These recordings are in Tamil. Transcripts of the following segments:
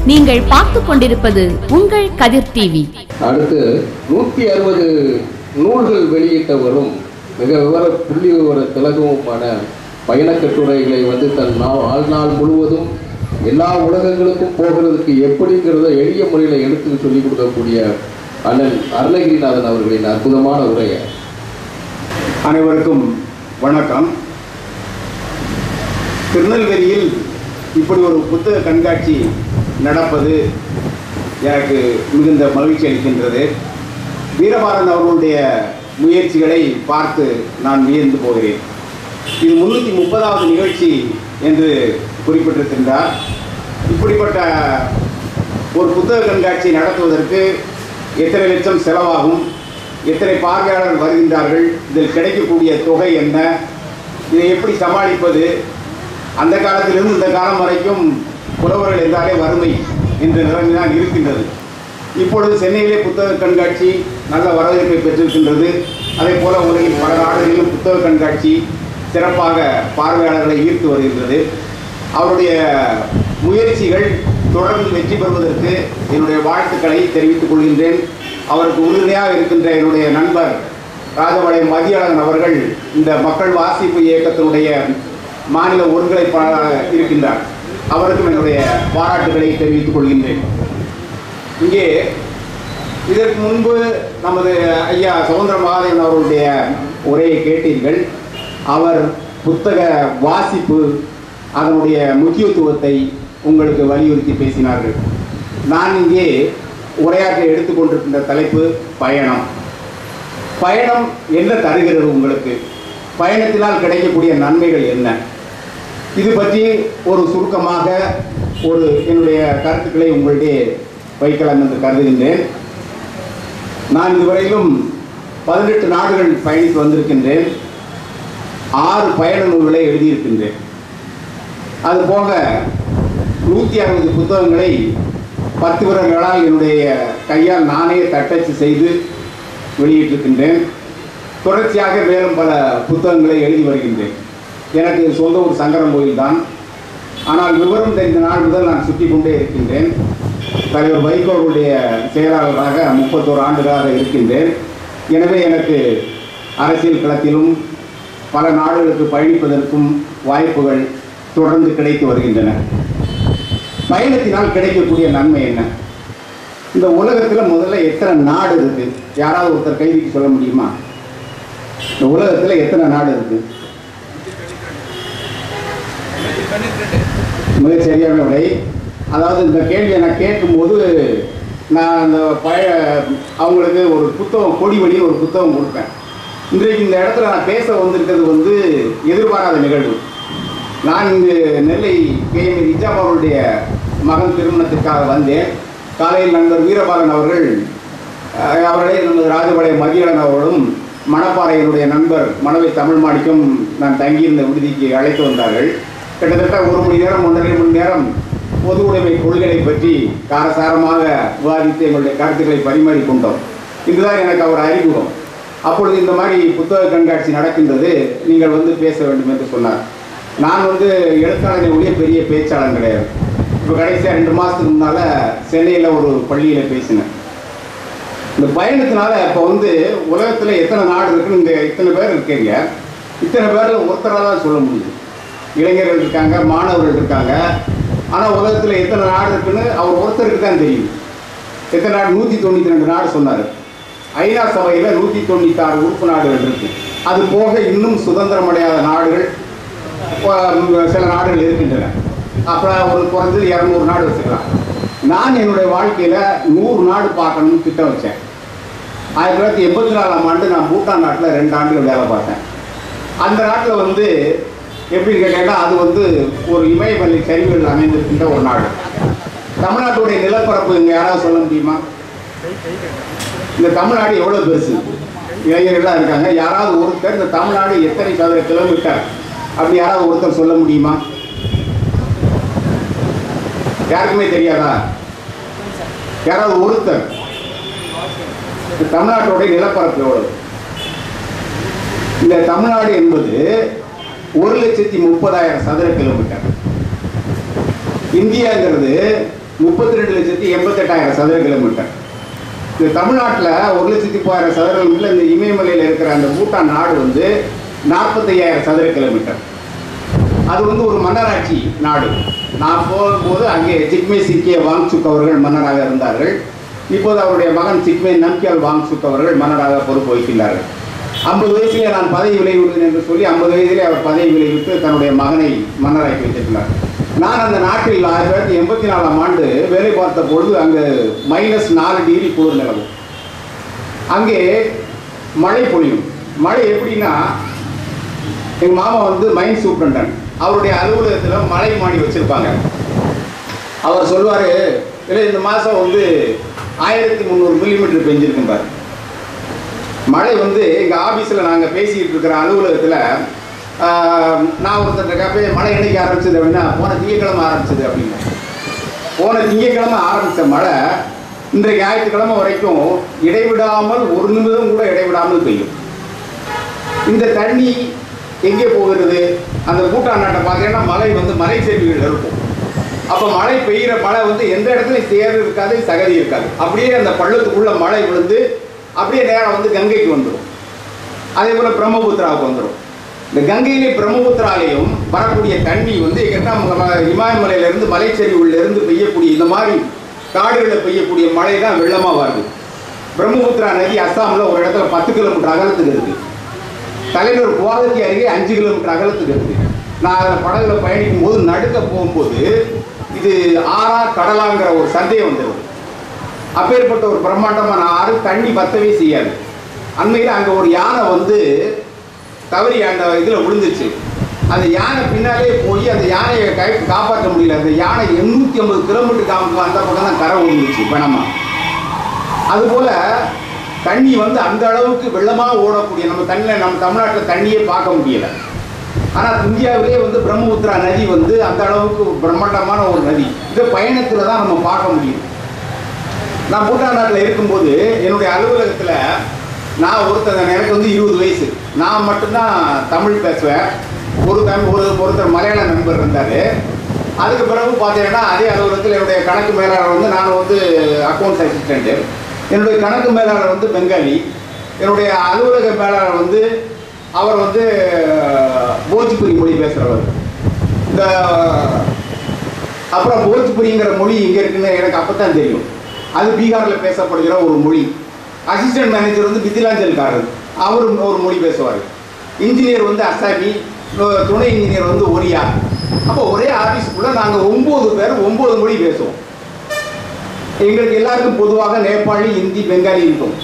நீங்கள் பார்த்து கொண்டிருப்பது உங்கள் கதிர் டிவி. அடுத்து 160 நூல்கள் வெளியிட்டவரும் மிக புள்ளி விவர திலகமுமான பயண கட்டுரைகளை தன் வாழ்நாள் முழுவதும் எல்லா உலகங்களுக்கும் போகிறதுக்கு எப்படிங்கிறத எளிய முறையில் எடுத்து சொல்லிக் கொடுக்கக்கூடிய அண்ணன் அருணகிரிநாதன் அவர்களின் அற்புதமான உரையை. அனைவருக்கும் வணக்கம். திருநெல்வேலியில் இப்படி ஒரு புத்தக கண்காட்சி நடப்பது எனக்கு மிகுந்த மகிழ்ச்சி அளிக்கின்றது. வீரபாரன் அவர்களுடைய முயற்சிகளை பார்த்து நான் வியந்து போகிறேன். இது 330வது நிகழ்ச்சி என்று குறிப்பிட்டிருக்கின்றார். இப்படிப்பட்ட ஒரு புத்தக கண்காட்சி நடத்துவதற்கு எத்தனை லட்சம் செலவாகும், எத்தனை பார்வையாளர்கள் வருகின்றார்கள், இதில் கிடைக்கக்கூடிய தொகை என்ன, இதை எப்படி சமாளிப்பது, அந்த காலத்திலிருந்து இந்த காலம் வரைக்கும் புலவர்கள் என்றாலே வறுமை என்ற நிலைமைதான் இருக்கின்றது. இப்பொழுது சென்னையிலே புத்தக கண்காட்சி நல்ல வரவேற்பை பெற்றிருக்கின்றது. அதே போல உலகில் பல நாடுகளிலும் புத்தக கண்காட்சி சிறப்பாக பார்வையாளர்களை ஈர்த்து வருகின்றது. அவருடைய முயற்சிகள் தொடர்ந்து வெற்றி பெறுவதற்கு என்னுடைய வாழ்த்துக்களை தெரிவித்துக் கொள்கின்றேன். அவருக்கு உறுதுணையாக இருக்கின்ற என்னுடைய நண்பர் ராஜபாளையம் மதியழகன் அவர்கள் இந்த மக்கள் வாசிப்பு இயக்கத்தினுடைய மாநில ஒருங்கிணைப்பாளராக இருக்கின்றார். அவருக்கும் என்னுடைய பாராட்டுகளை தெரிவித்துக் கொள்கின்றேன். இங்கே இதற்கு முன்பு நமது ஐயா சுதந்திர மகாதேவன் அவர்களுடைய உரையை கேட்டீர்கள். அவர் புத்தக வாசிப்பு அதனுடைய முக்கியத்துவத்தை உங்களுக்கு வலியுறுத்தி பேசினார்கள். நான் இங்கே உரையாற்ற எடுத்துக்கொண்டிருக்கின்ற தலைப்பு பயணம். பயணம் என்ன தருகிறது உங்களுக்கு? பயணத்தினால் கிடைக்கக்கூடிய நன்மைகள் என்ன? இது பற்றி ஒரு சுருக்கமாக என்னுடைய கருத்துக்களை உங்களிடையே வைக்கலாம் என்று கருதுகின்றேன். நான் இதுவரையிலும் 18 நாடுகள் பயணித்து வந்திருக்கின்றேன். 6 பயண நூல்களை எழுதியிருக்கின்றேன். அதுபோக 160 புத்தகங்களை 10 விரல்களால் என்னுடைய கையால் நானே தட்டச்சு செய்து வெளியிட்டிருக்கின்றேன். தொடர்ச்சியாக மேலும் பல புத்தகங்களை எழுதி வருகின்றேன். எனக்கு சொந்த ஊர் சங்கரங்கோயில் தான். ஆனால் விவரம் தெரிந்த நாள் முதல் நான் சுற்றி கொண்டே இருக்கின்றேன். தலைவர் வைகோவுடைய செயலாளராக 31 ஆண்டுகளாக இருக்கின்றேன். எனவே எனக்கு அரசியல் களத்திலும் பல நாடுகளுக்கு பயணிப்பதற்கும் வாய்ப்புகள் தொடர்ந்து கிடைத்து வருகின்றன. பயணத்தினால் கிடைக்கக்கூடிய நன்மை என்ன? இந்த உலகத்தில் முதல்ல எத்தனை நாடு இருக்கு? யாராவது ஒருத்தர் கைதிக்கு சொல்ல முடியுமா? இந்த உலகத்தில் எத்தனை நாடு இருக்கு? மிக சரியான விடை. அதாவது இந்த கேள்வியை நான் கேட்கும்போது நான் அந்த அவங்களுக்கு ஒரு புத்தகம், கொடிவழியில் ஒரு புத்தகம் கொடுப்பேன். இன்றைக்கு இந்த இடத்துல நான் பேச வந்திருக்கிறது எதிர்பாராத நிகழ்வு. நான் இங்கு நெல்லை KM நிஜாம் அவருடைய மகன் திருமணத்திற்காக வந்தேன். காலையில் நண்பர் வீரபாலன் அவர்களே நமது ராஜபாளையம் மதியழகன் அவர்களும் மணப்பாறையினுடைய நண்பர் மணவை தமிழ் மாணிக்கம் நான் தங்கியிருந்த விடுதிக்கு அழைத்து வந்தார்கள். கிட்டத்தட்ட 1 மணி நேரம் 1.5 மணி நேரம் பொது உடைமை கொள்கைகளை பற்றி காரசாரமாக விவாதித்து எங்களுடைய கருத்துக்களை பரிமாறிக்கொண்டோம். இதுதான் எனக்கு அவர் அறிமுகம். அப்பொழுது இந்த மாதிரி புத்தக கண்காட்சி நடக்கின்றது, நீங்கள் பேச வேண்டும் என்று சொன்னார். நான் எழுத்தாளனை ஒழிய பெரிய பேச்சாளன் கிடையாது. இப்போ கடைசியாக 2 மாதத்துக்கு முன்னால் சென்னையில் ஒரு பள்ளியில் பேசினேன். இந்த பயணத்தினால இப்போ உலகத்தில் எத்தனை நாடு இருக்குன்னு இங்கே இத்தனை பேர் இருக்கீங்க. இத்தனை பேரில் ஒருத்தராக தான் சொல்ல முடியுது. இளைஞர்கள் இருக்காங்க, மாணவர்கள் இருக்காங்க. ஆனால் உலகத்தில் எத்தனை நாடு இருக்குன்னு அவர் ஒருத்தருக்கு தான் தெரியும். எத்தனை நாடு? 192 நாடு சொன்னார். ஐநா சபையில் 196 உறுப்பு நாடுகள் இருக்கு. அது போக இன்னும் சுதந்திரம் அடையாத நாடுகள் சில நாடுகள் இருக்கின்றன. அப்புறம் ஒரு குறைஞ்சது 200 நாடு வச்சுக்கலாம். நான் என்னுடைய வாழ்க்கையில் 100 நாடு பார்க்கணும்னு திட்டம் வச்சேன். 1984ஆம் ஆண்டு நான் பூட்டான் நாட்டில் 2 ஆண்டுகள் வேலை பார்த்தேன். அந்த நாட்டில் எப்படின்னு கேட்டீங்கன்னா அது ஒரு இமயமலை சரிவுகள் அமைந்திருக்கின்ற ஒரு நாடு. தமிழ்நாட்டுடைய நிலப்பரப்பு இங்கே யாராவது சொல்ல முடியுமா? இந்த தமிழ்நாடு எவ்வளோ பெருசு? இளைஞர்கள்லாம் இருக்காங்க. யாராவது ஒருத்தர் இந்த தமிழ்நாடு எத்தனை சதுர கிலோமீட்டர் அப்படி யாராவது ஒருத்தர் சொல்ல முடியுமா? யாருக்குமே தெரியாதா? யாராவது ஒருத்தர் தமிழ்நாட்டுடைய நிலப்பரப்பு எவ்வளவு? இந்த தமிழ்நாடு என்பது 1,30,000 சதுர கிலோமீட்டர். இந்தியாங்கிறது 32,88,000 சதுர கிலோமீட்டர். இந்த தமிழ்நாட்டில் 1,30,000 சதுர கிலோமீட்டர். இந்த இமயமலையில் இருக்கிற அந்த பூட்டான் நாடு வந்து 45,000 சதுர கிலோமீட்டர். அது வந்து ஒரு மன்னராட்சி நாடு. நான் போகும்போது அங்கே ஜிக்மே சிக்கிய வாங்சுக் அவர்கள் மன்னராக இருந்தார்கள். இப்போது அவருடைய மகன் ஜிக்மே நம்கியால் வாங்சுக் அவர்கள் மன்னராக பொறுப்பு வகிக்கின்றார்கள். 50 வயசிலே நான் பதவி விலகிவிடுவேன் என்று சொல்லி 50 வயதிலே அவர் பதவி விலகிவிட்டு தன்னுடைய மகனை மன்னராக்கி வைத்திருக்கிறார். நான் அந்த நாட்டில் 1984ஆம் ஆண்டு வேலை பார்த்த பொழுது அங்கு -4 டிகிரி குளிர் நிலவும். அங்கே மழை பொழியும். மழை எப்படின்னா, எங்கள் மாமா வந்து மைன் சூப்பரண்டன், அவருடைய அலுவலகத்தில் மழை மாடி வச்சுருப்பாங்க. அவர் சொல்வார், இல்லை இந்த மாதம் வந்து 1300 மில்லிமீட்டர் பெஞ்சிருக்கும்பார் மழை. வந்து எங்கள் ஆஃபீஸில் நாங்கள் பேசிக்கிட்டு இருக்கிற அலுவலகத்தில் நான் ஒருத்தர் போய் மழை என்னைக்கு ஆரம்பிச்சது அப்படின்னா, போன திங்கக்கிழமை ஆரம்பிச்சது அப்படின்னா. போன திங்கக்கிழமை ஆரம்பித்த மழை இன்றைக்கு ஞாயிற்றுக்கிழமை வரைக்கும் இடைவிடாமல், ஒரு நிமிடம் கூட இடைவிடாமல் பெய்யும். இந்த தண்ணி எங்கே போகிறது? அந்த பூட்டான் நாட்டை பார்த்தீங்கன்னா மழை வந்து மலை சரிவுகள் இருக்கும். அப்போ மழை பெய்கிற மழை வந்து எந்த இடத்துலையும் சேறு இருக்காது, சகதி இருக்காது. அப்படியே அந்த பள்ளத்துக்குள்ள மழை விழுந்து அப்படியே நேரம் வந்து கங்கைக்கு வந்துடும். அதே போல் பிரம்மபுத்திராவுக்கு வந்துடும். இந்த கங்கையிலே பிரம்மபுத்திராலையும் வரக்கூடிய தண்ணி வந்து இமயமலையிலிருந்து மலைச்சரிவுகளிலிருந்து பெய்யக்கூடிய இந்த மாதிரி காடுகளில் பெய்யக்கூடிய மழை தான் வெள்ளமாக வருது. பிரம்மபுத்திரா நதி அஸ்ஸாமில் ஒரு இடத்துல 10 கிலோமீட்டர் அகலத்துக்கு இருக்குது. தலைநகர் குவாஹாத்தி அருகே 5 கிலோமீட்டர் அகலத்துக்கு இருக்குது. நான் அதில் படகுல பயணிக்கும் போது நடுக்க போகும்போது இது ஆறா கடலாங்கிற ஒரு சந்தேகம் வந்துடுது. அப்பேற்பட்ட ஒரு பிரம்மாண்டமான ஆறு, தண்ணி பத்தவே செய்யாது. அண்மையில் அங்கே ஒரு யானை வந்து தவறி அந்த இதில் விழுந்துச்சு. அந்த யானை பின்னாலே போய் அந்த யானையை காப்பாற்ற முடியல. அந்த யானை 850 கிலோமீட்டர் காமிக்கு அந்த பக்கம் தான் கரை விழுந்துச்சு பணமாக. அதுபோல் தண்ணி வந்து அந்த அளவுக்கு வெள்ளமாக ஓடக்கூடிய நம்ம தமிழ்நாட்டில் தண்ணியே பார்க்க முடியலை. ஆனால் இந்தியாவிலே வந்து பிரம்மபுத்திரா நதி வந்து அந்த அளவுக்கு பிரம்மாண்டமான ஒரு நதி. இதை பயணத்தில் தான் நம்ம பார்க்க முடியும். நான் பூட்டான் நாட்டில் இருக்கும்போது என்னுடைய அலுவலகத்தில் நான் எனக்கு வந்து 20 வயசு. நான் மட்டும்தான் தமிழ் பேசுவேன். ஒருத்தர் மலையாள நண்பர் இருந்தார். அதுக்கு பிறகு பார்த்தீங்கன்னா அதே அலுவலகத்தில் என்னுடைய கணக்கு மேலாளர் வந்து, நான் வந்து அக்கௌண்ட்ஸ் அசிஸ்டண்ட்டு, என்னுடைய கணக்கு மேலாளர் வந்து பெங்காலி, என்னுடைய அலுவலக மேலாளர் வந்து அவர் வந்து போஜ்புரி மொழி பேசுகிறவர். இந்த அப்புறம் போஜ்புரிங்கிற மொழி இங்கே இருக்குன்னு எனக்கு அப்போ தான் தெரியும். அது பீகாரில் பேசப்படுகிற ஒரு மொழி. அசிஸ்டன்ட் மேனேஜர் வந்து மிதிலாஞ்சல்காரர், அவர் ஒரு மொழி பேசுவார். இன்ஜினியர் வந்து அசாமி, துணை இன்ஜினியர் வந்து ஒரியா. அப்போ ஒரே ஆஃபீஸுக்குள்ளே நாங்கள் 9 பேர் 9 மொழி பேசுவோம். எங்களுக்கு எல்லாருக்கும் பொதுவாக நேபாளி, ஹிந்தி, பெங்காலி இருக்கும்.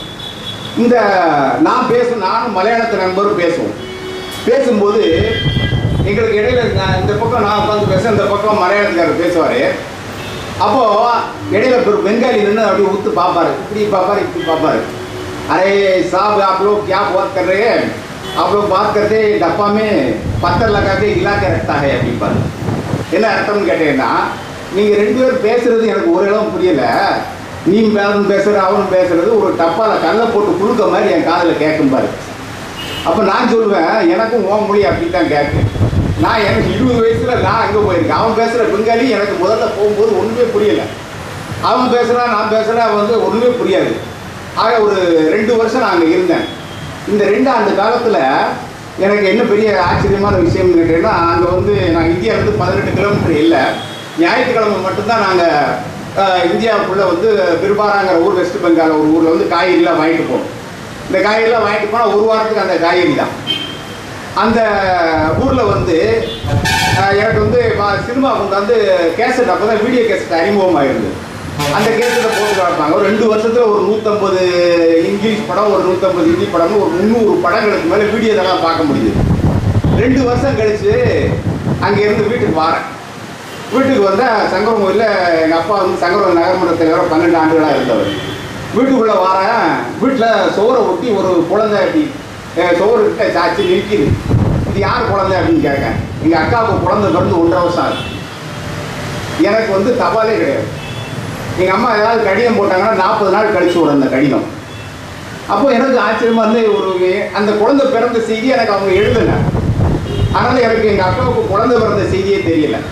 நானும் மலையாளத்து நண்பரும் பேசுவோம். பேசும்போது எங்களுக்கு இடையில இந்த பக்கம் நான் உட்காந்து பேசுவேன், இந்த பக்கம் மலையாளத்துக்காரர் பேசுவார். அப்போது இடையில பெங்காலி நின்று அப்படியே ஊற்று பார்ப்பார், இப்படி பார்ப்பார், இப்படி பார்ப்பார். அரே சாப் आप लोग क्या बात कर रहे हैं? आप लोग बात करते डब्बा में पत्थर लगा के हिला के रखता है அப்படிப்பாரு. என்ன அர்த்தம்னு கேட்டீங்கன்னா, நீங்கள் 2 பேர் பேசுறது எனக்கு ஒரு இடம் புரியலை. நீ பேசுகிற அவனும் பேசுறது ஒரு டப்பாவில் கல்லை போட்டு குழுக்க மாதிரி என் காதில் கேட்கும் பாரு. அப்போ நான் சொல்லுவேன், எனக்கும் உன் மொழி அப்படி தான் கேட்கும். எனக்கு 20 வயசில் நான் அங்கே போயிருக்கேன். அவன் பேசுகிற பெங்காலி எனக்கு முதல்ல போகும்போது ஒன்றுமே புரியலை. அவன் பேசுகிறான், நான் பேசுகிறேன், வந்து ஒன்றுமே புரியாது. ஆக ஒரு 2 வருஷம் நான் அங்கே இருந்தேன். இந்த 2 ஆண்டு காலத்தில் எனக்கு என்ன பெரிய ஆச்சரியமான விஷயம் கேட்டீங்கன்னா, அங்கே வந்து நாங்கள் இந்தியாவிலேருந்து 18 கிலோமீட்டர் இல்லை. ஞாயிற்றுக்கிழமை மட்டும்தான் நாங்கள் இந்தியாவுக்குள்ளே வந்து பிர்பாராங்கிற ஊர், வெஸ்ட் பெங்கால் ஒரு ஊரில் வந்து காய்கறிலாம் வாங்கிட்டு போவோம். இந்த காய்கறிலாம் வாங்கிட்டு போனால் ஒரு வாரத்துக்கு அந்த காய்கறி தான். அந்த ஊரில் வந்து எனக்கு வந்து சினிமா கொண்டாந்து கேசட், அப்போ தான் வீடியோ கேசட் அறிமுகமாக இருந்தது. அந்த கேசட்டை போட்டு பார்ப்பாங்க. ஒரு 2 வருஷத்தில் ஒரு 150 இங்கிலீஷ் படம், ஒரு 150 ஹிந்தி படம், ஒரு 300 படங்களுக்கு மேலே வீடியோ தான் பார்க்க முடியுது. 2 வருஷம் கழித்து அங்கேருந்து வீட்டுக்கு வரேன். வீட்டுக்கு வந்தால் சங்கரம் கோயிலில் எங்கள் அப்பா வந்து சங்கரம் நகர்மன்ற தலைவராக 12 ஆண்டுகளாக இருந்தவர். வீட்டுக்குள்ளே வரேன். வீட்டில் சோறை ஒட்டி ஒரு குழந்தை அப்படி சோறு கிட்ட சாச்சி நிற்கிது. இது யார் குழந்தை அப்படின்னு கேட்கேன். எங்கள் அக்காவுக்கு குழந்தை பிறந்து 1.5 வருஷம் ஆகுது. எனக்கு வந்து தபாலே கிடையாது. எங்கள் அம்மா ஏதாவது கடிதம் போட்டாங்கன்னா 40 நாள் கழிச்சு விடும் அந்த கடிதம். அப்போ எனக்கு ஆச்சரியமாக வந்து அந்த குழந்தை பிறந்த செய்தி எனக்கு அவங்க எழுதலை. அதனால் எனக்கு எங்கள் அக்காவுக்கு குழந்தை பிறந்த செய்தியே தெரியல.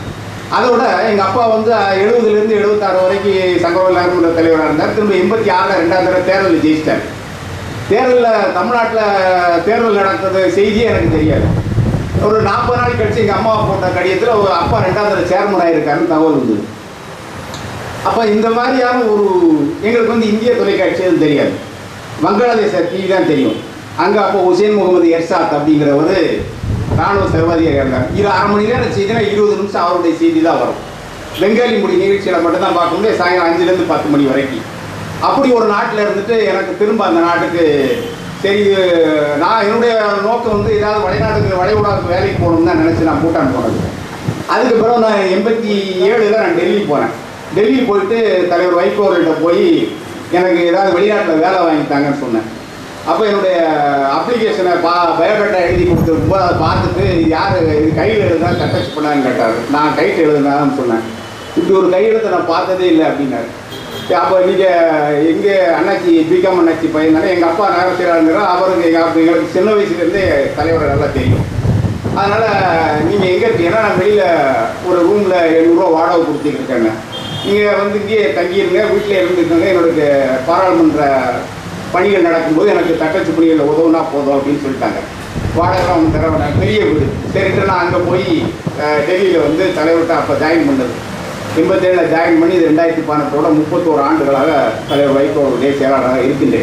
அதோட எங்கள் அப்பா வந்து 70லேருந்து 76 வரைக்கும் சங்கரவேல் தலைவராக இருந்தார். திரும்ப 86ல் 2ஆம் தடவை தேர்தலில் ஜெயிச்சிட்டார். தேர்தலில் தமிழ்நாட்டில் தேர்தல் நடந்தது செய்தியே எனக்கு தெரியாது. ஒரு 40 நாள் கழிச்சு எங்கள் அம்மாவை போட்ட கடிதத்தில் ஒரு அப்பா 2ஆம் தடவை சேர்மன் ஆகியிருக்காருன்னு தகவல் இருந்தது. அப்போ இந்த மாதிரியான ஒரு எங்களுக்கு வந்து இந்திய தொலைக்காட்சி அது தெரியாது, வங்காளதேச டிவி தான் தெரியும். அங்கே அப்போ ஹுசேன் முகமது எர்சாத் அப்படிங்கிறவர் ராணுவ சர்வாதிகாரியாக இருந்தார். இது 1/2 மணி நேரம் செய்தினா 20 நிமிஷம் அவருடைய செய்தி தான் வரும். பெங்காலி மொழி நிகழ்ச்சியில் மட்டும்தான் பார்க்க முடியும், சாயங்காலம் 5லேருந்து 10 மணி வரைக்கும். அப்படி ஒரு நாட்டில் இருந்துட்டு எனக்கு திரும்ப அந்த நாட்டுக்கு சரி, நான் என்னுடைய நோக்கம் வந்து ஏதாவது வளைகுடாவுக்கு வேலைக்கு போகணும்னு தான் நினச்சி நான் பூட்டான் போனது. அதுக்கு பிறகு நான் 87ல் நான் டெல்லி போனேன். டெல்லி போயிட்டு தலைவர் வைகோ அவர்கள்ட்ட போய் எனக்கு ஏதாவது வெளிநாட்டில் வேலை வாங்கிட்டாங்கன்னு சொன்னேன். அப்போ என்னுடைய அப்ளிகேஷனை பயோடேட்டா எழுதி கொடுத்துருக்கும்போது அதை பார்த்துட்டு யார் இது கையில் எழுதுனா கட்டச்சு பண்ணான்னு கேட்டார். நான் கைட்டு எழுதுனான்னு சொன்னேன். இப்படி ஒரு கையெழுத்தை நான் பார்த்ததே இல்லை அப்படின்னாரு. அப்போ நீங்கள் எங்கே அண்ணாச்சி பிகாம் அண்ணாச்சி பையன் தானே, எங்கள் அப்பா நகரத்திலாங்கிறார். அவருக்கு எங்களுக்கு சின்ன வயசுலேருந்தே தலைவரை நல்லா தெரியும். அதனால் நீங்கள் எங்கே இருக்கீங்கன்னா நான் வெளியில் ஒரு ரூமில் 700 ரூபா வாடகை கொடுத்துட்டு இருக்கேங்க, நீங்கள் வந்து இங்கேயே தங்கியிருங்க, வீட்டில் இருந்துக்கோங்க, என்னோட பாராளுமன்ற பணிகள் நடக்கும்போது எனக்கு தட்டச்சு பணிகளில் உதவுனா போதும் அப்படின்னு சொல்லிட்டாங்க. வாடகை அவங்க தர பெரிய வீடு. சரிட்டு நான் அங்கே போய் டெல்லியில் வந்து தலைவர்கிட்ட அப்போ ஜாயின் பண்ணது. 87ல் ஜாயின் பண்ணி இது 2018 31 ஆண்டுகளாக தலைவர் வைகோ தேசிய செயலாளராக இருக்கின்றேன்.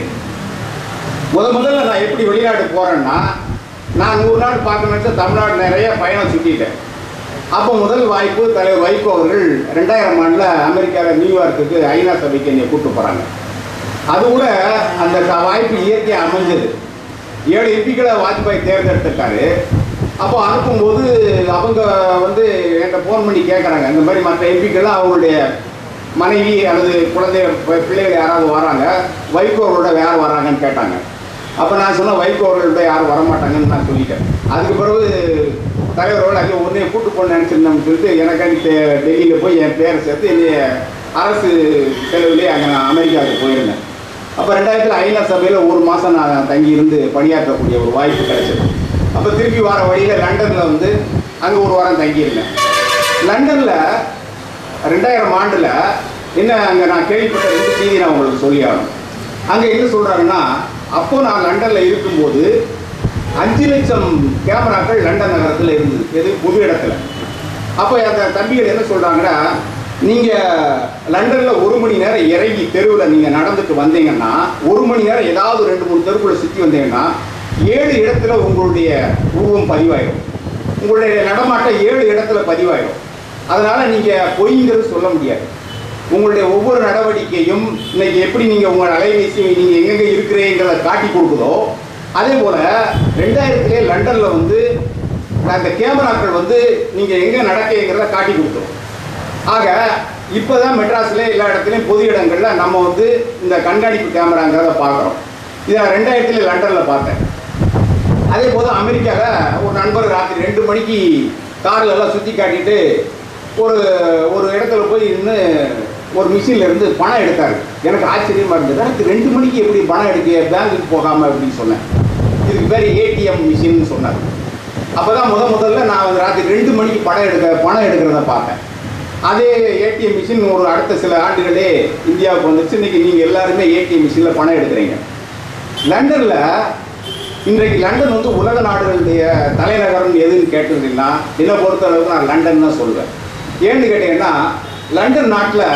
முதல்ல நான் எப்படி வெளிநாட்டு போகிறேன்னா, நான் 100 நாடு பார்க்க நினச்சா தமிழ்நாடு நிறைய பயணம் சுற்றிட்டேன். அப்போ முதல் வாய்ப்பு தலைவர் வைகோ அவர்கள் 2000 ஆண்டில் அமெரிக்காவில் நியூயார்க்குக்கு ஐநா சபைக்கு என்னை கூப்பிட்டு போகிறாங்க. அது கூட அந்த வாய்ப்பு இயற்கையாக அமைஞ்சது. 7 எம்பிக்களை வாஜ்பாய் தேர்ந்தெடுத்திருக்காரு. அப்போ அனுப்பும்போது அவங்க வந்து என்கிட்ட ஃபோன் பண்ணி கேட்குறாங்க, இந்த மாதிரி மற்ற எம்பிக்கெல்லாம் அவங்களுடைய மனைவி அல்லது பிள்ளைகள் யாராவது வராங்க, வைகோ அவர்களோட யார் வராங்கன்னு கேட்டாங்க. அப்போ நான் சொன்னேன் வைகோ அவர்களோட யாரும் வரமாட்டாங்கன்னு நான் சொல்லிட்டேன். அதுக்கு பிறகு தலைவரோட அங்கே உடனே கூட்டு போன நினச்சிருந்தோம்னு சொல்லிட்டு எனக்காண்டி டெல்லியில் போய் என் பேரை சேர்த்து என்னைய அரசு செலவுலேயே அங்கே நான் அமெரிக்காவுக்கு போயிருந்தேன். அப்போ 2000 ஐநா சபையில் 1 மாதம் நான் தங்கியிருந்து பணியாற்றக்கூடிய ஒரு வாய்ப்பு கிடைச்சது. அப்போ திருப்பி வர வழியில் லண்டனில் வந்து அங்கே 1 வாரம் தங்கியிருந்தேன். லண்டனில் 2000 ஆண்டில் என்ன அங்கே நான் கேள்விப்பட்ட 2 செய்தி நான் உங்களுக்கு சொல்லி ஆகணும். அங்கே என்ன சொல்கிறாங்கன்னா, அப்போ நான் லண்டனில் இருக்கும்போது 5 லட்சம் கேமராக்கள் லண்டன் நகரத்தில் இருந்தது, எது பொது இடத்துல. அப்போ அந்த தம்பிகள் என்ன சொல்கிறாங்கன்னா, நீங்கள் லண்டனில் 1 மணி நேரம் இறங்கி தெருவில் நீங்கள் நடந்துட்டு வந்தீங்கன்னா, 1 மணி நேரம் ஏதாவது 2-3 தெருக்குள்ளே சுற்றி வந்தீங்கன்னா 7 இடத்துல உங்களுடைய உருவம் பதிவாயிடும், உங்களுடைய நடமாட்டம் 7 இடத்துல பதிவாயிடும். அதனால் நீங்கள் பொய்ங்கிறது சொல்ல முடியாது. உங்களுடைய ஒவ்வொரு நடவடிக்கையும் இன்னைக்கு எப்படி நீங்கள் உங்கள் அலைபேசி நீங்கள் எங்கெங்கே இருக்கிறீங்கிறத காட்டி கொடுக்குதோ, அதே போல் 2000 லண்டனில் வந்து அந்த கேமராக்கள் வந்து நீங்கள் எங்கே நடக்கிறத காட்டி கொடுத்துரும். ஆக இப்போ தான் மெட்ராஸில் எல்லா இடத்துலையும் பொது இடங்களில் நம்ம வந்து இந்த கண்காணிப்பு கேமராங்கிறத பார்க்குறோம். இதை 2000 லண்டனில் பார்த்தேன். அதே போல் அமெரிக்காவில் ஒரு நண்பர் ராத்திரி 2 மணிக்கு காரில் எல்லாம் சுற்றி காட்டிட்டு ஒரு இடத்துல போய் நின்று ஒரு மிஷின்லேருந்து பணம் எடுத்தார். எனக்கு ஆச்சரியமாக இருந்தது. ராத்திரி 2 மணிக்கு எப்படி பணம் எடுக்க, பேங்குக்கு போகாமல் அப்படின்னு சொன்னேன். இதுக்கு பேர் ஏடிஎம் மிஷின்னு சொன்னார். அப்போ தான் முதல்ல நான் வந்து ராத்திரி 2 மணிக்கு பணம் எடுக்கிறத பார்த்தேன். அதே ஏடிஎம் மிஷின் ஒரு அடுத்த சில ஆண்டுகளே இந்தியாவுக்கு வந்துச்சு. இன்றைக்கி நீங்கள் எல்லாருமே ஏடிஎம் மிஷினில் பணம் எடுக்கிறீங்க. லண்டனில் இன்றைக்கு லண்டன் வந்து உலக நாடுகளுடைய தலைநகரம் எதுன்னு கேட்டதுன்னா, என்னை பொறுத்த அளவுக்கு நான் லண்டன் தான் சொல்லுவேன். ஏன்னு கேட்டீங்கன்னா, லண்டன் நாட்டில்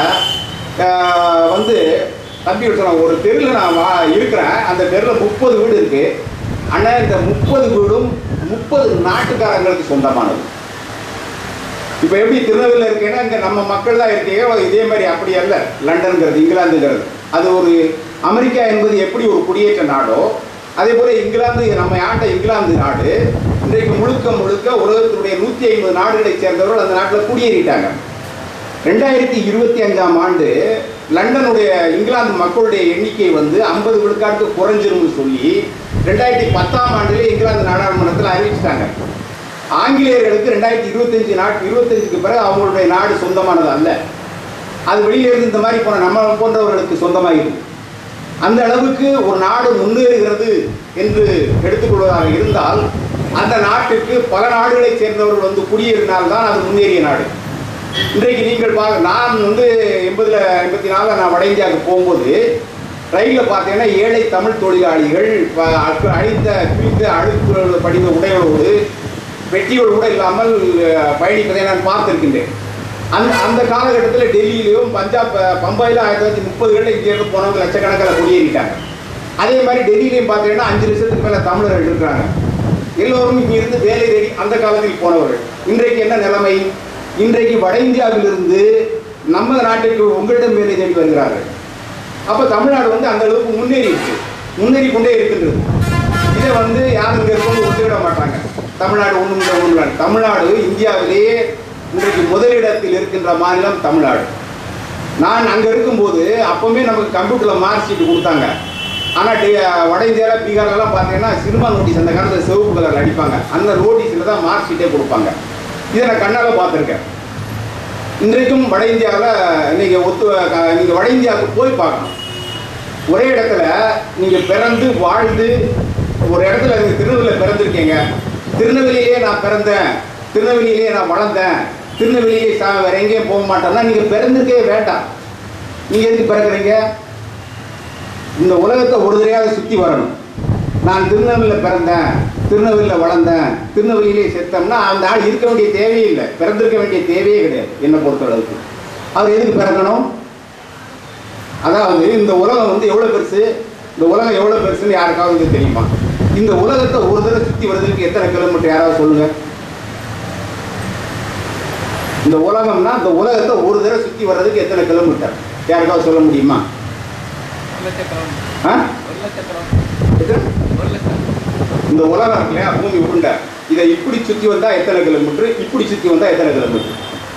வந்து தம்பி சொன்னாங்க, ஒரு தெருவில் நான் இருக்கிறேன், அந்த தெருவில் 30 வீடு இருக்குது. ஆனால் இந்த 30 வீடும் 30 நாட்டுக்காரங்களுக்கு சொந்தமானது. இப்போ எப்படி திருநெல்வேலியில் இருக்கேன்னா இங்கே நம்ம மக்கள் தான் இருக்கீங்க, இதே மாதிரி அப்படி அல்ல. லண்டனுங்கிறது இங்கிலாந்துங்கிறது அது ஒரு அமெரிக்கா என்பது எப்படி ஒரு குடியேற்ற நாடோ, அதே போல் இங்கிலாந்து நம்ம ஆண்ட இங்கிலாந்து நாடு இன்றைக்கு முழுக்க உலகத்தினுடைய 150 நாடுகளை சேர்ந்தவர்கள் அந்த நாட்டில் குடியேறிட்டாங்க. 2025ஆம் ஆண்டு லண்டனுடைய இங்கிலாந்து மக்களுடைய எண்ணிக்கை வந்து 50 விழுக்காட்டுக்கு குறைஞ்சிரும்னு சொல்லி 2010ஆம் ஆண்டிலே இங்கிலாந்து நாடாளுமன்றத்தில் அறிவிச்சிட்டாங்க. ஆங்கிலேயர்களுக்கு 2025க்கு பிறகு அவங்களுடைய நாடு சொந்தமானது அல்ல, அது வெளியிலிருந்து இந்த மாதிரி போன நம்ம போன்றவர்களுக்கு சொந்தமாகிடும். அந்த அளவுக்கு ஒரு நாடு முன்னேறுகிறது என்று எடுத்துக்கொள்வதாக இருந்தால் அந்த நாட்டுக்கு பல நாடுகளை சேர்ந்தவர்கள் வந்து குடியேறினால்தான் அது முன்னேறிய நாடு. இன்றைக்கு நீங்கள் நான் வந்து 84 நான் வட இந்தியாவுக்கு போகும்போது ரயிலில் பார்த்தீங்கன்னா ஏழை தமிழ் தொழிலாளிகள் கிழித்த அழுக்கு படிந்த உடைகளோடு பெட்டியோடு கூட இல்லாமல் பயணிப்பதை நான் பார்த்துருக்கின்றேன். அந்த காலகட்டத்தில் டெல்லியிலையும் பம்பாயில் 1930களில் இங்கேருந்து போனவங்க லட்சக்கணக்கில் குடியேறிட்டாங்க. அதே மாதிரி டெல்லியிலையும் பார்த்தீங்கன்னா 5 லட்சத்துக்கு மேலே தமிழர்கள் இருக்கிறாங்க. எல்லோரும் இங்கிருந்து வேலை தேடி அந்த காலத்தில் போனவர்கள். இன்றைக்கு என்ன நிலைமை? இன்றைக்கு வட இந்தியாவிலிருந்து நம்ம நாட்டுக்கு உங்களிடம் வேலை தேடி வருகிறார்கள். அப்போ தமிழ்நாடு வந்து அந்த அளவுக்கு முன்னேறி கொண்டே இருக்கின்றது. இதை வந்து யாரும் இங்கே இருக்கவங்க ஒத்துக்கிட மாட்டாங்க. தமிழ்நாடு ஒன்று தமிழ்நாடு இந்தியாவிலேயே இன்றைக்கு முதலிடத்தில் இருக்கின்ற மாநிலம் தமிழ்நாடு. நான் அங்கே இருக்கும்போது அப்போவுமே நமக்கு கம்ப்யூட்டரில் மார்க் ஷீட் கொடுத்தாங்க. ஆனால் வட இந்தியாவில் பீகார்லாம் பார்த்தீங்கன்னா சினிமா நோட்டீஸ் அந்த காலத்தில் சிவப்பு கலரில் அடிப்பாங்க. அந்த நோட்டீஸில் தான் மார்க் ஷீட்டே கொடுப்பாங்க. இதை நான் கண்ணால் பார்த்துருக்கேன். இன்றைக்கும் வட இந்தியாவில் நீங்கள் வட இந்தியாவுக்கு போய் பார்க்கணும். ஒரே இடத்துல நீங்கள் பிறந்து வாழ்ந்து ஒரு இடத்துல திருநெல்வேலியில் பிறந்திருக்கீங்க. திருநெல்வேலியிலே நான் பிறந்தேன், திருநெல்வேலியிலே நான் வளர்ந்தேன், திருநெல்வேலியிலே வேற எங்கேயும் போக மாட்டேன்னா நீங்கள் பிறந்திருக்கவே வேண்டாம். நீங்கள் எதுக்கு பிறகுறீங்க? இந்த உலகத்தை ஒரு தடையாக சுற்றி வரணும். நான் திருநெல்வேலியில் பிறந்தேன், திருநெல்வேலியில் வளர்ந்தேன், திருநெல்வேலியிலே செத்தோம்னா அந்த ஆள் இருக்க வேண்டிய தேவையே இல்லை, பிறந்திருக்க வேண்டிய தேவையே கிடையாது. என்னை பொறுத்தளவுக்கு அவர் எதுக்கு பிறக்கணும்? அதாவது இந்த உலகம் வந்து எவ்வளோ பெருசு, இந்த உலகம் எவ்வளோ பெருசுன்னு யாருக்காவது தெரியுமா? இந்த உலகத்தை ஒரு தடவை சுற்றி வருவதற்கு எத்தனை கிலோமீட்டர் யாராவது சொல்லுங்க. இந்த உலகம்னா இந்த உலகத்தை ஒரு தடவை சுற்றி வர்றதுக்கு எத்தனை கிலோமீட்டர் யாருக்காவது சொல்ல முடியுமா? இந்த உலகம் இல்லையா, பூமி உருண்டை, இதை இப்படி சுற்றி வந்தால் எத்தனை கிலோமீட்டர், இப்படி சுற்றி வந்தால் எத்தனை கிலோமீட்டர்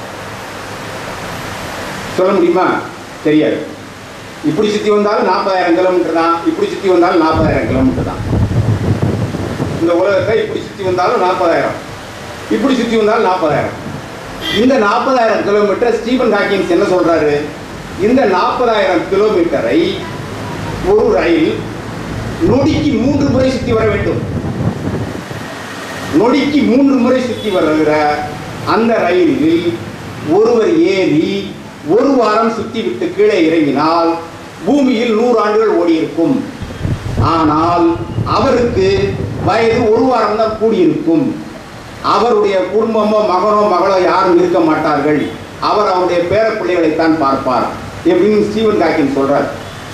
சொல்ல முடியுமா? தெரியாது. இப்படி சுற்றி வந்தாலும் 40,000 கிலோமீட்டர் தான், இப்படி சுற்றி வந்தாலும் 40,000 கிலோமீட்டர் தான். இந்த உலகத்தை இப்படி சுற்றி வந்தாலும் 40,000, இப்படி சுற்றி வந்தாலும் 40,000. இந்த 40,000 கிலோமீட்டர் ஸ்டீபன் ஹாக்கின்ஸ் என்ன சொல்றாரு? இந்த 40,000 கிலோமீட்டரை ஒரு ரயில் நொடிக்கு 3 முறை சுற்றி வர வேண்டும். நொடிக்கு 3 முறை சுற்றி வருகிற அந்த ரயிலில் ஒருவர் ஏறி ஒரு வாரம் சுற்றி விட்டு கீழே இறங்கினால் பூமியில் 100 ஆண்டுகள் ஓடி இருக்கும். ஆனால் அவருக்கு வயது 1 வாரம் தான் கூடியிருக்கும். அவருடைய குடும்பமோ மகனோ மகளோ யாரும் இருக்க மாட்டார்கள். அவர் அவருடைய பேர பிள்ளைகளைத்தான் பார்ப்பார் எப்படின்னு ஸ்டீவன் ஹாக்கின்ஸ் சொல்றார்.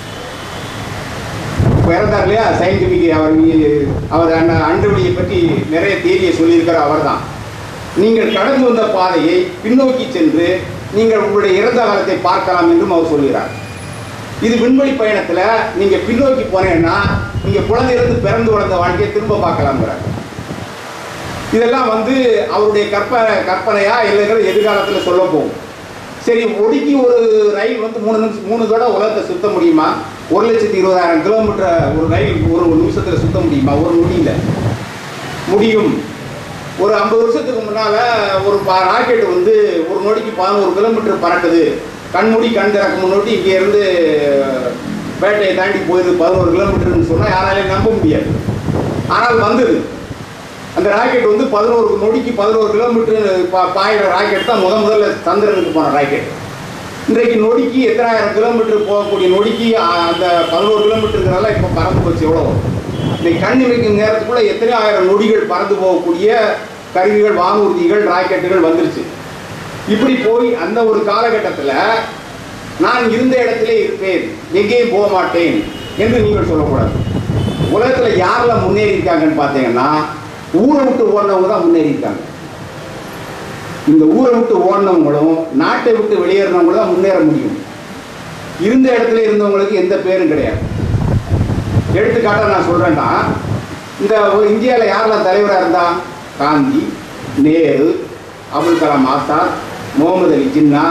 இறந்தார் இல்லையா, சயின்டிபிக் அவர் அண்டவெளியை பற்றி நிறைய தியரியை சொல்லியிருக்கிற அவர் தான். நீங்கள் கடந்து வந்த பாதையை பின்னோக்கி சென்று நீங்கள் உங்களுடைய இறந்த காலத்தை பார்க்கலாம் என்றும் அவர் சொல்கிறார். இது விண்வெளி பயணத்தில் நீங்கள் பின்னோக்கி போனேன்னா நீங்கள் குழந்தையிலிருந்து பிறந்து வளர்ந்த வாழ்க்கையை திரும்ப பார்க்கலாம்ங்கிறார். இதெல்லாம் வந்து அவருடைய கற்பனையா இல்லைங்கிற எதிர்காலத்தில் சொல்ல போகும். சரி, ஒடுக்கி ஒரு ரயில் வந்து 3 தடவை உலகத்தை சுத்த முடியுமா? 1,20,000 கிலோமீட்டர் ஒரு ரயில் ஒரு நிமிஷத்தில் சுத்த முடியுமா? ஒரு நொடியில் முடியும். ஒரு 50 வருஷத்துக்கு முன்னால் ஒரு ராக்கெட் வந்து ஒரு நொடிக்கு 11 கிலோமீட்டர் பறக்குது. கண்மூடி கண் திறக்க முன்னோட்டி இங்கே இருந்து பேட்டையை தாண்டி போயிடுது 11 கிலோமீட்டர்னு சொன்னால் யாராலையும் நம்ப முடியாது. ஆனால் வந்தது. அந்த ராக்கெட் வந்து 11 நொடிக்கு 11 கிலோமீட்டர் பாயிற ராக்கெட் தான் முதல்ல சந்திரனுக்கு போன ராக்கெட். இன்றைக்கு நொடிக்கு எத்தனாயிரம் கிலோமீட்டர் போகக்கூடிய நொடிக்கு அந்த 11 கிலோமீட்டருங்கிறதெல்லாம் இப்போ பறந்து போச்சு. எவ்வளோ இன்னைக்கு கண் இமைக்கும் நேரத்துக்குள்ள எத்தனை ஆயிரம் நொடிகள் பறந்து போகக்கூடிய கருவிகள், வானூர்திகள், ராக்கெட்டுகள் வந்துருச்சு. இப்படி போய் அந்த ஒரு காலகட்டத்தில் நான் இருந்த இடத்திலே இருப்பேன், எங்கேயும் போக மாட்டேன் என்று நீங்கள் சொல்லக்கூடாது. உலகத்தில் யாரெல்லாம் முன்னேறி இருக்காங்கன்னு பார்த்தீங்கன்னா ஊரை விட்டு ஓடினவங்க தான் முன்னேறி இருக்காங்க. இந்த ஊரை விட்டு ஓடினவங்களும் நாட்டை விட்டு வெளியேறினவங்களும் தான் முன்னேற முடியும். இருந்த இடத்துல இருந்தவங்களுக்கு எந்த பேரும் கிடையாது. எடுத்துக்காட்டாக நான் சொல்கிறேன்னா, இந்த இந்தியாவில் யாரெல்லாம் தலைவராக இருந்தா? காந்தி, நேரு, அப்துல் கலாம் ஆசாத், முகமது அலி ஜின்னா,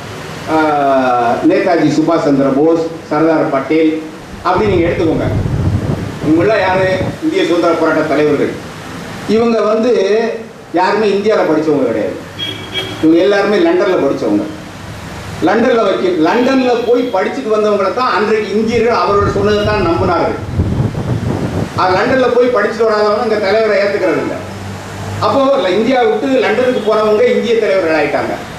நேதாஜி சுபாஷ் சந்திர போஸ், சர்தார் பட்டேல் அப்படி நீங்கள் எடுத்துக்கோங்க. இவங்களாம் யார்? இந்திய சுதந்திர போராட்ட தலைவர்கள். இவங்க வந்து யாருமே இந்தியாவில் படித்தவங்க கிடையாது. இவங்க எல்லாருமே லண்டனில் படித்தவங்க. லண்டனில் போய் படிச்சுட்டு வந்தவங்களை தான் அன்றைக்கு இந்தியர்கள் அவர்கள் சொன்னதை தான் நம்பினார்கள். லண்டனில் போய் படிச்சுட்டு வராதவங்க இங்கே தலைவரை ஏற்றுக்கிறது இல்லை. அப்போது இந்தியா விட்டு லண்டனுக்கு போனவங்க இந்திய தலைவர்கள் ஆகிட்டாங்க.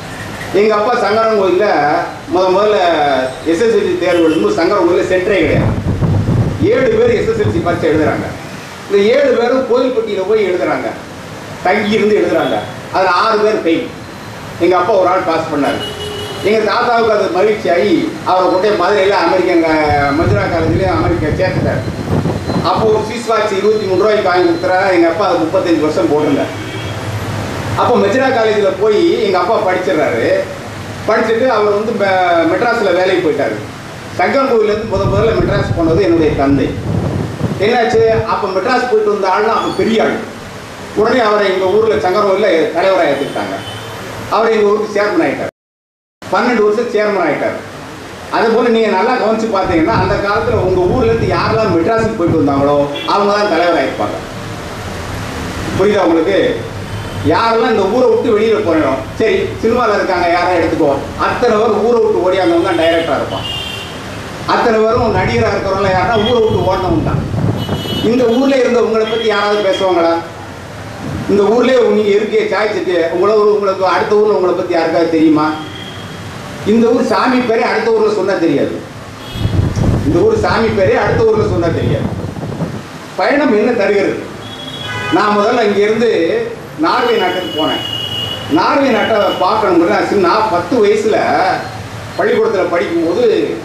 எங்கள் அப்பா சங்கரன் கோயிலில் முதல்ல எஸ்எஸ்எல்சி தேர்வு எழுதும்போது சங்கரன் கோயிலில் சென்டரே கிடையாது. 7 பேர் எஸ்எஸ்எல்சி பரீட்சை எழுதுறாங்க. இந்த 7 பேரும் கோயில்பட்டியில் போய் எழுதுறாங்க, தங்கி இருந்து எழுதுறாங்க. அதில் 6 பேர் ஃபெயில். எங்கள் அப்பா ஒரு ஆள் பாஸ் பண்ணார். எங்கள் தாத்தாவுக்கு அது மகிழ்ச்சி ஆகி அவரை கொண்டே மதுரையில் மதுரா காலேஜ்லேயும் அமெரிக்கா சேர்த்துட்டார். அப்போ ஒரு ஸ்விஸ் வாட்ச் 23 ரூபாய்க்கு வாங்கி கொடுத்துறாரு. எங்கள் அப்பா அது 35 வருஷம் போட்டிருந்தார். அப்போ மெஜ்ரா காலேஜில் போய் எங்கள் அப்பா படிச்சிடுறாரு. படிச்சுட்டு அவர் வந்து மெட்ராஸில் வேலைக்கு போயிட்டார். சங்கரன் கோவிலேருந்து முதல்ல மெட்ராஸ் போனது என்னுடைய தந்தை. என்னாச்சு, அப்போ மெட்ராஸ் போயிட்டு வந்த ஆள்னா அப்போ பெரிய ஆள். உடனே அவரை எங்கள் ஊரில் சங்கரன் கோவிலில் தலைவராக ஏற்றுக்கிட்டாங்க. அவர் எங்கள் ஊருக்கு சேர்மன் ஆகிட்டார். 12 வருஷம் சேர்மன் ஆகிட்டார். அதுபோல் நீங்கள் நல்லா கவனித்து பார்த்தீங்கன்னா அந்த காலத்தில் உங்கள் ஊர்லேருந்து யாரெல்லாம் மெட்ராஸுக்கு போயிட்டு வந்தாங்களோ அவங்க தான் தலைவராக இருப்பாங்க. புரியுதா உங்களுக்கு? யாரெல்லாம் இந்த ஊரை விட்டு வெளியில் போயிடும், சரி சினிமாவில் இருக்காங்க யாராவது எடுத்துக்கோ, அத்தனை பேர் ஊரை விட்டு ஓடியாந்தவங்க தான் டைரக்டராக இருப்பான். அத்தனை பேரும் நடிகராக இருக்கிறவங்கள யாருன்னா ஊரை விட்டு ஓடினவங்க தான். இந்த ஊரில் இருந்த உங்களை பற்றி யாராவது பேசுவாங்களா? இந்த ஊர்லேயே நீங்கள் இருக்கையே சாய்ச்சிட்டு உங்களுக்கு அடுத்த ஊரில் உங்களை பற்றி யாருக்காவது தெரியுமா? இந்த ஊர் சாமி பேரே அடுத்த ஊரில் சொன்னால் தெரியாது. இந்த ஊர் சாமி பேரே அடுத்த ஊரில் சொன்னால் தெரியாது. பயணம் என்ன தருகிறது? நான் முதல்ல இங்கேருந்து நார்வே நாட்டுக்கு போனேன். நார்வே நாட்டை பார்க்கணுங்கிறது நான் 10 வயசில் பள்ளிக்கூடத்தில் படிக்கும்போது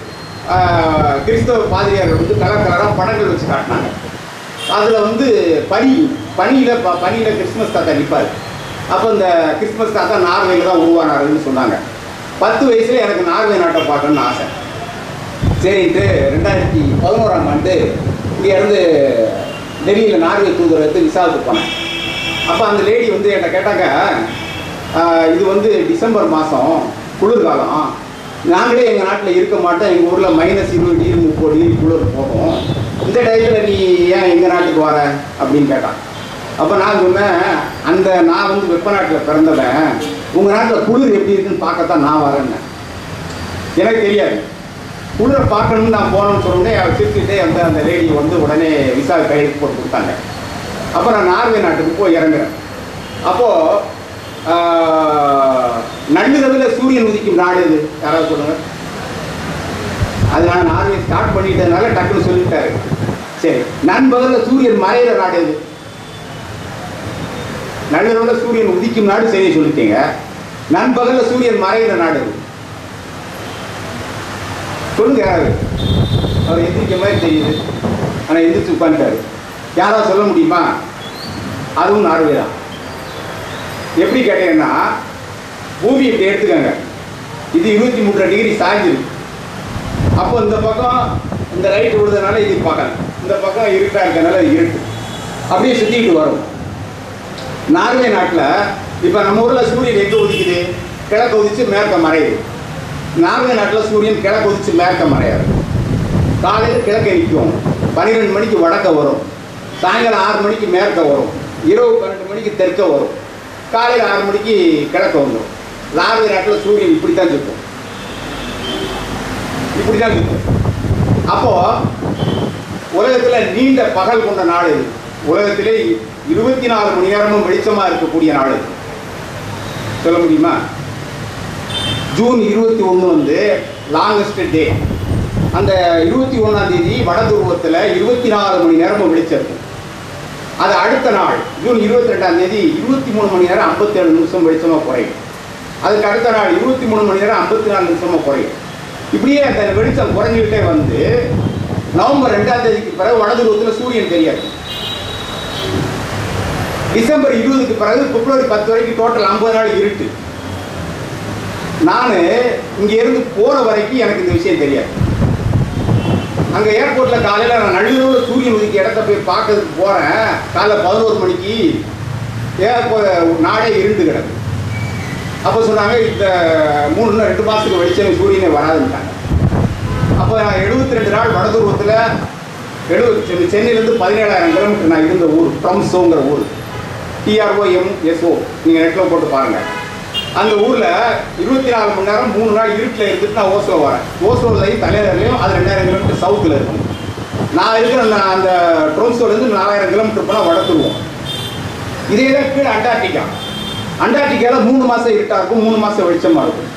கிறிஸ்தவ பாதிரியார்கள் வந்து கலராக படங்கள் வச்சு காட்டினாங்க. அதில் வந்து பனியில் கிறிஸ்மஸ் தாத்தா நிற்பார். அப்போ இந்த கிறிஸ்மஸ் தாத்தா நார்வேயில் தான் உருவானாருன்னு சொன்னாங்க. 10 வயசுல எனக்கு நார்வே நாட்டை பார்க்கணுன்னு ஆசை. சரின்ட்டு 2011ஆம் ஆண்டு இங்கேருந்து டெல்லியில் நார்வே தூதரகத்து விசாவுக்கு போனேன். அப்போ அந்த லேடி வந்து என்கிட்ட கேட்டாங்க, இது வந்து டிசம்பர் மாதம் குளிர்காலம், நாங்களே எங்கள் நாட்டில் இருக்க மாட்டோம், எங்கள் ஊரில் -20 டிகிரி 30 டிகிரி குளிர் போகும், இந்த டைத்தில் நீ ஏன் எங்கள் நாட்டுக்கு வர அப்படின்னு கேட்டான். அப்போ நான் சொன்னேன், நான் வந்து வெப்ப நாட்டில் பிறந்தவன், உங்கள் நாட்டில் குளிர் எப்படி இருக்குன்னு பார்க்கத்தான் நான் வரேன்னு. எனக்கு தெரியாது, குளிரை பார்க்கணும்னு நான் போனேன்னு சொன்னேன். அவர் சிரிச்சுட்டே அந்த லேடி வந்து உடனே விசா கையெழுத்து போட்டு கொடுத்தாங்க. அப்போ நான் நார்வே நாட்டுக்கு போய் இறங்குறேன். அப்போது நள்ளிரவில் சூரியன் உதிக்கும் நாடு இது யாராவது சொல்லுங்கள். அது நான் நார்வே ஸ்டார்ட் பண்ணிட்டதுனால டக்குன்னு சொல்லிட்டாரு. சரி, நண்பகலில் சூரியன் மறைகிற நாடு இது. நள்ளிரவில் சூரியன் உதிக்கும் நாடு சரி சொல்லிட்டீங்க. நண்பகலில் சூரியன் மறைகிற நாடு இது சொல்லுங்க யாராவது. அவர் எந்திரிக்க மாதிரி தெரியுது, ஆனால் எந்திரிச்சு உட்காந்துட்டாரு. யாராவது சொல்ல முடியுமா? அதுவும் நார்வே தான். எப்படி கேட்டீங்கன்னா, பூமி இப்படி எடுத்துக்கங்க, இது 23 டிகிரி சாய்ஞ்சிருக்கு. அப்போ இந்த பக்கம் இந்த லைட் விடுறதுனால இது பார்க்கலாம், இந்த பக்கம் இருட்டாக இருக்கிறதுனால இருட்டு அப்படியே சுற்றிக்கிட்டு வரும். நார்வே நாட்டில் இப்போ நம்ம ஊரில் சூரியன் எங்கே உதிக்குது? கிழக்கு உதிச்சு மேற்க மறையுது. நார்வே நாட்டில் சூரியன் கிழக்கு உதிச்சு மேற்க மறையாது. காலையில் கிழக்க நிற்கும், 12 மணிக்கு வடக்க வரும், சாயங்காலம் 6 மணிக்கு மேற்க வரும், இரவு 12 மணிக்கு தெற்க வரும், காலையில் 6 மணிக்கு கிழக்க வந்துடும். நார்வே நாட்டில் சூரியன் இப்படி தான் சுற்றும், இப்படி தான் சுற்றும். அப்போது உலகத்தில் நீண்ட பகல் கொண்ட நாடு இது. உலகத்திலே 24 மணி நேரமும் வெளிச்சமாக இருக்கக்கூடிய நாடு. சொல்ல முடியுமா? ஜூன் 21 வந்து லாங்கஸ்ட் டே. அந்த 21ஆம் தேதி வட துருவத்தில் 24 மணி நேரமும் வெளிச்சம் இருக்கும். அது அடுத்த நாள் ஜூன் 22ஆம் தேதி 23 மணி நேரம் 57 நிமிஷம் வெளிச்சமாக குறையும். அதுக்கு அடுத்த நாள் 23 மணி நேரம் 54 நிமிஷமாக குறையும். இப்படியே அந்த வெளிச்சம் குறைஞ்சிக்கிட்டே வந்து நவம்பர் 2ஆம் தேதிக்கு பிறகு வட துருவத்தில் சூரியன் தெரியாது. டிசம்பர் 20க்கு பிறகு பிப்ரவரி 10 வரைக்கும் டோட்டல் 50 நாள் இருட்டு. நான் இங்கே இருந்து போகிற வரைக்கும் எனக்கு இந்த விஷயம் தெரியாது. அங்கே ஏர்போர்ட்டில் காலையில் நான் நள்ளிரவில் சூரியன் உதிக்க இடத்த போய் பார்க்கறதுக்கு போகிறேன். காலைல 11 மணிக்கு நாடே இருந்து கிடக்கு. அப்போ சொன்னாங்க, இந்த 2 மாதத்துக்கு வெளிச்சம் சூரியனே வராதுன்ட்டாங்க. அப்போ நான் 72 நாள் வடதுருவத்தில் சென்னையிலேருந்து 17,000 கிலோமீட்டர் நான் இருந்த ஊர் ட்ரம்ஸோங்கிற ஊர், TROMSO, நீங்கள் நெட்டில் போட்டு பாருங்கள். அந்த ஊரில் 24 மணி நேரம் 3 நாள் இருட்டில் இருந்துட்டு நான் ஓஸ்லோ வரேன். ஓஸ்லோலையும் தலைநகர்லையும் அது 2000 கிலோமீட்டர் சவுத்தில் இருக்கும். நான் இருக்கிற அந்த ட்ரோம்ஸோலேருந்து 4000 கிலோமீட்டர் போனால் வடத்துருவோம். இதே தான் கீழே அண்டார்டிகா. அண்டார்டிகாவில் 3 மாதம் இருட்டாக இருக்கும், 3 மாதம் வெளிச்சமாக இருக்கும்.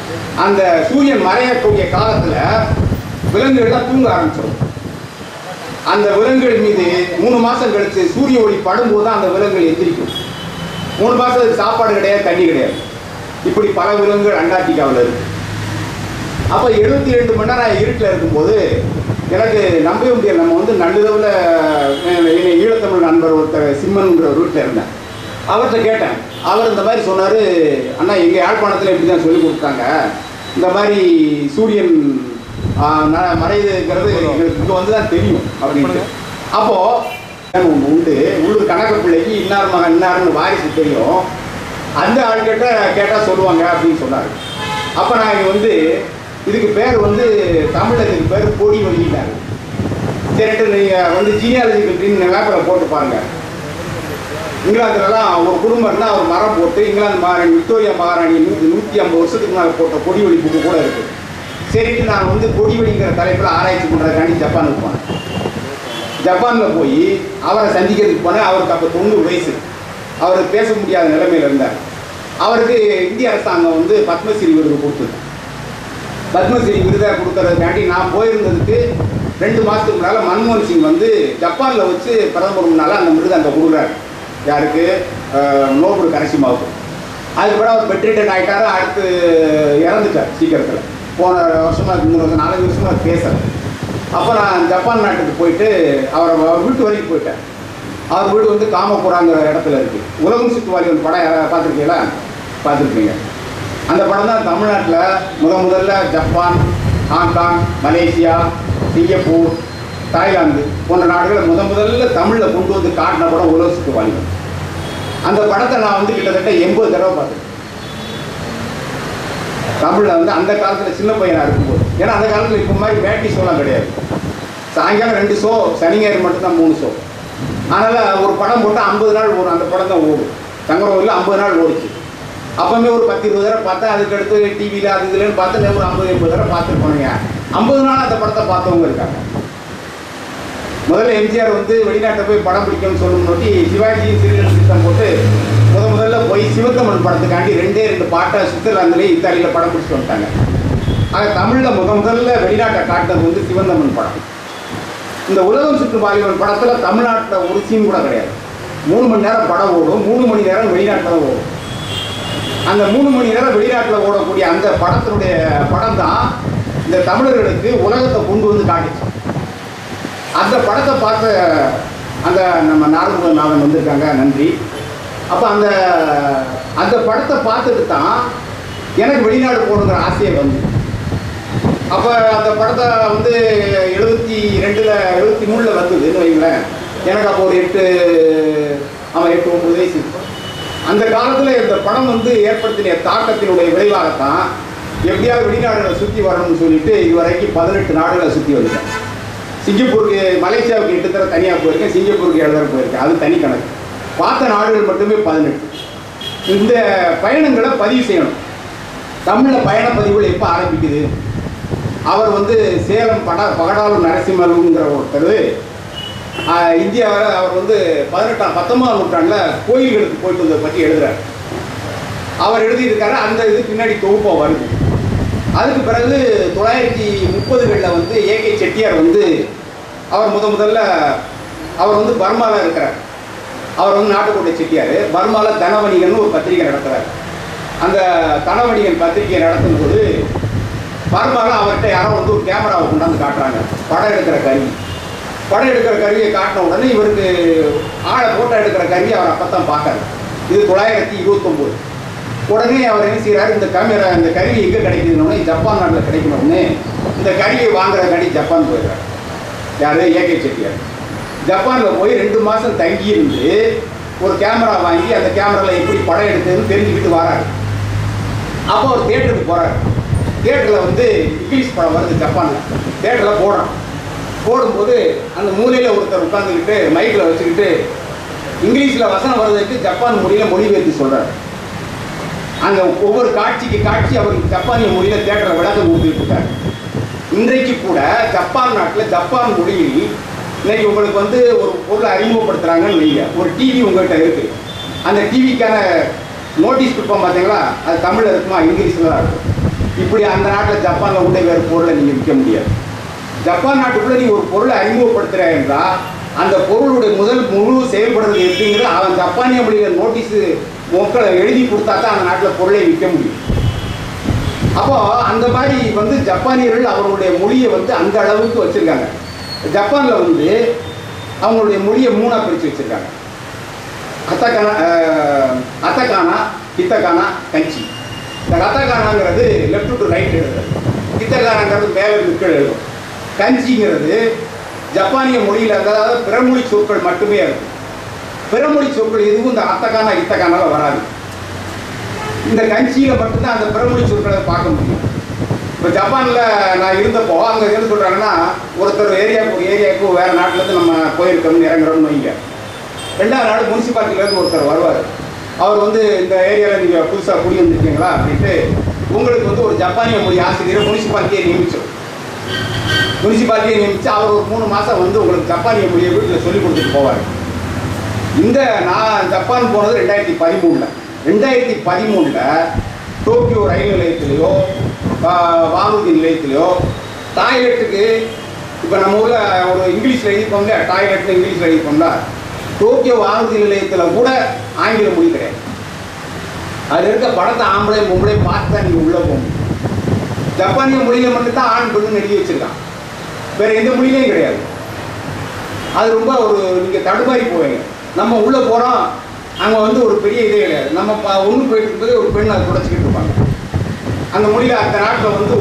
அந்த சூரியன் மறையக்கூடிய காலத்தில் விலங்குகள்லாம் தூங்க ஆரம்பிச்சிடும். அந்த விலங்குகள் மீது 3 மாதம் கழித்து சூரிய ஒளி படும்போது தான் அந்த விலங்குகள் எந்திரிக்கும். 3 மாதத்துக்கு சாப்பாடு கிடையாது, தண்ணி கிடையாது. இப்படி பல விலங்குகள் அண்டார்டிகாவில் இருக்கு. அப்போ 72 மணி நேரம் இருட்டில் இருக்கும்போது எனக்கு நம்பவே முடியாது. நம்ம வந்து நள்ளிரவில் ஈழத்தமிழ் நண்பர் ஒருத்தர் சிம்மன்கிற ஒரு வீட்டில் இருந்தேன். அவர்கிட்ட கேட்டேன். அவர் இந்த மாதிரி சொன்னார், அண்ணா எங்கள் யாழ்ப்பாணத்தில் இப்படி தான் சொல்லி கொடுத்தாங்க, இந்த மாதிரி சூரியன் மறையுதுங்கிறது எங்களுக்கு இங்கே வந்து தான் தெரியும் அப்படின்ட்டு. அப்போது ஒன்று உண்டு, உள்ளூர் கணக்கு பிள்ளைக்கு இன்னார் மகன் இன்னார்னு வாரிசு தெரியும், அந்த ஆள்கிட்ட கேட்டால் சொல்லுவாங்க அப்படின்னு சொன்னார். அப்போ நான் இங்கே வந்து இதுக்கு பேர் வந்து தமிழில் இதுக்கு பேர் கொடி வழியிட்டார். சரிட்டு நீங்கள் வந்து ஜீனியாலஜிக்கல் ட்ரீன் பேப்பரில் போட்டு பாருங்கள். இங்கிலாந்துலலாம் ஒரு குடும்பம்னா ஒரு மரம் போட்டு இங்கிலாந்து மகாராணி விக்டோரியா மகாராணி 150 வருஷத்துக்கு மேலே போட்ட கொடி வழி புக்கு கூட இருக்குது. சரிட்டு நான் வந்து கொடி வழிங்கிற தலைப்பில் ஆராய்ச்சி பண்ணுறதுக்காண்டி ஜப்பானுக்கு போனேன். ஜப்பானில் போய் அவரை சந்திக்கிறதுக்கு போனேன். அவருக்கு அப்போ 90 வயசு. அவர் பேச முடியாத நிலைமையில் இருந்தார். அவருக்கு இந்திய அரசாங்கம் வந்து பத்மஸ்ரீ விருது கொடுத்தது. பத்மஸ்ரீ விருதை கொடுக்கறதுக்காண்டி நான் போயிருந்ததுக்கு 2 மாதத்துக்கு முன்னால் மன்மோகன் சிங் வந்து ஜப்பானில் வச்சு பிரதமர் முன்னால் அந்த விருது அங்கே கொடுக்குறாரு. யாருக்கு? நோபல் கரசிமாவுக்கு. அதுக்கப்புறம் அவர் பெட்ரிட்டன் ஆகிட்டார். அடுத்து இறந்துட்டார் சீக்கிரத்தில். போன வருஷமாக 4 வருஷமாக பேசலை. அப்போ நான் ஜப்பான் நாட்டுக்கு போயிட்டு அவர் வீட்டு வரைக்கும் போயிட்டேன். அவர் வீடு வந்து காமபுராங்கிற இடத்துல இருக்குது. உலகம் சுற்றுவாளிகள் படம் யாராவது பார்த்துருக்கீங்களா? பார்த்துருக்கீங்க. அந்த படம் தான் தமிழ்நாட்டில் முதல்ல Japan, Hong Kong, Malaysia, Singapore, Thailand போன்ற நாடுகளை முதல்ல தமிழில் கொண்டு வந்து காட்டின படம் உலக சுற்றுவாளிகள். அந்த படத்தை நான் வந்து கிட்டத்தட்ட 80 தடவை பார்த்தேன் தமிழில். வந்து அந்த காலத்தில் சின்ன பையனாக இருக்கும்போது. ஏன்னா அந்த காலத்தில் இப்போ மாதிரி பேட்டி ஷோலாம் கிடையாது. சாயங்காலம் 2 ஷோ, சனி ஞாயிறு மட்டும்தான் 3 ஷோ. அதனால் ஒரு படம் போட்டால் 50 நாள் ஓடும். அந்த படம் தான் ஓடும். தங்கரோவில் 50 நாள் ஓடிச்சு. அப்போவுமே ஒரு 10-20 தடவை பார்த்தேன். அதுக்கடுத்து டிவியில் அது இதுலன்னு பார்த்து ஒரு 50-80 தடவை பார்த்துருப்போனுங்க. 50 நாள் அந்த படத்தை பார்த்தவங்க இருக்காங்க. முதல்ல எம்ஜிஆர் வந்து வெளிநாட்டை போய் படம் பிடிக்கணும்னு சொல்லணும் நோட்டி சிவாஜியின் சிறுகல் திட்டம் போட்டு முதல்ல போய் சிவத்தமிழ் படத்துக்காண்டி 2 பாட்டை சுவிட்சர்லாந்துலேயே இத்தாலியில் படம் பிடிச்சிட்டு வந்துட்டாங்க. ஆக தமிழில் முதல்ல வெளிநாட்டை காட்டினது வந்து சிவந்தமிழ் படம். இந்த உலகம் சுற்றுவாளிகள் படத்தில் தமிழ்நாட்டில் ஒரு சீன் கூட கிடையாது. 3 மணி நேரம் படம் ஓடும். 3 மணி நேரம் வெளிநாட்டில் தான் ஓடும். அந்த 3 மணி நேரம் வெளிநாட்டில் ஓடக்கூடிய அந்த படத்தினுடைய படம் தான் இந்த தமிழர்களுக்கு உலகத்தை கொண்டு வந்து காட்டுச்சு. அந்த படத்தை பார்த்த அந்த நம்ம நாகன் வந்திருக்காங்க, நன்றி. அப்போ அந்த படத்தை பார்த்துட்டு தான் எனக்கு வெளிநாடு போகணுங்கிற ஆசையை வந்து. அப்போ அந்த படத்தை வந்து 73 வந்ததுன்னு வைங்களேன். எனக்கு அப்போ ஒரு 8-9 வயசு. அந்த காலத்தில் இந்த படம் வந்து ஏற்படுத்தின தாக்கத்தினுடைய விளைவாகத்தான் எப்படியாவது வெளிநாடுகளை சுற்றி வரணும்னு சொல்லிட்டு இதுவரைக்கும் 18 நாடுகளை சுற்றி வந்துட்டேன். சிங்கப்பூருக்கு, மலேசியாவுக்கு 8 தடவை தனியாக போயிருக்கேன். சிங்கப்பூருக்கு 7 தடவை போயிருக்கேன். அது தனி கணக்கு. பார்த்த நாடுகள் மட்டுமே 18. இந்த பயணங்களை பதிவு செய்யணும். தமிழில் பயண பதிவுகள் எப்போ ஆரம்பிக்குது? அவர் வந்து சேலம் பகடாலூர் நரசிம்மருங்கிற ஒருத்தர் இந்தியாவில் அவர் வந்து 19ஆம் நூற்றாண்டில் கோயில்களுக்கு போயிட்டு வந்ததை பற்றி எழுதுறாரு. அவர் எழுதியிருக்காரு. அந்த இது பின்னாடி தொகுப்பாக வருது. அதுக்கு பிறகு 930களில் வந்து ஏகே செட்டியார் வந்து அவர் முதல்ல அவர் வந்து பர்மாவில் இருக்கிறார். அவர் வந்து நாட்டுக்கோட்டை செட்டியார். பர்மாவில் தனவணிகன் ஒரு பத்திரிகை நடத்துகிறார். அந்த தனவணிகன் பத்திரிகை நடத்தும்போது பர்மாவில் அவர்கிட்ட யாரோ வந்து ஒரு கேமராவை கொண்டாந்து காட்டுறாங்க. படம் எடுக்கிற கருவியை காட்டின உடனே இவருக்கு ஃபோட்டோ எடுக்கிற கருவியை அவர் அப்போ தான் பார்க்காரு. இது 929. உடனே அவர் என்ன செய்கிறார், இந்த கருவி எங்கே கிடைக்குதுன்னு ஜப்பான் நாட்டில் கிடைக்கணும்னு இந்த கருவியை வாங்குறதுக்காண்டி ஜப்பான் போயிடுறார். யார்? ஏகே செட்டியார். ஜப்பானில் போய் 2 மாதம் தங்கியிருந்து ஒரு கேமரா வாங்கி அந்த கேமராவில் எப்படி படம் எடுத்ததுன்னு தெரிஞ்சுக்கிட்டு வராரு. அப்போ அவர் தியேட்டருக்கு போகிறார். தியேட்டரில் வந்து இங்கிலீஷ் படம் வருது ஜப்பானில். தியேட்டரில் போடும்போது அந்த மூலையில் ஒருத்தர் உட்காந்துக்கிட்டு மைக்கில் வச்சுக்கிட்டு இங்கிலீஷில் வசனம் வர்றதுக்கு ஜப்பான் மொழியில் மொழிபெயர்த்து சொல்கிறார். அந்த ஒவ்வொரு காட்சி அவருக்கு ஜப்பானிய மொழியில் தியேட்டரில் விளக்கம் கொடுத்துட்டு இருக்காரு. இன்றைக்கு கூட ஜப்பான் நாட்டில் ஜப்பான் மொழியில் இன்னைக்கு உங்களுக்கு வந்து ஒரு பொருளை அறிமுகப்படுத்துகிறாங்கன்னு வைங்க. ஒரு டிவி உங்கள்கிட்ட இருக்குது. அந்த டிவிக்கான நோட்டீஸ் கொடுப்போம் பார்த்தீங்களா? அது தமிழில் இருக்குமா, இங்கிலீஷில் தான் இருக்கும். இப்படி அந்த நாட்டில் ஜப்பானில் உண்டை வேறு பொருளை நீங்கள் விற்க முடியாது. ஜப்பான் நாட்டுக்குள்ளே நீ ஒரு பொருளை அறிமுகப்படுத்துகிற என்றால் அந்த பொருளுடைய முழு செயல்படுறது எப்படிங்கிறது அவன் ஜப்பானிய மொழியில் நோட்டீஸு மக்களை எழுதி கொடுத்தா தான் அந்த நாட்டில் பொருளை விற்க முடியும். அப்போ அந்த மாதிரி வந்து ஜப்பானியர்கள் அவர்களுடைய மொழியை வந்து அந்த அளவுக்கு வச்சுருக்காங்க. ஜப்பானில் வந்து அவங்களுடைய மொழியை 3ஆக பிரித்து வச்சுருக்காங்க. அத்தகானா, ஹித்தகானா, கஞ்சி. இந்த அத்தகானாங்கிறது லெஃப்ட் டு ரைட் எழுதுறது, ஹித்தகானாங்கிறது மேலே இருந்து கீழே எழுதும். கஞ்சிங்கிறது ஜப்பானிய மொழியில் அதாவது பிறமொழி சொற்கள் மட்டுமே இருக்கும். பிறமொழி சொற்கள் எதுவும் இந்த அத்தகானா ஹித்தகானால வராது. இந்த கஞ்சியில் மட்டும்தான் அந்த பிறமொழி சொற்களை பார்க்க முடியும். இப்போ ஜப்பானில் நான் இருந்தப்போ அங்கே என்ன சொல்கிறாங்கன்னா, ஒருத்தர் ஏரியாவுக்கு வேறு நாட்டிலேருந்து நம்ம போயிருக்கோம்னு இறங்குறோம்னு வைங்க. 2வது நாடு முனிசிபாலிட்டியிலேருந்து ஒருத்தர் வருவார். அவர் வந்து இந்த ஏரியாவில் நீங்கள் புதுசாக குடி வந்துருக்கீங்களா அப்படின்ட்டு உங்களுக்கு வந்து ஒரு ஜப்பானிய மொழி ஆசிரியரை முனிசிபாலிட்டியை நியமிச்சு அவர் ஒரு 3 மாதம் வந்து உங்களுக்கு ஜப்பானிய மொழியை வீட்டில் சொல்லிக் கொடுத்துட்டு போவார். நான் ஜப்பான் போனது 2013. 2013 டோக்கியோ ரயில் நிலையத்திலேயோ வானூர்தி நிலையத்திலேயோ டாய்லெட்டுக்கு இப்போ நம்ம ஊரில் ஒரு இங்கிலீஷில் எழுதிப்போம்ல, டாய்லெட்னு இங்கிலீஷில் எழுதிப்போம்ல, டோக்கியோ வானூர்தி நிலையத்தில் கூட ஆங்கில மொழி கிடையாது. அதில் இருக்க படத்தை ஆம்பளை பொம்பளை பார்த்து தான் நீங்கள் உள்ளே போகணும். ஜப்பானிய மொழியில் மட்டும்தான் ஆண் பெண்ணுன்னு எழுதி வச்சுருக்கான், வேறு எந்த மொழியிலையும் கிடையாது. அது ரொம்ப நீங்கள் தடுமாறி போவீங்க. நம்ம உள்ளே போகிறோம், அங்கே வந்து ஒரு பெரிய இதே கிடையாது. நம்ம ஒன்று போயிட்டு இருக்கும்போது ஒரு பெண் அதை தொடச்சிக்கிட்டு இருப்பாங்க. அந்த மொழியில் அந்த நாட்டில் வந்து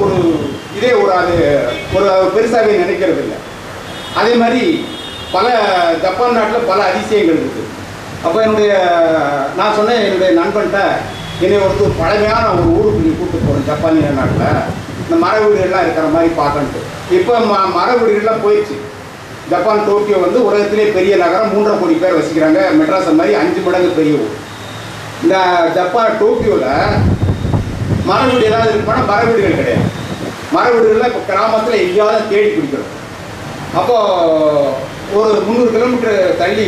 அது பெருசாகவே நினைக்கிறது இல்லை. அதே மாதிரி ஜப்பான் நாட்டில் பல அதிசயங்கள் இருக்குது. அப்போ நான் சொன்னேன் என்னுடைய நண்பன்கிட்ட, என்னை ஒருத்தர் பழமையான ஒரு ஊருக்கு நீ கூப்பிட்டு போகிறோம் ஜப்பானிய நாட்டில், இந்த மர வீடுகள்லாம் இருக்கிற மாதிரி பார்க்கணுட்டு. இப்போ மர வீடுகள்லாம் போயிடுச்சு. ஜப்பான் டோக்கியோ வந்து உலகத்திலே பெரிய நகரம், 3.5 கோடி பேர் வசிக்கிறாங்க. மெட்ராஸ் மாதிரி 5 மடங்கு பெரிய ஊர். இந்த ஜப்பான் டோக்கியோவில் மர வீடு ஏதாவது இருக்குன்னா மர வீடுகள் கிடையாது. மர வீடுகளில் இப்போ கிராமத்தில் எங்கேயாவது தேடி பிடிக்கிறோம். அப்போது ஒரு 300 கிலோமீட்டர் தள்ளி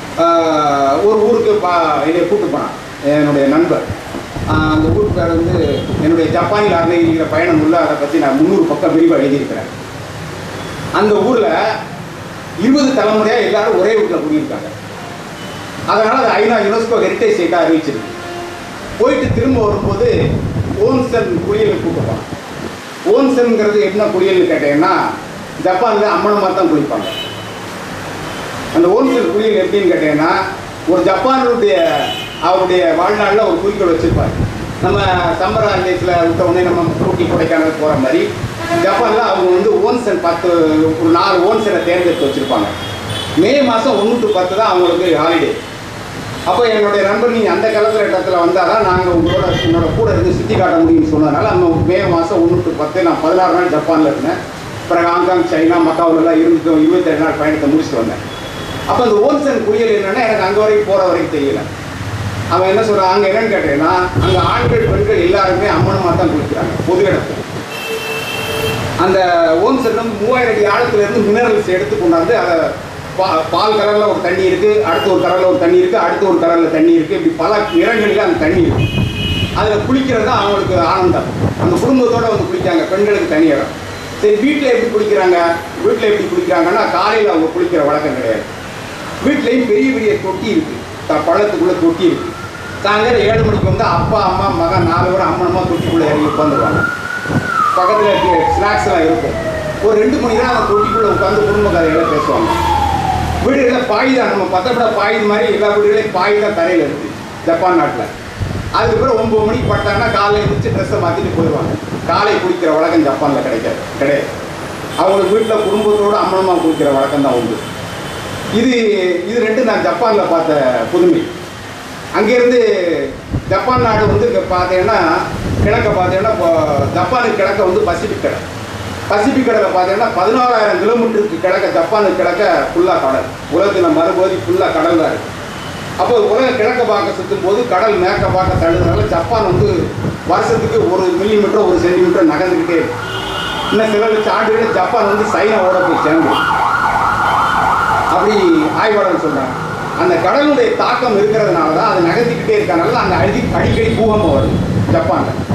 ஒரு ஊருக்கு என்னை கூப்பிட்டு போனான் என்னுடைய நண்பர். அந்த ஊருக்கு பேர் வந்து என்னுடைய ஜப்பானில் ஆரம்பிக்கிற பயணம் உள்ள, அதை பற்றி நான் 300 பக்கம் விரிவாக எழுதியிருக்கிறேன். அந்த ஊரில் 20 தலைமுறையாக எல்லாரும் ஒரே வீட்டில் குடியிருக்காங்க. அதனால் அது ஐநா யுனெஸ்கோ ஹெரிட்டேஜ் சைட்டாக அறிவிச்சிருக்கு. போயிட்டு திரும்ப வரும்போது ஓன்சன் குளியலுக்கு கூப்பிட்டுப்பாங்க. ஓன்சன்ங்கிறது என்ன குளியல்னு கேட்டீங்கன்னா, ஜப்பானில் அம்மனமாக தான் குளிப்பாங்க. அந்த ஓன்சன் குளியல் எப்படின்னு கேட்டீங்கன்னா, ஒரு ஜப்பானுடைய அவருடைய வாழ்நாளில் ஒரு குறிக்கோள் வச்சுருப்பார். நம்ம சம்மர் ஹாலிடேஸில் விட்ட உடனே நம்ம ஊட்டி கொடைக்கானல் போகிற மாதிரி ஜப்பானில் அவங்க வந்து ஓன்சன் ஒரு 4 ஓன்சனை தேர்ந்தெடுத்து வச்சுருப்பாங்க. மே மாதம் 1 to 10 தான் அவங்களுக்கு ஹாலிடே. அப்போ என்னுடைய நண்பர், நீங்கள் அந்த காலத்தில் இடத்துல வந்தால் தான் நாங்கள் உன்னோட கூட இருந்து சுற்றி காட்ட முடியும்னு சொன்னதுனால அந்த மே மாதம் 1 to 10 நான் 16 நாள் ஜப்பானில் இருந்தேன். பிறகு ஹாங்காங், சைனா, மக்காவிலலாம் இருந்துட்டு 27 நாள் பயணத்தை முடிச்சுட்டு வந்தேன். அப்போ அந்த ஓன்சன் குளியல் என்னென்னா எனக்கு அங்கே வரைக்கும் போகிற வரைக்கும் தெரியல. அவன் என்ன சொல்கிறான், அங்கே என்னென்னு கேட்டீங்கன்னா, அங்கே ஆண்கள் பெண்கள் எல்லாருமே அம்மனமாக தான் குளிக்கிறாங்க பொது இடத்துல. அந்த ஓன்சன் 3000 அடி ஆழத்துலேருந்து மினரல்ஸ் எடுத்து கொண்டாந்து அதை பால் கலரில் ஒரு தண்ணி இருக்குது, அடுத்த ஒரு கலரில் ஒரு தண்ணி இருக்குது, அடுத்த ஒரு கலரில் தண்ணி இருக்குது, இப்படி பல நிறங்களில் அந்த தண்ணி இருக்குது. அதில் குளிக்கிறது தான் அவங்களுக்கு ஆனந்தம். அந்த குடும்பத்தோடு வந்து குளிக்காங்க, பெண்களுக்கு தனி இடம். சரி, வீட்டில் எப்படி குளிக்கிறாங்கன்னா, காலையில் அவங்க குளிக்கிற வழக்கம் கிடையாது. வீட்லேயும் பெரிய பெரிய தொட்டி இருக்குது, பள்ளத்துக்குள்ளே தொட்டி இருக்குது. சாயங்காலம் 7 மணிக்கு வந்து அப்பா அம்மா மகன் 4 பேரும் அம்மனமாக தொட்டிக்குள்ளே இறங்கி உட்காந்துருவாங்க. பக்கத்தில் ஸ்நாக்ஸ்லாம் இருக்கும். ஒரு 2 மணி நேரம் அந்த தொட்டிக்குள்ளே உட்காந்து குடும்ப கதைகளை பேசுவாங்க. வீடுகளில் பாய் தான், நம்ம பத்தப்பட பாய் மாதிரி எல்லா வீடுகளையும் பாய் தான் தரையில் இருக்குது ஜப்பான் நாட்டில். அதுக்கப்புறம் 9 மணிக்கு பட்டாங்கன்னா காலையில் எழுந்திரிச்சு ட்ரெஸ்ஸை மாற்றிட்டு போயிடுவாங்க. காலை குளிக்கிற வழக்கம் ஜப்பானில் கிடையாது. அவங்களுக்கு வீட்டில் குடும்பத்தோடு அம்மனமாக குளிக்கிற வழக்கம் தான் உண்டு. இது 2 நான் ஜப்பானில் பார்த்த புதுமை. அங்கேருந்து ஜப்பான் நாடு வந்து பார்த்தீங்கன்னா கிழக்க பார்த்தீங்கன்னா, இப்போ ஜப்பானுக்கு கிழக்க வந்து பசிபிக் கடலில் பார்த்தீங்கன்னா 14,000 கிலோமீட்டருக்கு கிழக்க ஜப்பானுக்கு கிழக்க ஃபுல்லாக கடல். உலகத்தில் மறுபோதி ஃபுல்லாக கடல் தான் இருக்குது. அப்போ உலக கிழக்க பார்க்க சுற்றும் போது கடல் மேற்க பார்க்க தள்ளுறதுனால ஜப்பான் வந்து வருஷத்துக்கு 1 மில்லிமீட்டர் 1 சென்டிமீட்டர் நகர்ந்துக்கிட்டே இருக்கு. இன்னும் சில லட்சம் ஆண்டுகளில் ஜப்பான் வந்து சைனாவோட போய் சேர்ந்து அப்படி ஆய்வாளர்கள் சொல்கிறாங்க. அந்த கடலுடைய தாக்கம் இருக்கிறதுனால தான் அது நகர்த்திக்கிட்டே இருக்கனால அந்த அடிக்கடி பூகம்பம் வருது ஜப்பானில்.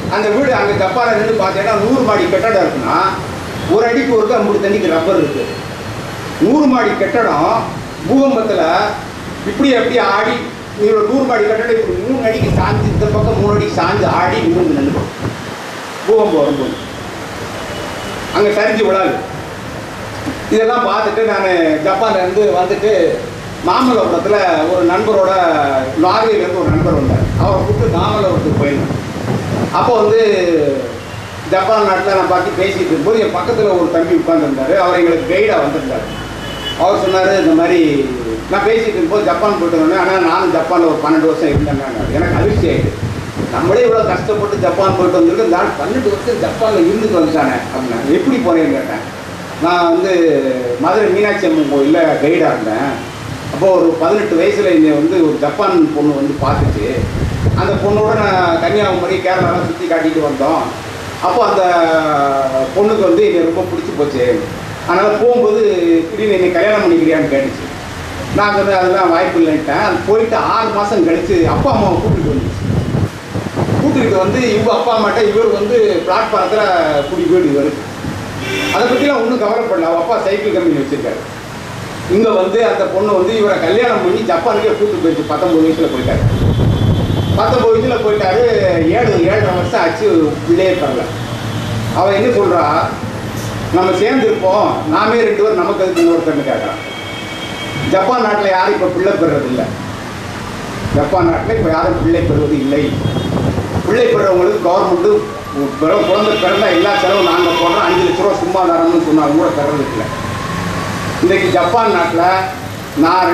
அந்த வீடு அங்கே ஜப்பானில் நின்று பார்த்தீங்கன்னா 100 மாடி கட்டடம் இருக்குன்னா ஒரு அடிக்கு ஒரு 50 தண்ணிக்கு ரப்பர் இருக்குது. 100 மாடி கட்டடம் பூகம்பத்தில் இப்படி எப்படி ஆடி நீங்களோட 100 மாடி கட்டடம் இப்படி 3 அடிக்கு சாஞ்சு இந்த பக்கம் 3 அடிக்கு சாஞ்சு ஆடி நின்று நின்றுடும் பூகம்பம் வரும்போது. அங்கே சரிஞ்சு விடாது. இதெல்லாம் பார்த்துட்டு நான் ஜப்பான்லேருந்து வந்துட்டு மாமல்லபுரத்தில் ஒரு நண்பரோட நார்வேலேருந்து ஒரு நண்பர் வந்தார். அவரை கூப்பிட்டு மாமல்லபுரத்துக்கு போயிருந்தேன். அப்போ வந்து ஜப்பான் நாட்டில் நான் பார்த்து பேசிகிட்டு இருக்கும்போது என் பக்கத்தில் ஒரு தம்பி உட்காந்துருந்தார். அவர் எங்களுக்கு கைடாக வந்திருந்தார். அவர் சொன்னார், இந்த மாதிரி நான் பேசிகிட்டு இருக்கும்போது ஜப்பான் போயிட்டு வந்தேன். ஆனால் நானும் ஜப்பானில் ஒரு 12 வருஷம் இருந்தேன். எனக்கு அதிர்ச்சி ஆகிட்டு, நம்மளே இவ்வளோ கஷ்டப்பட்டு ஜப்பான் போயிட்டு வந்திருக்கு, இந்த 12 வருஷம் ஜப்பானில் இருந்துட்டு வந்துட்டானே அப்படின்னா. எப்படி போனேன்னு கேட்டேன். நான் வந்து மதுரை மீனாட்சி அம்மன் கோயிலில் கைடாக இருந்தேன். அப்போது ஒரு 18 வயசில் என்னை வந்து ஒரு ஜப்பான் பொண்ணு வந்து பார்த்துச்சு. அந்த பொண்ணோட நான் கன்னியாகுமரி கேரளாலாம் சுற்றி காட்டிட்டு வந்தோம். அப்போ அந்த பொண்ணுக்கு வந்து என்னை ரொம்ப பிடிச்சி போச்சு. அதனால் போகும்போது திடீர்னு என்னை கல்யாணம் பண்ணிக்கிறியான்னு கேட்டுச்சு. நான் சொன்னேன் அதெல்லாம் வாய்ப்பு இல்லைன்ட்டேன். அது போயிட்டு 6 மாதம் கழித்து அப்பா அம்மாவை கூட்டிகிட்டு வந்துச்சு. கூட்டிகிட்டு வந்து இவங்க அப்பா அம்மாட்ட இவர் வந்து பிளாட்ஃபாரத்தில் குடி வீடு வருது. அதை பற்றிலாம் ஒன்றும் கவலைப்படல. அவள் அப்பா சைக்கிள் கம்பெனி வச்சுருக்காரு. இங்கே வந்து அந்த பொண்ணு வந்து இவரை கல்யாணம் பண்ணி ஜப்பானுக்கே கூப்பிட்டு போயிடுச்சு. 19 வயசில் போயிட்டாரு. 19 வயசில் போயிட்டாரு. 7-7.5 வருஷம் ஆச்சு, பிள்ளையே தரல. அவள் என்ன சொல்கிறா, நம்ம சேர்ந்துருப்போம், நாமே 2 பேர், நமக்கு அதுக்கு இன்னொருத்தர்னு கேட்குறான். ஜப்பான் நாட்டில் யாரும் இப்போ பிள்ளை பெறுறது இல்லை. ஜப்பான் நாட்டில் இப்போ யாரும் பிள்ளை பெறுவது இல்லை. பிள்ளை பெறுறவங்களுக்கு கவர்மெண்ட்டு குழந்தை பிறந்தால் எல்லா செலவும் நாங்கள் போடுறோம், 5 லட்ச ரூபா சும்மா தரணும்னு சொன்னாலும் கூட பெறது இல்லை. இன்றைக்கி ஜப்பான் நாட்டில் நான்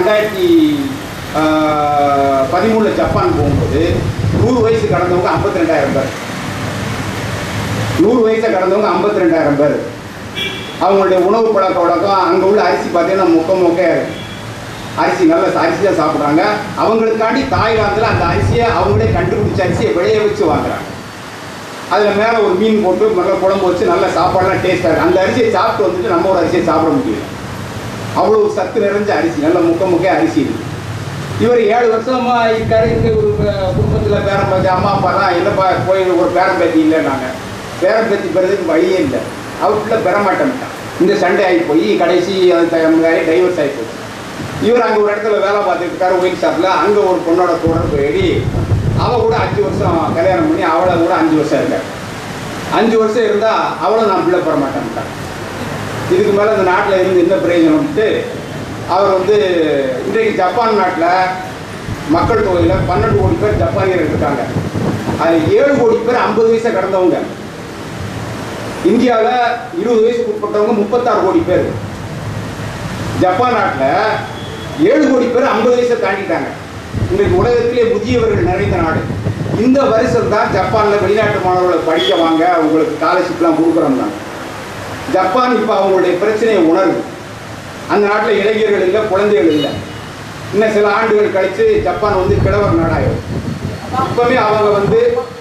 2013 ஜப்பான் போகும்போது 100 வயசு கடந்தவங்க 52,000 பேர். 100 வயசை கடந்தவங்க 52,000 பேர். அவங்களுடைய உணவு பழக்க வழக்கம், அங்கே உள்ள அரிசி பார்த்தீங்கன்னா மொக்கையாக இருக்குது. அரிசி நல்ல அரிசி தான் சாப்பிட்றாங்க. அவங்களுக்காண்டி தாய்லாந்தில் அந்த அரிசியை அவங்களே கண்டுபிடிச்ச அரிசியை விளைய வச்சு வாங்குறாங்க. அதில் மேலே ஒரு மீன் போட்டு நல்லா குழம்பு வச்சு நல்ல சாப்பாடுலாம் டேஸ்ட்டாக இருக்குது. அந்த அரிசியை சாப்பிட்டு வந்துட்டு நம்ம ஒரு அரிசியை சாப்பிட முடியல. அவ்வளோ சத்து நிறைஞ்ச அரிசி, நல்ல முக்கையாக அரிசி இருக்குது. இவர் 7 வருஷமாக இருக்காரு. இங்கே ஒரு குடும்பத்தில் பேரம் பேத்தி அம்மா அப்பாலாம் இல்லைப்பா போய் ஒரு பேரம் பேத்தி இல்லை. நாங்கள் பேரம் பேத்தி பெறதுக்கு வழியே இல்லை. அவருக்குள்ளே பெறமாட்டேன்ட்டான். இந்த சண்டை ஆகி போய் கடைசி அது டைவர்ஸ் ஆகி போச்சு. இவர் அங்கே ஒரு இடத்துல வேலை பார்த்துட்டு இருக்காரு, ஒயின் ஷாப்பில். அங்கே ஒரு பொண்ணோட தொடர்பு ஏறி அவள் கூட 5 வருஷம் கல்யாணம் பண்ணி அவளை கூட 5 வருஷம் இருக்கார். 5 வருஷம் இருந்தால் அவளும் நான் பிள்ளை பெற மாட்டேன்ட்டான். இதுக்கு மேலே இந்த நாட்டில் இருந்து என்ன பிரயோஜனம்ட்டு அவர் வந்து இன்றைக்கு ஜப்பான் நாட்டில் மக்கள் தொகையில் 12 கோடி பேர் ஜப்பானியர்கள் இருக்காங்க. அதில் 7 கோடி பேர் 50 வயசை கடந்தவங்க. இந்தியாவில் 20 வயசுக்கு உட்பட்டவங்க 36 கோடி பேர். ஜப்பான் நாட்டில் 7 கோடி பேர் 50 வயசை தாண்டிட்டாங்க. இன்றைக்கு உலகத்திலே முதியவர்கள் நிறைந்த நாடு. இந்த வருஷம் தான் ஜப்பானில் வெளிநாட்டு மாணவர்களை படிக்க வாங்க, உங்களுக்கு ஸ்காலர்ஷிப்லாம் கொடுக்குறோம்னா. ஜப்பான் இப்போ அவங்களுடைய பிரச்சனையை உணர்வு. அந்த நாட்டில் இளைஞர்கள் இல்லை, குழந்தைகள் இல்லை. இன்னும் சில ஆண்டுகள் கழித்து ஜப்பான் வந்து கிழவர் நாடாயிரும். இப்போவே அவங்க வந்து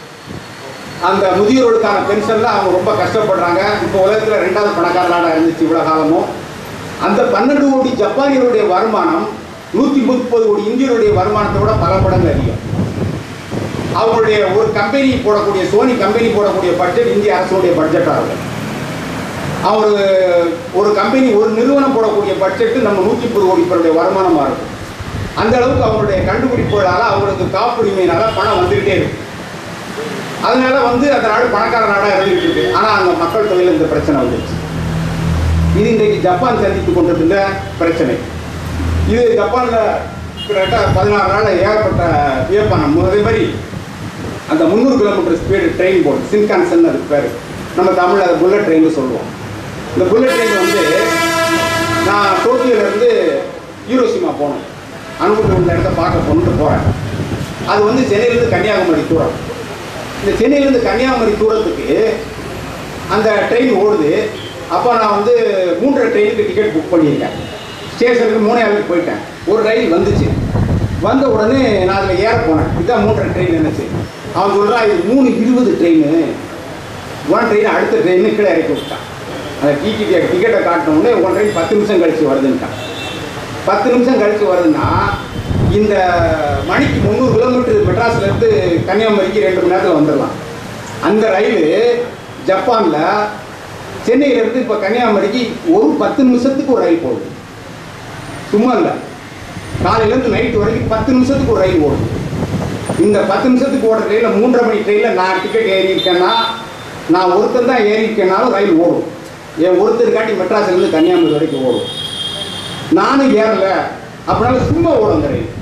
அந்த முதியோர்களுக்கான பென்ஷனில் அவங்க ரொம்ப கஷ்டப்படுறாங்க. இப்போ உலகத்தில் 2வது பணக்கார நாடாக இருந்துச்சு இவ்வளோ காலமும். அந்த 12 கோடி ஜப்பானியருடைய வருமானம் 130 கோடி இந்தியருடைய வருமானத்தை விட பல மடங்கு அதிகம். அவங்களுடைய ஒரு கம்பெனி போடக்கூடிய, சோனி கம்பெனி போடக்கூடிய பட்ஜெட் இந்திய அரசுடைய பட்ஜெட்டாக இருக்கும். அவர் ஒரு கம்பெனி, ஒரு நிறுவனம் போடக்கூடிய பட்ஜெட்டு நம்ம 130 கோடி பேருடைய வருமானமாக இருக்கும். அந்த அளவுக்கு அவங்களுடைய கண்டுபிடிப்புகளால், அவங்களுக்கு காப்புரிமையினால பணம் வந்துக்கிட்டே இருக்கு. அதனால வந்து அந்த நாடு பணக்கார நாடாக இருந்துகிட்டு இருக்கு. ஆனால் அந்த மக்கள் தொகையில் இந்த பிரச்சனை வந்துருச்சு. இது இன்றைக்கு ஜப்பான் சந்தித்து கொண்டிருக்கின்ற பிரச்சனை. இது ஜப்பானில் கிட்டத்தட்ட 16 நாளில் ஏகப்பட்ட வியப்பான. அதே மாதிரி அந்த 300 kilometre speed train board, Shinkansen அதுக்கு பேர். நம்ம தமிழில் அதை புல்லட் ட்ரெயின்னு சொல்லுவோம். இந்த புல்லட் ட்ரெயின் வந்து நான் டோக்கியோலேருந்து ஹீரோஷிமா போனேன். அனுபவம் உள்ள இடத்த பார்க்க போகிறேன். அது வந்து சென்னையிலேருந்து கன்னியாகுமரி தூரம். இந்த சென்னையிலேருந்து கன்னியாகுமரி தூரத்துக்கு அந்த ட்ரெயின் ஓடுது. அப்போ நான் வந்து 3 ட்ரெயினுக்கு டிக்கெட் புக் பண்ணியிருக்கேன். ஸ்டேஷனுக்கு 3 போயிட்டேன். ஒரு ரயில் வந்துச்சு. வந்த உடனே நான் அதில் ஏற போனேன். இதுதான் 3 ட்ரெயின் நினைச்சு. அவன் சொல்கிறான், இது 3:20 ட்ரெயின். 1 ட்ரெயின் அடுத்த ட்ரெயின்னு கீழே இறக்கி விட்டான். அந்த டிக்கெட்டை காட்டினோடனே 1 ட்ரெயின் 10 நிமிஷம் கழித்து வருதுன்ட்டான். 10 நிமிஷம் கழித்து வருதுன்னா இந்த மணிக்கு 300 கிலோமீட்டர் மெட்ராஸ்லேருந்து கன்னியாகுமரிக்கு 2 மணி நேரத்தில் வந்துடலாம். அந்த ரயில் ஜப்பானில் சென்னையிலேருந்து இப்போ கன்னியாகுமரிக்கு ஒரு 10 நிமிஷத்துக்கு ஒரு ரயில் போகுது. சும்மா இல்லை, காலையிலேருந்து நைட்டு வரைக்கும் 10 நிமிஷத்துக்கு ஒரு ரயில் ஓடும். இந்த 10 நிமிஷத்துக்கு ஓடுற ரயிலில் 3:30 மணி ட்ரெயினில் நான் டிக்கெட் ஏறி இருக்கேன்னா, நான் ஒருத்தர் தான் ஏறி இருக்கேன்னாலும் ரயில் ஓடும். என் ஒருத்தர் காட்டி மெட்ராஸ்லேருந்து கன்னியாகுமரி வரைக்கும் ஓடும். நானும் ஏறலை அப்படின்னாலும் சும்மா ஓடும் அந்த ரயில்.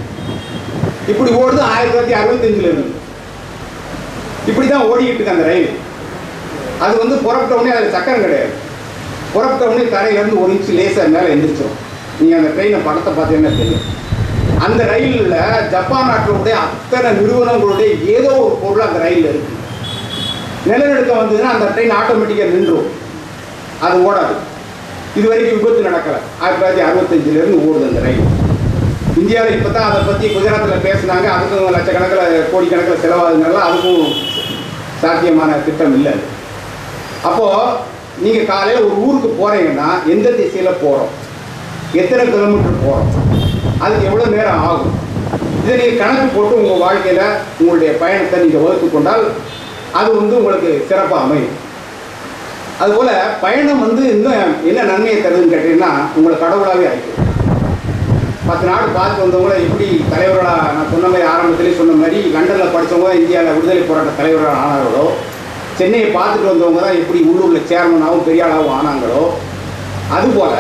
இப்படி ஓடுது 1965 இருந்து. இப்படி தான் ஓடிக்கிட்டு இருக்கு அந்த ரயில். அது வந்து புறப்பட்ட உடனே அதில் சக்கரம் கிடையாது. புறப்பட்ட உடனே தரையிலேருந்து 1 இன்ச்சு லேசாக மேலே எந்திரிச்சிடும். நீங்கள் அந்த ட்ரெயினை படத்தை பார்த்தீங்கன்னா தெரியும். அந்த ரயிலில் ஜப்பான் நாட்டினுடைய அத்தனை நிறுவனங்களுடைய ஏதோ ஒரு பொருள் அந்த ரயிலில் இருக்கு. நிலநடுக்கம் வந்ததுன்னா அந்த ட்ரெயின் ஆட்டோமேட்டிக்காக நின்றுடும், அது ஓடாது. இது வரைக்கும் விபத்து நடக்கலை. 1965 ஓடுது அந்த ரயில். இந்தியாவில் இப்போ தான் அதை பற்றி குஜராத்தில் பேசுனாங்க. அதுக்கும் லட்சக்கணக்கில் கோடிக்கணக்கில் செலவாகுதுனால அதுக்கும் சாத்தியமான திட்டம் இல்லை. அப்போது நீங்கள் காலையில் ஒரு ஊருக்கு போகிறீங்கன்னா எந்த திசையில் போகிறோம், எத்தனை கிலோமீட்டர் போகிறோம், அதுக்கு எவ்வளோ நேரம் ஆகும், இதை நீங்கள் கணக்கு போட்டு உங்கள் வாழ்க்கையில் உங்களுடைய பயணத்தை நீங்கள் வகுத்து கொண்டால் அது வந்து உங்களுக்கு சிறப்பாக அமையும். அதுபோல் பயணம் வந்து இன்னும் என்ன நன்மையை தருதுன்னு கேட்டீங்கன்னா, உங்களை கடவுளாகவே ஆகிடும். 10 நாடு பார்த்து வந்தவங்கள எப்படி தலைவர்களாக, நான் சொன்ன மாதிரி ஆரம்பத்திலே சொன்ன மாதிரி லண்டனில் படித்தவங்க தான் இந்தியாவில் விடுதலை போராட்ட தலைவர்களாக ஆனார்களோ, சென்னையை பார்த்துட்டு வந்தவங்க தான் எப்படி உள்ளூரில் சேர்மனாகவும் பெரியாளாகவும் ஆனாங்களோ, அதுபோல்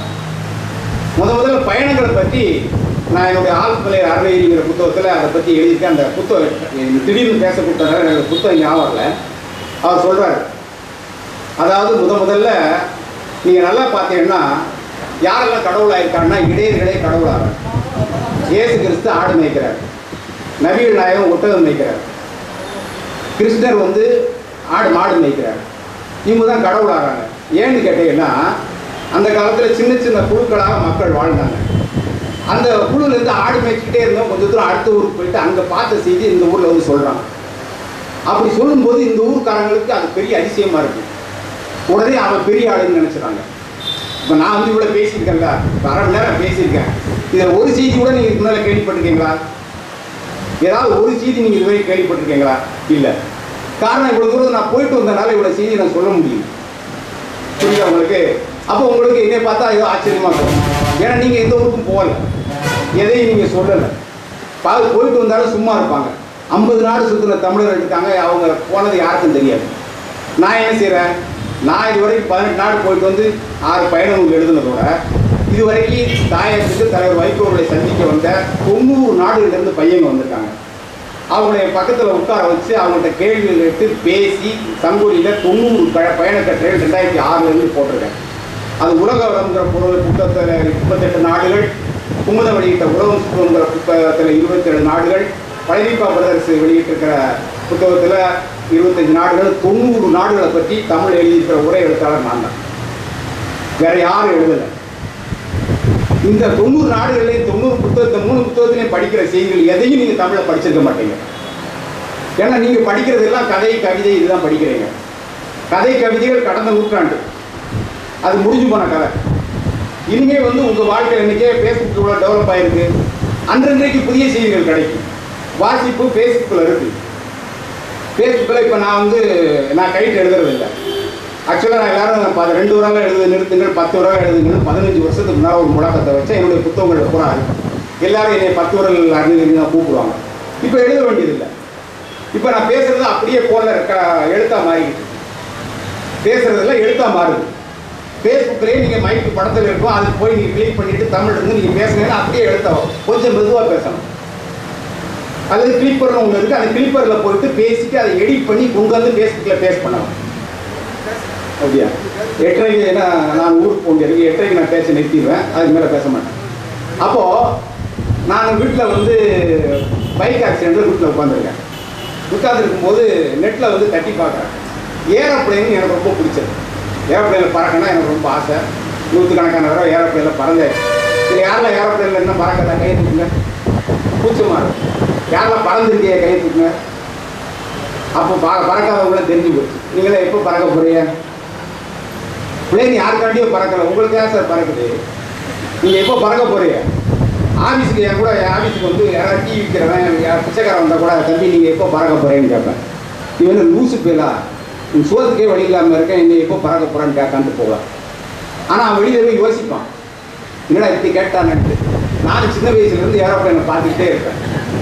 முதல்ல பயணங்களை பற்றி நான் என்னுடைய ஆழ்மலை அறநெறிங்கிற புத்தகத்தில் அதை பற்றி எழுதியிருக்கேன். அந்த புத்தகம் திடீர்னு பேச கொடுத்தாங்க, எனக்கு புத்தகம் ஞாபகம் இல்லை. அவர் சொல்கிறார், அதாவது முதல்ல நீங்கள் நல்லா பார்த்தீங்கன்னா யாரெல்லாம் கடவுளாக இருக்காங்கன்னா இடையர்களே கடவுளாக. இயேசு கிறிஸ்து ஆடு மேய்க்கிறார், நபிகள் நாயகம் ஒட்டகம் மேய்க்கிறார், கிருஷ்ணர் வந்து மாடு மேய்க்கிறார். இவங்க தான் கடவுளாகிறாங்க. ஏன்னு கேட்டீங்கன்னா, அந்த காலத்தில் சின்ன சின்ன குழுக்களாக மக்கள் வாழ்ந்தாங்க. அந்த குழுலேருந்து ஆடு மேய்ச்சிக்கிட்டே இருந்தோம். கொஞ்சம் தூரம் அடுத்த ஊருக்கு போயிட்டு அங்கே பார்த்த செய்தி இந்த ஊரில் வந்து சொல்கிறாங்க. அப்படி சொல்லும்போது இந்த ஊருக்காரங்களுக்கு அது பெரிய அதிசயமாக இருக்குது. உடனே அவன் பெரிய ஆளுன்னு நினச்சிடாங்க. இப்போ நான் வந்து இவ்வளோ பேசியிருக்கேன்ல, இப்போ 1/2 மணி நேரம் பேசியிருக்கேன். இதில் ஒரு செய்தி கூட நீங்கள் இதுக்கு மேலே கேள்விப்பட்டிருக்கீங்களா? ஏதாவது ஒரு செய்தி நீங்கள் இதுவரை கேள்விப்பட்டிருக்கீங்களா? இல்லை. காரணம், இவ்வளோ தூரம் நான் போயிட்டு வந்தனால இவ்வளோ செய்தி நான் சொல்ல முடியும். புரியுதா உங்களுக்கு? அப்போ உங்களுக்கு என்னை பார்த்தா ஏதோ ஆச்சரியமாக இருக்கும். ஏன்னா நீங்கள் எந்த ஊருக்கும் போகலை, எதையும் நீங்கள் சொல்லலை. போயிட்டு வந்தாலும் சும்மா இருப்பாங்க. 50 நாடு சுற்றின தமிழர்கள் இருக்காங்க, அவங்க போனது யாருக்கும் தெரியாது. நான் என்ன செய்கிறேன், நான் இது வரைக்கும் 18 நாடு போயிட்டு வந்து 6 பயண நூல் எழுதுனதோட இது வரைக்கும் தாயத்துக்கு தலைவர் வைகோவை சந்திக்க வந்த 90 நாடுகளிலிருந்து பையங்க வந்திருக்காங்க. அவங்களுடைய பக்கத்தில் உட்கார வச்சு அவங்கள்ட்ட கேள்விகள் எடுத்து பேசி சங்கூரியில் 90 பயணக்கட்டுரைகள் 2006 போட்டிருக்கேன். அது உலக வளம்ங்கிற பொருள் புத்தகத்தில் 38 நாடுகள், குமுதம் வெளியிட்ட உலகம் சுற்றுங்கிற புத்தகத்தில் 27 நாடுகள், பழனிப்பா பிரதர்ஸ் வெளியிட்டிருக்கிற புத்தகத்தில் 25 நாடுகள், 90 நாடுகளை பற்றி தமிழ் எழுதியிருக்கிற ஒரே எழுத்தாளர் நான் தான். வேற யாரும் எழுதலை. இந்த 90 நாடுகளையும் 90 புத்தகத்தை 3 புத்தகத்திலையும் படிக்கிற செய்திகள் எதையும் நீங்கள் தமிழில் படிச்சிருக்க மாட்டீங்க. ஏன்னா நீங்கள் படிக்கிறது எல்லாம் கதை கவிதை இதுதான் படிக்கிறீங்க. கதை கவிதைகள் கடந்த நூற்றாண்டு, அது முடிஞ்சு போன கதை. இனிமே வந்து உங்கள் வாழ்க்கையில் இன்றைக்கே ஃபேஸ்புக் இவ்வளோ டெவலப் ஆகிருக்கு. அன்றன்றைக்கு புதிய செய்திகள் கிடைக்கும். வாசிப்பு ஃபேஸ்புக்கில் இருக்குது. ஃபேஸ்புக்கில் இப்போ நான் கைட்டு எழுதுறது இல்லை. ஆக்சுவலாக நான் எல்லாரும் 2 வருடம் எழுத நிறுத்துங்கள், 10 வருடம் எழுதுங்கள், 15 வருஷத்துக்கு முன்னால் ஒரு முழக்கத்தை வச்சா என்னுடைய புத்தகங்கள் பூரா இருக்கும். எல்லாரும் என்னை 10 வருடம் அறிஞர்கள் தான் கூப்பிடுவாங்க. இப்போ எழுத வேண்டியதில்லை. இப்போ நான் பேசுறது அப்படியே போல எழுத்தாக மாறிக்கிட்டு, பேசுறதுல எழுத்தாக மாறுது. ஃபேஸ்புக்லேயே நீங்கள் மைக்கு படத்தில் இருக்கும், அதுக்கு போய் நீங்கள் கிளிக் பண்ணிவிட்டு தமிழ் இருந்து நீங்கள் பேசுனீங்கன்னா அப்படியே எழுத்தாகும். கொஞ்சம் மெதுவாக பேசணும். அல்லது கிளிப்பர்னு ஒன்று இருக்குது, அந்த கிளிப்பரில் போயிட்டு பேசிட்டு அதை எடிட் பண்ணி கொண்டு வந்து ஃபேஸ்புக்கில் பேஸ்ட் பண்ணலாம். அப்படியா? 8:30 ஏன்னா நான் ஊருக்கு போக முடியாது, 8:30 நான் பேச நிறுத்திடுவேன், அதுக்கு மேலே பேச மாட்டேன். அப்போது நான் வீட்டில் வந்து பைக் ஆக்சிடெண்ட்டில் வீட்டில் உட்காந்துருக்கேன். உட்காந்துருக்கும்போது நெட்டில் வந்து தட்டி பார்க்குறேன். ஏரோப்ளைன் எனக்கு ரொம்ப பிடிச்சது. ஏரோப்ளைனில் பறக்கணும்னா எனக்கு ரொம்ப ஆசை. 100கணக்கான தடவை ஏரோப்ளைனில் பறந்தேன். இது யாரெல்லாம் ஏரோப்ளைனில் என்ன பறக்கதான் கையை தூக்குங்க, பூச்சமாக இருக்கும். யாரெல்லாம் பறந்துருக்கிய கையை தூக்குங்க. அப்போ பறக்காதவங்கள தெரிஞ்சு போச்சு. நீங்களே எப்போ பறக்க போகிறீங்க? பிள்ளைங்க யாருக்காண்டியும் பறக்கலை, உங்களுக்கு தான் சார் பறக்குது. நீங்கள் எப்போ பறக்க போகிறீங்க? ஆஃபீஸுக்கு என் ஆஃபீஸுக்கு வந்து யாராவது டீ விற்கிறவன் பிச்சைக்காரன் வந்தால் கூட தம்பி நீங்கள் எப்போ பறக்க போகிறீங்கன்னு கேட்பேன். இவன் லூசு பேலா, உன் சோத்துக்கே வழி இல்லாமல் இருக்கேன், என்னை எப்போ பறக்க போகிறான்னு கேட்கான்ட்டு போகலாம். ஆனால் வெளியில் போய் யோசிப்பான், என்னடா இப்படி கேட்டான்ட்டு. நான் சின்ன வயசுலேருந்து ஏரோப்ளைனை பார்த்துக்கிட்டே இருப்பேன்.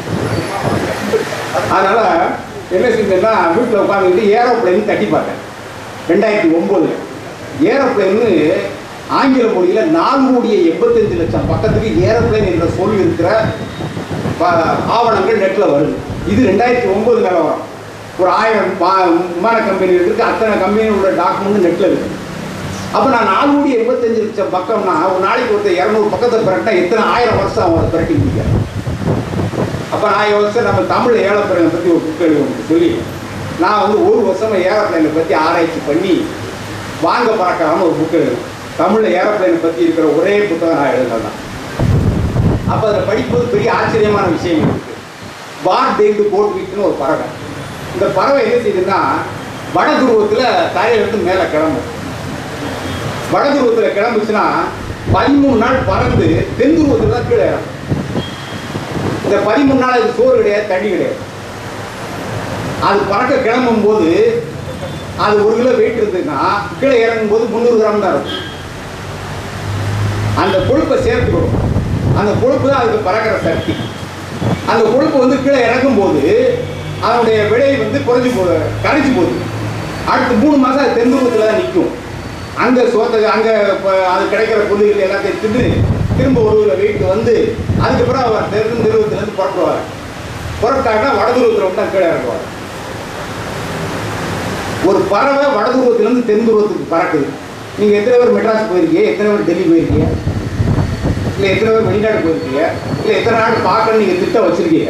அதனால் என்ன செஞ்சேன்னா வீட்டில் உட்காந்துக்கிட்டு ஏரோப்ளைன் தட்டி பார்த்தேன். 2009 ஏரோப்ளைன்னு ஆங்கில மொழியில் 4,85,00,000 பக்கத்துக்கு ஏரோப்ளைன் என்ற சொல் இருக்கிற ஆவணங்கள் நெட்டில் வருது. இது 2009 நிலவரம். ஒரு 1000 விமான கம்பெனி இருக்குது, அத்தனை கம்பெனியோட டாக்குமெண்ட் நெட்டில் இருக்குது. அப்போ நான் 4,85,00,000 பக்கம்னா ஒரு நாளைக்கு ஒருத்தர் 200 பக்கத்தை பிறட்டா எத்தனை 1000 வருஷம் அவன் அதை பிறட்டி முடியாது. அப்போ நான் வருஷம் நம்ம தமிழ் ஏரோப்ளைனை பற்றி ஒரு புக் எழுதுவோம் சொல்லி நான் வந்து ஒரு வருஷமாக ஏரோப்ளைனை பற்றி ஆராய்ச்சி பண்ணி வாங்க பறக்காமல் ஒரு புக் எழுதுவேன். தமிழில் ஏரோப்ளைனை பற்றி இருக்கிற ஒரே புத்தகம் நான் எழுதுனதான். அப்போ அதில் படிக்கும்போது பெரிய ஆச்சரியமான விஷயம் இருக்குது. பார் டேட்டு போட்டுக்கிட்டுன்னு ஒரு பறவை. இந்த பறவை என்ன செய்யுதுன்னா வட துருவத்தில் தரையிலிருந்து மேலே கிளம்பும். வட துருவத்தில் கிளம்புச்சுன்னா 13 நாள் பறந்து தென் துருவத்தில் தான் கீழே இறங்கும். இந்த 13 நாள் அது சோறு கிடையாது, தண்ணி கிடையாது. அது பறக்க கிளம்பும் போது அது 1 கிலோ வெயிட் இருந்ததுன்னா கீழே இறங்கும் போது 300 கிராம் தான் இருக்கும். அந்த கொழுப்பை சேர்த்துக்கணும். அந்த கொழுப்பு தான் அதுக்கு பறக்கிற சக்தி. அந்த கொழுப்பு வந்து கீழே இறக்கும் போது அதனுடைய விலை வந்து கரைச்சி போகுது. அடுத்து 3 மாதம் அது தென்துருவத்தில் தான் நிற்கும். அங்கே அங்கே அது கிடைக்கிற பொருள்கள் எல்லாத்தையும் தின்னு திரும்ப 1 கிலோ வெயிட் வந்து அதுக்கப்புறம் அவர் தென்துருவத்திலேருந்து புறப்படுவார். புறப்பட்டாங்கன்னா வடதுருவத்தில் வந்து தான் கீழே இறங்குவார். ஒரு பறவை வடதுருவத்திலேருந்து தென்துருவத்துக்கு பறக்குது. நீங்கள் எத்தனை பேர் மெட்ராஸ் போயிருக்கீங்க, எத்தனை பேர் டெல்லி போயிருக்கீங்க, இல்லை எத்தனை பேர் வெளிநாடு போயிருக்கீங்க, இல்லை எத்தனை நாடு பார்க்கணும்னு நீங்கள் திட்டம் வச்சுருக்கீங்க?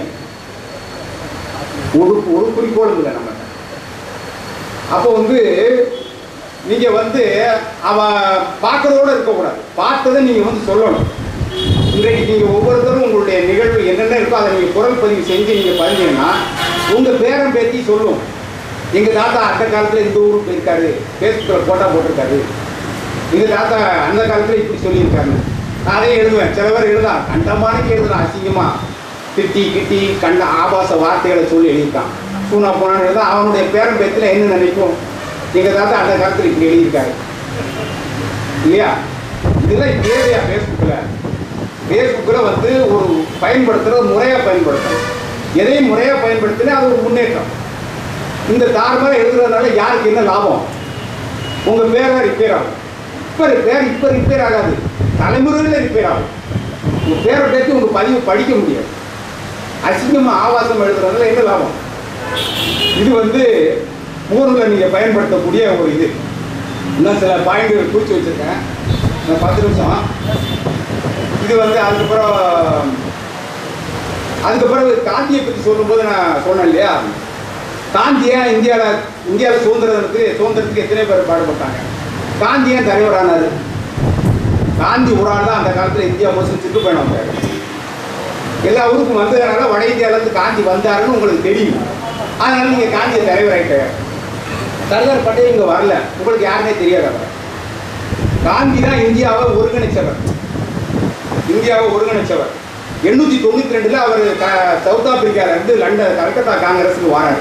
ஒரு குறிக்கோளும் இல்லை நம்ம. அப்போ வந்து நீங்கள் வந்து அவன் பார்க்கறதோடு இருக்கக்கூடாது, பார்த்ததை நீங்கள் வந்து சொல்லணும். இன்றைக்கு நீங்கள் ஒவ்வொருத்தரும் உங்களுடைய நிகழ்வு என்னென்ன இருக்கோ அதை நீங்கள் குரல் பதிவு செஞ்சு நீங்கள் பதிஞ்சீங்கன்னா உங்கள் பேரன் பேத்தி சொல்லும், எங்கள் தாத்தா அந்த காலத்தில் இந்த ஊருக்கு போயிருக்காரு, ஃபேஸ்புக்கில் போட்டோ போட்டிருக்காரு, எங்கள் தாத்தா அந்த காலத்தில் இப்படி சொல்லியிருக்காரு. நான் அதே எழுதுவேன். சில பேர் எழுதான் கண்டமானக்கு எழுதுறான், அசிங்கமாக திட்டி கிட்டி கண்ட ஆபாச வார்த்தைகளை சொல்லி எழுதியிருக்கான். சூனா போனான்னு எழுதான். அவனுடைய பேரன் பேத்தில் என்ன நினைக்கும், எங்கள் தாத்தா அந்த காலத்தில் இப்படி எழுதியிருக்காரு இல்லையா? இதெல்லாம் தேவையா? ஃபேஸ்புக்கில் வந்து ஒரு பயன்படுத்துகிறது முறையாக பயன்படுத்தணும். எதையும் முறையாக பயன்படுத்தினா அது ஒரு முன்னேற்றம். இந்த தார்மாரை எழுதுறதுனால யாருக்கு என்ன லாபம்? உங்கள் பேரை ரிப்பேர் ஆகும். இப்போ ரிப்பேர் ஆகாது, தலைமுறையில் ரிப்பேர் ஆகும். உங்கள் பேரை பேசி உங்கள் பதிவு படிக்க முடியாது. அசிங்கமாக ஆபாசம் எழுதுறதுனால என்ன லாபம்? இது வந்து முகநூலில் நீங்கள் பயன்படுத்தக்கூடிய ஒரு இது. இன்னும் சில பாயிண்ட்கள் குறித்து வச்சுருக்கேன். நான் 10 நிமிஷம். இது வந்து அதுக்கப்புறம் காந்தியை பற்றி சொல்லும்போது நான் சொன்னேன் இல்லையா, காந்தியா இந்தியாவில் சுதந்திரத்துக்கு எத்தனை பேர் பாடுபட்டாங்க? காந்தி ஏன் தலைவரானார்? காந்தி ஒரு ஆள் தான் அந்த காலத்தில் இந்தியா முழுசும் சுற்றுப்பயணம் வந்தார். எல்லா ஊருக்கும் வந்ததுனால வட இந்தியாவிலேருந்து காந்தி வந்தாருன்னு உங்களுக்கு தெரியும். அதனால நீங்கள் காந்தியை தலைவராயிட்டார். சர்தார் பட்டேல் இங்கே வரல, உங்களுக்கு யாருமே தெரியாது. அவர் காந்தி தான் இந்தியாவை ஒருங்கிணைச்சவர். 892 அவர் சவுத் ஆப்பிரிக்காவிலேருந்து கல்கத்தா காங்கிரஸுக்கு வாராரு.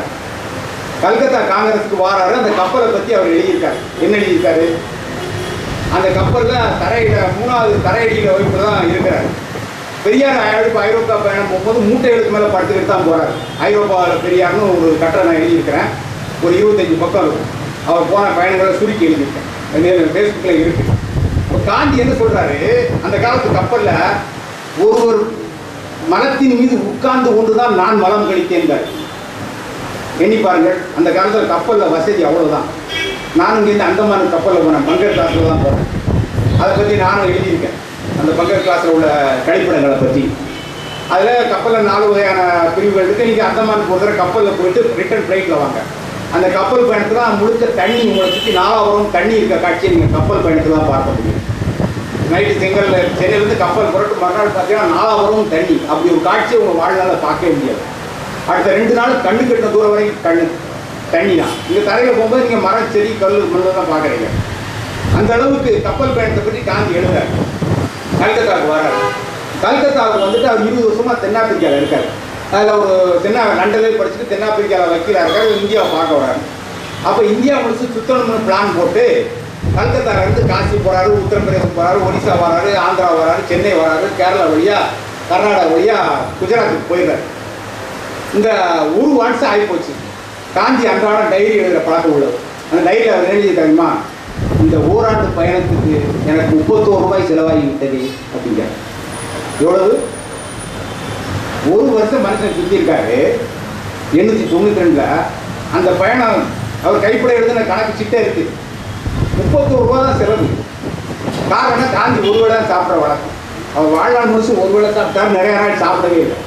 அந்த கப்பலை பற்றி அவர் எழுதியிருக்காரு. என்ன எழுதியிருக்காரு? அந்த கப்பலில் 3வது தரையடியில் வைப்பு தான் இருக்கிறார். பெரியார் ஐரோப்பா பயணம் போகும்போது மூட்டைகளுக்கு மேலே படுத்துக்கிட்டு தான் போகிறார். ஐரோப்பாவில் பெரியார்னு ஒரு கட்டுரை நான் எழுதியிருக்கிறேன். ஒரு 25 பக்கம் இருக்கும். அவர் போன பயணங்களை சுருக்கி எழுதியிருக்கேன். ஃபேஸ்புக்கில் இருக்குது. இப்போ காந்தி என்ன சொல்கிறாரு, அந்த காலத்து கப்பலில் ஒருவர் மலத்தின் மீது உட்கார்ந்து கொண்டு தான் நான் மலம் கழித்தேன். எண்ணி பாருங்கள், அந்த காலத்தில் கப்பலில் வசதி அவ்வளோதான். நானும் இங்கேருந்து அந்தமான கப்பலில் போனேன், பங்கர் கிளாஸில் தான் போனேன். அதை பற்றி நானும் எழுதியிருக்கேன், அந்த பங்கர் கிளாஸில் உள்ள கழிப்பிடங்களை பற்றி. அதில் கப்பலில் 4 வகையான பிரிவுகள் இருக்குது. நீங்கள் அந்தமான் போகிற கப்பலில் போயிட்டு ரிட்டர்ன் ஃப்ளைட்டில் வாங்க. அந்த கப்பல் பயணத்தில் தான் முழுக்க தண்ணி உங்களை சுற்றி 4 வரும் தண்ணி இருக்க காட்சியை நீங்கள் கப்பல் பயணத்தில் தான் பார்க்க முடியும். நைட்டு சென்னையிலேருந்து கப்பல் புரட்டு மறுநாள் பார்த்தீங்கன்னா 4 வரும் தண்ணி. அப்படி ஒரு காட்சியை உங்கள் வாழ்நாளில் பார்க்கவே முடியாது. அடுத்த 2 நாள் கண்ணு கட்டின தூரம் வரைக்கும் தண்ணி தான். இங்கே தரையில் போகும்போது நீங்கள் மரம் செடி கல் மண்ணு தான் பார்க்குறீங்க. அந்த அளவுக்கு கப்பல் பயணத்தை பற்றி காந்தி எழுதுறாரு. கல்கத்தாவுக்கு வர்றாரு. கல்கத்தாவுக்கு வந்துட்டு அவர் 20 வருஷமாக தென்னாப்பிரிக்காவில் இருக்கார். அதில் ஒரு லண்டனில் படிச்சுட்டு தென்னாப்பிரிக்காவில் வக்கீலாக இருக்காரு, இந்தியாவை பார்க்க வராரு. அப்போ இந்தியா முடிச்சு சுத்தணும்னு பிளான் போட்டு கல்கத்தாவிலேருந்து காசி போகிறாரு, உத்தரப்பிரதேசம் போகிறாரு, ஒடிசா வராரு, ஆந்திரா வராரு, சென்னை வராரு, கேரளா வழியாக கர்நாடகா வழியாக குஜராத்துக்கு போயிடுறாரு. இந்த ஒரு வருஷம் ஆகிப்போச்சு. காந்தி அன்றாடம் டைரி எழுதுகிற பழக்கம் உள்ளது. அந்த டைரியில் அவர் எழுதி தெரியுமா, இந்த ஓராண்டு பயணத்துக்கு எனக்கு 31 ரூபாய் செலவாகி விட்டது அப்படிங்க. எவ்வளவு? ஒரு வருஷம் மனுஷன் சுற்றிருக்காரு. 892 அந்த பயணம் அவர் கைப்பட எழுதுன கணக்கு சிட்டே இருக்கு. 31 ரூபா தான் செலவு. காரணம் காந்தி ஒரு வேளை சாப்பிட்ற வழக்கம். அவர் வாழ்நாள் முழுசும் ஒரு வேளை சாப்பிட்டாரு, நிறைய நாள் சாப்பிடவே இல்லை.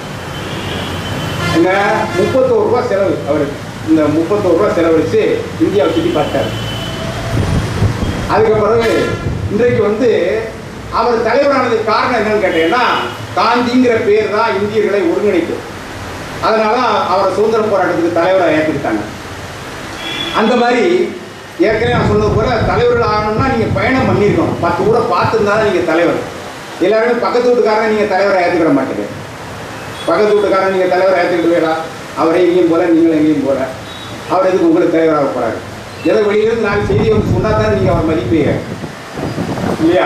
இந்த 31 ரூபா செலவு அவருக்கு. இந்த 31 ரூபா செலவழித்து இந்தியாவை சுற்றி பார்த்தார். அதுக்கப்புறம் இன்றைக்கு அவர் தலைவரானதுக்கு காரணம் என்னன்னு கேட்டீங்கன்னா, காந்திங்கிற பேர் தான் இந்தியர்களை ஒருங்கிணைக்கும். அதனால அவரை சுதந்திர போராட்டத்துக்கு தலைவராக ஏற்றுக்கிட்டாங்க. அந்த மாதிரி ஏற்கனவே நான் சொன்னது போல தலைவர்கள் ஆகணும்னா நீங்கள் பயணம் பண்ணியிருக்கணும். 10 ஊரை பார்த்துருந்தாலும் நீங்கள் தலைவர். எல்லாருமே பக்கத்து வீட்டுக்காரனை நீங்கள் தலைவராக ஏற்றுக்கிட மாட்டேங்க. பக்கத்து வீட்டுக்காரன் நீங்கள் தலைவராக ஏற்றுக்கிட்டு அவரை எங்கேயும் போல, நீங்களும் எங்கேயும் போல. அவர் எதுக்கு உங்களுக்கு தலைவராக போகிறாரு? ஏதோ வெளியிலிருந்து 4 செய்தியை சொன்னால் தானே நீங்கள் அவர் மதிப்பீங்க இல்லையா?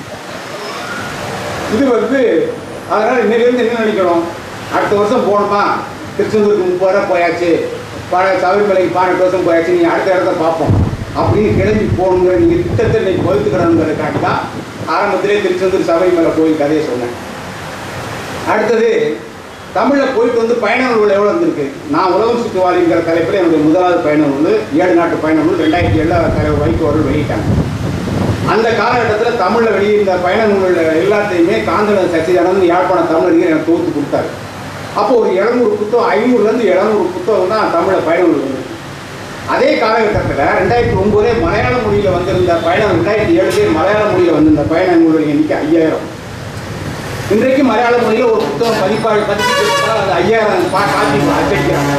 இது அதனால் இன்னிலேருந்து என்ன நினைக்கணும், அடுத்த வருஷம் போகணுமா, திருச்செந்தூருக்கு 30 ரூபா போயாச்சு, சபரிமலைக்கு 18 வருஷம் போயாச்சு, நீங்கள் அடுத்த இடத்த பார்ப்போம் அப்படின்னு கிளம்பி போகணுங்கிற நீங்கள் திட்டத்தை இன்னைக்கு வகுத்துக்கணுங்கிறதுக்காண்டி தான் ஆரம்பத்திலே திருச்செந்தூர் சபரிமலை கோயில் கதையை சொன்னேன். அடுத்தது தமிழில் போயிட்டு பயண நூல் எவ்வளோ வந்திருக்கு. நான் உலகம் சுற்றுவாளிங்கிற தலைப்பில் என்னுடைய முதலாவது பயண நூல் 7 நாட்டு பயண நூல் 2007 தலைவர் வைகோ அவர்கள் வெளியிட்டாங்க. அந்த காலகட்டத்தில் தமிழில் வெளியிட்ட பயண நூல்கள் எல்லாத்தையுமே காந்தளன் சச்சிதானந்தன் யாழ்ப்பாண தமிழறிஞர் எனக்கு தொகுத்து கொடுத்தாரு. அப்போ ஒரு 700 புத்தகம், 500லேருந்து 700 புத்தகம் தான் தமிழில் பயண நூல் வந்து. அதே காலகட்டத்தில் 2009 மலையாள மொழியில் வந்திருந்த பயணம், 2007 மலையாள மொழியில் வந்திருந்த பயண நூல்கள் எண்ணிக்கை 5000. இன்றைக்கு மலையாள மொழியில் ஒரு புத்தகம் பதிப்பிட்டு அது 5000 காப்பி அச்சடிக்கிறாங்க.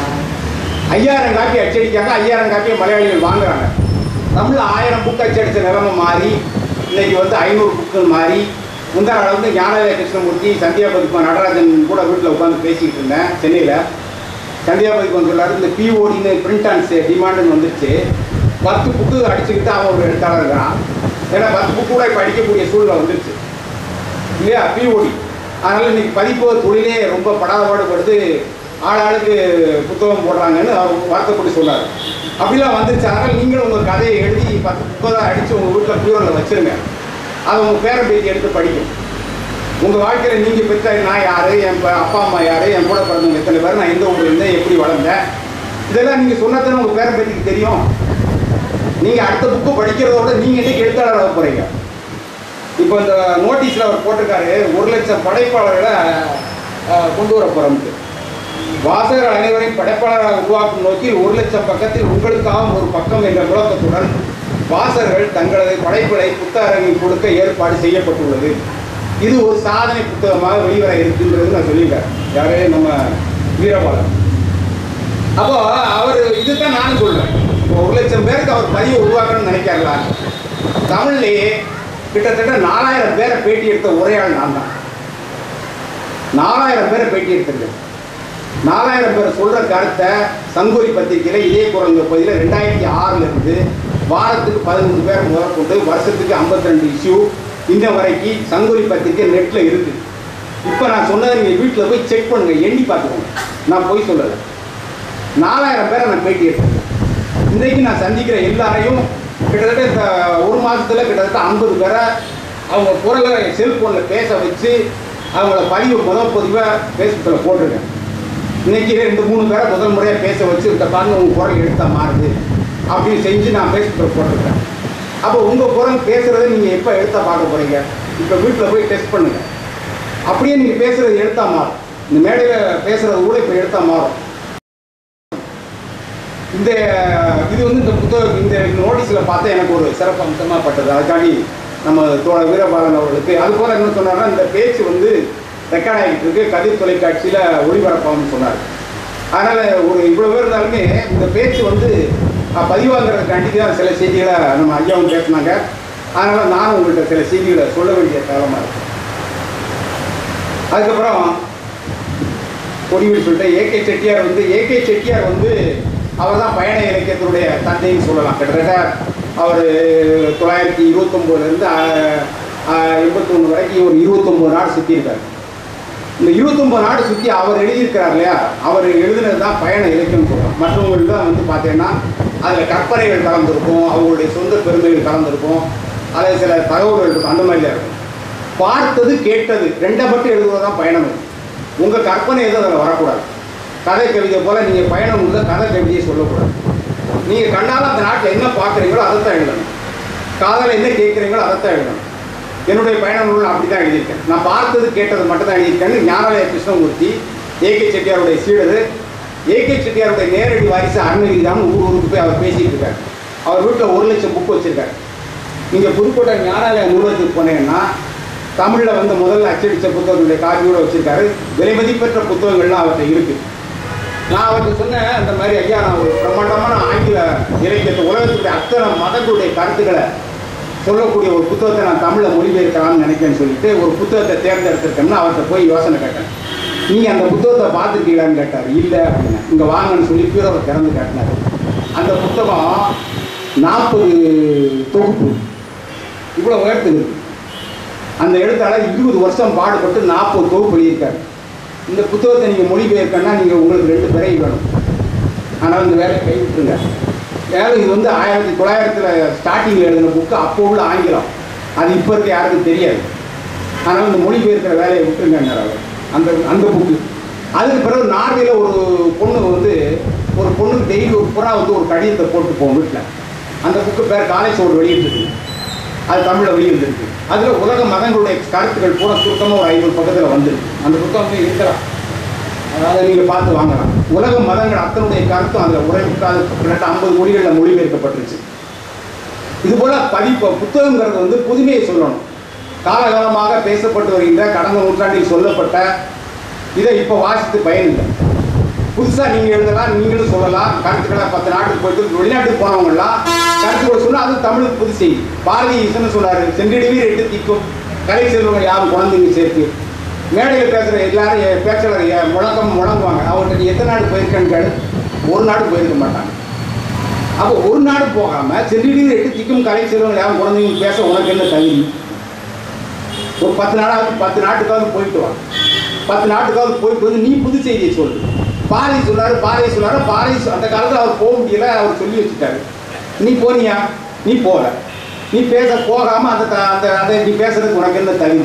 5000 காப்பி அச்சடிக்காங்க, 5000 காப்பியை மலையாளிகள் வாங்குறாங்க. தமிழில் 1000 புக்கு அச்சடித்த நிலைமை மாறி இன்னைக்கு 500 புக்குகள் மாறி. முந்தா நாள் ஞானவேத கிருஷ்ணமூர்த்தி, சந்தியா பதிப்பன் நடராஜன் கூட வீட்டில் உட்காந்து பேசிக்கிட்டு இருந்தேன் சென்னையில். சந்தியா பதிப்பன் சொல்லாரு, இந்த பிஓடின்னு பிரிண்ட் அண்ட் டிமாண்டுன்னு வந்துருச்சு, 10 புக்கு அடிச்சுக்கிட்டு அவன் ஒரு எழுத்தாளர் இருக்கிறான். ஏன்னா 10 புக்கு கூட இப்போ அடிக்கக்கூடிய சூழ்நிலை வந்துருச்சு இல்லையா, பிஓடி. அதனால் இன்னைக்கு பதிப்பு தொழிலே ரொம்ப படாதபாடுபடுது, ஆளாளுக்கு புத்தகம் போடுறாங்கன்னு அவர் வருத்தப்பட்டு சொன்னார். அப்படிலாம் வந்துருச்சு. அதனால் நீங்களும் உங்கள் கதையை எழுதி 10 புக்கை தான் அடித்து உங்கள் வீட்டில் பியூரில் வச்சுருங்க. அதை உங்கள் பேரன் பேத்தி எடுத்து படிக்கும். உங்கள் வாழ்க்கையில் நீங்கள் பெற்ற நான் யார், என் அப்பா அம்மா யார், என் கூட பிறந்தவங்க எத்தனை பேர், நான் எந்த ஊரில் இருந்தேன், எப்படி வளர்ந்தேன், இதெல்லாம் நீங்கள் சொன்னதானே உங்கள் பேரன் பேத்திக்கு தெரியும். நீங்கள் அடுத்த புக்கு படிக்கிறதோட நீங்கள் இன்றைக்கி எழுத்தாளராக போகிறீங்க. இப்போ இந்த நோட்டீஸில் அவர் போட்டிருக்காரு, 1,00,000 படைப்பாளர்களை கொண்டு வர போகிறோம்ட்டு. வாசகர் அனைவரையும் படைப்பாளராக உருவாக்கும் நோக்கில் 1,00,000 பக்கத்தில் உங்களுக்காகவும் ஒரு பக்கம் என்ற முழக்கத்துடன் வாசகர்கள் தங்களது படைப்புகளை புத்தக அரங்கில் கொடுக்க ஏற்பாடு செய்யப்பட்டுள்ளது. இது ஒரு சாதனை புத்தகமாக வெளிவர இருக்குன்றது நான் சொல்லியிருக்கேன். யாரே நம்ம வீரபாலன். அப்போ அவர் இதுதான் நானும் சொல்கிறேன். இப்போ 1,00,000 பேருக்கு அவர் பதிவை உருவாக்கணும்னு நினைக்காருல. தமிழ்லேயே கிட்டத்தட்ட 4000 பேரை பேட்டி எடுத்த ஒரே ஆள் நான் தான். 4000 பேரை பேட்டி எடுத்திருக்கேன். 4000 பேரை சொல்கிற கருத்தை சங்கூரி பத்திரிகையில் இதே குரல் பகுதியில் 2006 வாரத்துக்கு 13 பேர் முதல் கொண்டு வருஷத்துக்கு 52 இஷ்யூ இந்த வரைக்கும் சங்கூரி பத்திரிகை நெட்டில் இருக்குது. இப்போ நான் சொன்னதை நீங்கள் வீட்டில் போய் செக் பண்ணுங்கள், எண்ணி பார்த்துக்கோங்க. நான் போய் சொல்லலை. 4000 பேரை நான் பேட்டி எடுத்திருக்கேன். இன்றைக்கு நான் சந்திக்கிற எல்லாரையும் கிட்டத்தட்ட இந்த ஒரு மாதத்தில் கிட்டத்தட்ட 50 பேரை அவங்க குரலை செல்ஃபோனில் பேச வச்சு அவங்கள முதல் பதிவாக ஃபேஸ்புக்கில் போட்டிருக்கேன். இன்றைக்கி 2-3 பேரை முதல் முறையாக பேச வச்சு இந்த பாருங்க உங்கள் குரல் எடுத்தால் மாறுது அப்படின்னு செஞ்சு நான் ஃபேஸ்புக்கில் போட்டிருக்கேன். அப்போ உங்கள் குரல் பேசுகிறத நீங்கள் எப்போ எடுத்தால் பார்க்க போகிறீங்க? இப்போ வீட்டில் போய் டெஸ்ட் பண்ணுங்கள். அப்படியே நீங்கள் பேசுகிறது எடுத்தால் மாறும். இந்த மேடையில் பேசுகிறது கூட இப்போ எடுத்தால் மாறும். இந்த இது இந்த புத்தகம் இந்த நோட்டீஸில் பார்த்தா எனக்கு ஒரு சிறப்பு அம்சமாக பட்டது. அதுக்காண்டி நம்ம தோழர் வீரபாலன் அவர்களுக்கு அதுபோல் என்ன சொன்னார்னா, இந்த பேச்சு ரெக்கார்ட் ஆகிட்டு இருக்கு, கதிர் தொலைக்காட்சியில் ஒளிபரப்பாகும்னு சொன்னார். அதனால் ஒரு இவ்வளோ பேர் இருந்தாலுமே இந்த பேச்சு பதிவாங்கிறதுக்காண்டி தான் சில செய்திகளை நம்ம ஐயாவும் பேசினாங்க. அதனால் நானும் உங்கள்கிட்ட சில செய்திகளை சொல்ல வேண்டிய காலமாக இருக்கு. அதுக்கப்புறம் கொடிவெளி சொல்லிட்டு ஏகே செட்டியார் வந்து அவர் தான் பயண இலக்கியத்தினுடைய தந்தைன்னு சொல்லலாம். கிட்டத்தட்ட அவர் 929லேருந்து 81 வரைக்கும் ஒரு 29 நாடு சுற்றியிருக்கார். இந்த 29 நாடு சுற்றி அவர் எழுதியிருக்கிறார் இல்லையா, அவர் எழுதுனது தான் பயண இலக்கியம் சொல்லலாம். மற்றவங்களுக்கு தான் வந்து பார்த்தீங்கன்னா அதில் கற்பனைகள் கலந்துருக்கும், அவங்களுடைய சொந்த பெருமைகள் கலந்துருக்கும், அதில் சில தகவல்கள் இருக்கும், அந்த மாதிரி தான் இருக்கும். பார்த்தது கேட்டது ரெண்டை மட்டும் எழுதுவது தான் பயணம். உங்கள் கற்பனை எதுவும் அதில் வரக்கூடாது. கதை கவிதை போல் நீங்கள் பயணம் உள்ள கதை கவிதையை சொல்லக்கூடாது. நீங்கள் கண்டாலும் அந்த நாட்டில் என்ன பார்க்குறீங்களோ அதைத்தான் எழுதணும், காதலை என்ன கேட்குறீங்களோ அதைத்தான் எழுதணும். என்னுடைய பயண நூல் அப்படி தான் எழுதியிருக்கேன். நான் பார்த்தது கேட்டது மட்டும் தான் எழுதியிருக்கேன்னு ஞானாலய கிருஷ்ணமூர்த்தி ஏகே செட்டியாருடைய சீடர், ஏகே செட்டியாருடைய நேரடி வாரிசு அருணகிரிதான் ஊருக்கு போய் அவர் பேசிகிட்டு இருக்காரு. அவர் வீட்டில் 1 லட்சம் புக்கு வச்சுருக்காரு. நீங்கள் புதுக்கோட்டை ஞானாலய நூலகத்துக்கு போனீங்கன்னா தமிழில் வந்து முதல்ல அச்சடித்த புத்தகங்களுடைய காப்பியோடு வச்சுருக்காரு. விலை மதிப்பெற்ற புத்தகங்கள்லாம் அவர்கிட்ட இருக்குது. நான் அவருக்கு சொன்னேன், அந்த மாதிரி ஐயா நான் ஒரு பிரம்மாண்டமான ஆங்கில இலக்கியத்தை உலகத்துடைய அத்தனை மதங்களுடைய கருத்துக்களை சொல்லக்கூடிய ஒரு புத்தகத்தை நான் தமிழில் மொழிபெயர்க்கலாம்னு நினைக்கிறேன்னு சொல்லிட்டு ஒரு புத்தகத்தை தேர்ந்தெடுத்திருக்கேன்னு அவர்கிட்ட போய் யோசனை கேட்டேன். நீங்கள் அந்த புத்தகத்தை பார்த்துருக்கீங்களான்னு கேட்டார். இல்லை அப்படின்னா, இங்கே வாங்கன்னு சொல்லி பீரோவை திறந்து காட்டினார். அந்த புத்தகம் 40 தொகுப்பு இவ்வளோ உயர்த்துது. அந்த எழுத்தாளர் 20 வருஷம் பாடுபட்டு 40 தொகுப்பு எழுதியிருக்காரு. இந்த புத்தகத்தை நீங்கள் மொழிபெயர்க்கன்னா நீங்கள் உங்களுக்கு 2 பிறகு வேணும். ஆனால் இந்த வேலையை கைவிட்டுருங்க. ஏன்னா இது வந்து 1900 ஸ்டார்டிங்கில் எழுதின புக்கு, அப்போ உள்ள ஆங்கிலம், அது இப்போ இருக்க யாருக்கும் தெரியாது. ஆனால் இந்த மொழிபெயர்க்கிற வேலையை விட்டுருங்கன்னார் அவர். அந்த புக்கு. அதுக்கு பிறகு நார்வேல ஒரு பொண்ணு வந்து ஒரு பொண்ணுக்கு டெய்லி ஒரு புறா வந்து ஒரு கடிதத்தை போட்டு போகும் வீட்டில். அந்த புக்கு பேர் காலேஜ் ஒரு வெளியிட்டு, அது தமிழில் வெளியிருக்கு. அதில் உலக மதங்களுடைய கருத்துக்கள் பூரா சுருக்கமாக ஒரு 50 பக்கத்தில் வந்துருக்கு. அந்த புத்தகம் வந்து இருக்கலாம், அதாவது நீங்கள் பார்த்து வாங்கலாம். உலக மதங்கள் அத்தனுடைய கருத்தும் அதில் உரைக்காது 50 மொழிகளில் மொழிபெயர்க்கப்பட்டுருச்சு. இதுபோல் புத்தகங்கிறது வந்து புதுமையை சொல்லணும். காலகாலமாக பேசப்பட்டு வருகின்ற கடந்த நூற்றாண்டில் சொல்லப்பட்ட இதை இப்போ வாசித்து பயனில்லை. புதுசாக நீங்கள் எழுதலாம், நீங்களும் சொல்லலாம். கருத்துக்களை 10 நாட்டுக்கு போயிட்டு வெளிநாட்டுக்கு போனவங்களாம் கருத்துக்களை சொன்னால் அது தமிழுக்கு புது செய்தி. பாரதி ஈசன் சொன்னார், சென்றிடுவீர் 8 திக்கும் கலை செல்வங்கள் யாரும் குழந்தைங்க சேர்த்து. மேடையில் பேசுகிற எல்லாரும் பேச்சாளர் முழங்குவாங்க. அவர்கிட்ட எத்தனை நாடு போயிருக்கேன்னு கேடு, ஒரு நாடு போயிருக்க மாட்டாங்க. அப்போ ஒரு நாடு போகாமல் சென்றிடுவீர் 8 திக்கும் கலை செல்வங்கள் யாரும் குழந்தைங்க பேச உனக்கு என்ன தகுதி? ஒரு 10 நாட்டுக்காவது போயிட்டு வாங்க. 10 நாட்டுக்காவது போயிட்டு வந்து நீ புது செய்தியை சொல்லு. பாரதி சொன்னார் பாரதி அந்த காலத்தில் அவர் போக முடியல, அவர் சொல்லி வச்சுட்டாரு. நீ போனியா? நீ போகல. நீ போகாமல் அதை நீ பேசுறதுக்கு உனக்கு என்ன தகுதி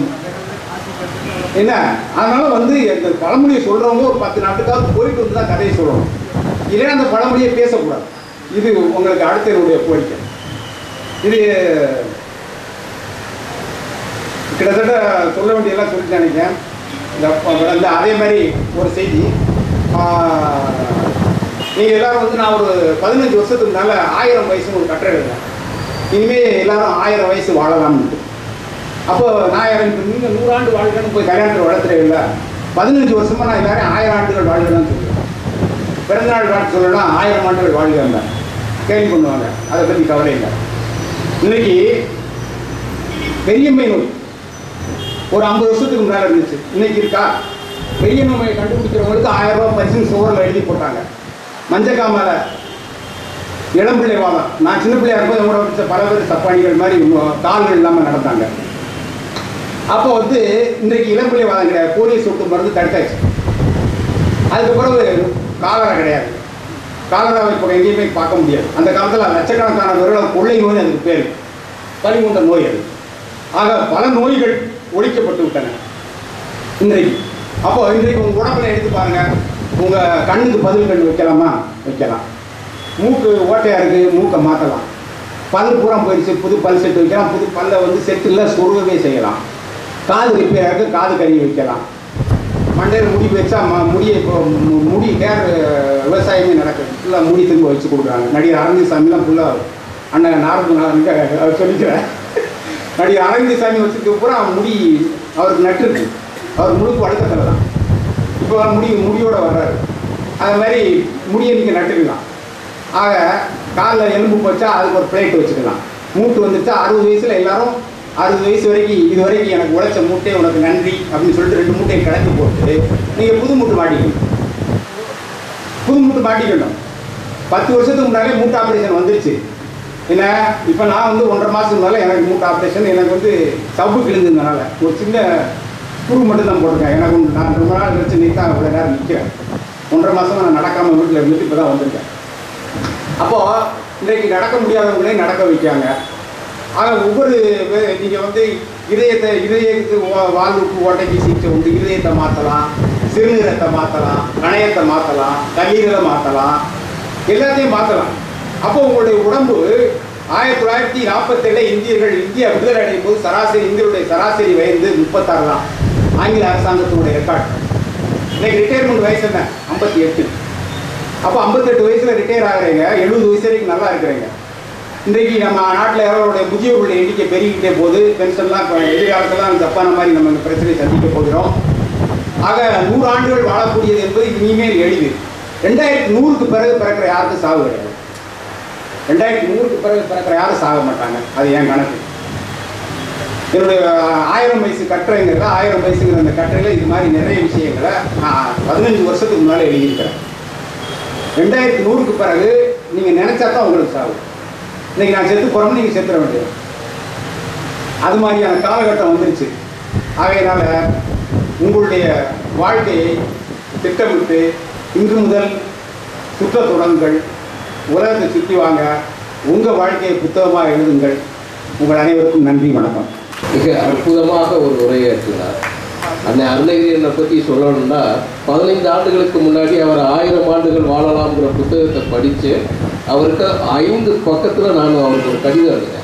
என்ன? அதனால வந்து இந்த பழமொழியை சொல்றவங்க ஒரு 10 நாட்டுக்காவது போயிட்டு வந்து தான் கதையை சொல்லணும். இல்லைன்னா அந்த பழமொழியை பேசக்கூடாது. இது உங்களுக்கு அடுத்த என்னுடைய கோரிக்கை. இது கிட்டத்தட்ட சொல்ல வேண்டியெல்லாம் சொல்லிட்டு நினைக்கிறேன். இந்த அதே மாதிரி ஒரு செய்தி, நீங்கள் எல்லாரும் வந்து நான் ஒரு 15 வருஷத்துக்கு முன்னால் 1000 வயசுன்னு ஒரு கட்டுரை எழுதுறேன். இனிமேல் எல்லாரும் 1000 வயசு வாழலாம்னு. அப்போ நான் நீங்கள் 100 ஆண்டு வாழ்க்கன்னு போய் கல்யாணத்தில் வளர்த்துறே இல்லை. 15 வருஷமாக நான் எல்லாரும் 1000 ஆண்டுகள் வாழ்க்கலாம்னு சொல்லுவேன். பிறந்தநாள் வாழ்க்கை சொல்லலாம் 1000 ஆண்டுகள் வாழ்க்கை கேள்வி பண்ணுவாங்க. அதை பற்றி கவலை இல்லை. இன்னைக்கு பெரியம்மை நோய் ஒரு 50 வருஷத்துக்கு முன்னால் இருந்துச்சு, இன்னைக்கு இருக்கா? பெரிய நோயை கண்டுபிடிக்கிறவங்களுக்கு 1000 ரூபாய் பரிசு சுவரில் எழுதி போட்டாங்க. மஞ்சக்காமல இளம்பிள்ளை வாதம். நான் சின்ன பிள்ளையா இருக்கும்போது என்னோட படித்த பல பேர் சப்பானிகள் மாதிரி கால்கள் இல்லாமல் நடந்தாங்க. அப்போ வந்து இன்றைக்கு இளம்பிள்ளை வாதம் கிடையாது, போலியோ சொட்டு மருந்து தடுத்தாச்சு. அதுக்கப்புறம் காலரா கிடையாது. காலராவை இப்போ எங்கேயுமே பார்க்க முடியாது. அந்த காலத்தில் லட்சக்கணக்கான பேர்கள் கொள்ளை நோய் அதுக்கு பேர், பனிமுண்ட நோய் அது. ஆக பல நோய்கள் ஒழிக்கப்பட்டு விட்டன இன்றைக்கு. அப்போ இன்றைக்கு உங்கள் உடம்புல எடுத்து பாருங்கள். உங்கள் கண்ணுக்கு பதில் கண் வைக்கலாமா? வைக்கலாம். மூக்கு ஓட்டையாக இருக்குது, மூக்கை மாற்றலாம். பல் பூரா போயிடுச்சு, புது பல் செட்டு வைக்கலாம். புது பல்லை வந்து செட்டில் சொருகவே செய்யலாம். காது ரிப்பேராக இருக்குது, காது கறி வைக்கலாம். மண்டையில் முடி வச்சா முடியை இப்போ முடி ஹேர் விவசாயமே நடக்குது. ஃபுல்லாக முடி திரும்ப வச்சு கொடுக்குறாங்க. நடிகர் அரவிந்த்சாமிலாம் ஃபுல்லாக அண்ணன் நாரது சொல்லிக்கிறேன். நடிகர் அரவிந்த்சாமி வச்சுருக்க பூரா முடி அவருக்கு நட்டுருக்கு. அவர் முழுக்க வழக்கத்தில் தான் இப்போ முடியோடு வர்றாரு. அது மாதிரி முடியை நீங்கள் நட்டுக்கலாம். ஆக காலில் எலும்பு போச்சா அதுக்கு ஒரு பிளேட் வச்சுக்கலாம். மூட்டு வந்துச்சா 60 வயசில் எல்லாரும் 60 வயசு வரைக்கும் இது வரைக்கும் எனக்கு உழைச்ச மூட்டை உனக்கு நன்றி அப்படின்னு சொல்லிட்டு 2 மூட்டையை கலந்து போட்டு நீங்கள் புது மூட்டை மாட்டிக்கணும். புது மூட்டை மாட்டிக்கணும். 10 வருஷத்துக்கு முன்னாலே மூட்டை ஆப்ரேஷன் வந்துருச்சு. என்ன இப்போ நான் வந்து 1.5 மாதத்துக்கு முன்னால எனக்கு மூட்டை ஆப்ரேஷன், எனக்கு வந்து சவ்வு கிழிஞ்சதுனால ஒரு சின்ன ஸ்க்ரூ மட்டும் தான் போட்டிருக்கேன். எனக்கு நான் ரொம்ப நாள் கழிச்சு நீட்டாக அவ்வளோ நேரம் நிற்கிறேன். 1.5 மாதமாக நான் நடக்காமல் வீட்டில் இருந்துட்டு இப்போ தான் வந்திருக்கேன். அப்போது இன்றைக்கு நடக்க முடியாதவங்களையும் நடக்க வைக்காங்க. ஆனால் ஒவ்வொரு நீங்கள் வந்து இதயத்துக்கு வாழ்வுக்கு ஓட்டைக்கு சிகிச்சை உண்டு. இதயத்தை மாற்றலாம், சிறுநீரத்தை மாற்றலாம், கணையத்தை மாற்றலாம், கல்லீரலை மாற்றலாம், எல்லாத்தையும் மாற்றலாம். அப்போ உங்களுடைய உடம்பு 1947 இந்தியா விடுதலை அடையும் போது இந்தியருடைய சராசரி வயது 36 தான். ஆங்கில அரசாங்கத்தினுடைய ரெக்கார்ட். இன்னைக்கு ரிட்டையர்மெண்ட் வயசு என்ன? 58. அப்போ 58 வயசில் ரிட்டையர் ஆகிறீங்க, 70 வயசு வரைக்கும் நல்லா இருக்கிறீங்க. இன்றைக்கு நம்ம நாட்டில் எவ்வளோடைய முதியோர்களுடைய எண்ணிக்கை பெருகிக்கிட்டே போகுது. பென்ஷன்லாம் எதிர்காலத்தெல்லாம் ஜப்பான மாதிரி நம்ம இந்த பிரச்சனையை சந்திக்க போகிறோம். ஆக 100 ஆண்டுகள் வாழக்கூடியது என்பது இனிமேல் எளிது. 2100க்கு பிறகு பிறக்கிற யாருக்கும் சாவு கிடையாது. 2100க்கு பிறகு பிறக்கிற யாரும் சாக மாட்டாங்க. அது என் கணக்கு. என்னுடைய 1000 வயசு கட்டுரைங்கிறத 1000 வயசுங்கிற அந்த கட்டுரையில் இது மாதிரி நிறைய விஷயங்களை நான் 15 வருஷத்துக்கு முன்னால் எழுதியிருக்கிறேன். 2100க்கு பிறகு நீங்கள் நினைச்சா தான் உங்களுக்கு சாவு. இன்னைக்கு நான் செத்து போகிறோம்னு நீங்கள் செத்துற வேண்டியது. அது மாதிரியான காலகட்டம் வந்துருச்சு. ஆகையினால உங்களுடைய வாழ்க்கையை திட்டமிட்டு இன்று முதல் சுற்ற தொடங்குங்கள். உலகத்தை சுற்றி வாங்க. உங்கள் வாழ்க்கையை புத்தகமாக எழுதுங்கள். உங்கள் அனைவருக்கும் நன்றி, வணக்கம். மிக அற்புதமாக ஒரு உரையாற்றினார். அன்னை அருணகிரியனை பற்றி சொல்லணும்னா 15 ஆண்டுகளுக்கு முன்னாடி அவர் 1000 ஆண்டுகள் வாழலாம்ங்கிற புத்தகத்தை படித்து அவருக்கு 5 பக்கத்தில் நான் அவருக்கு ஒரு கடிதம் எழுதினேன்.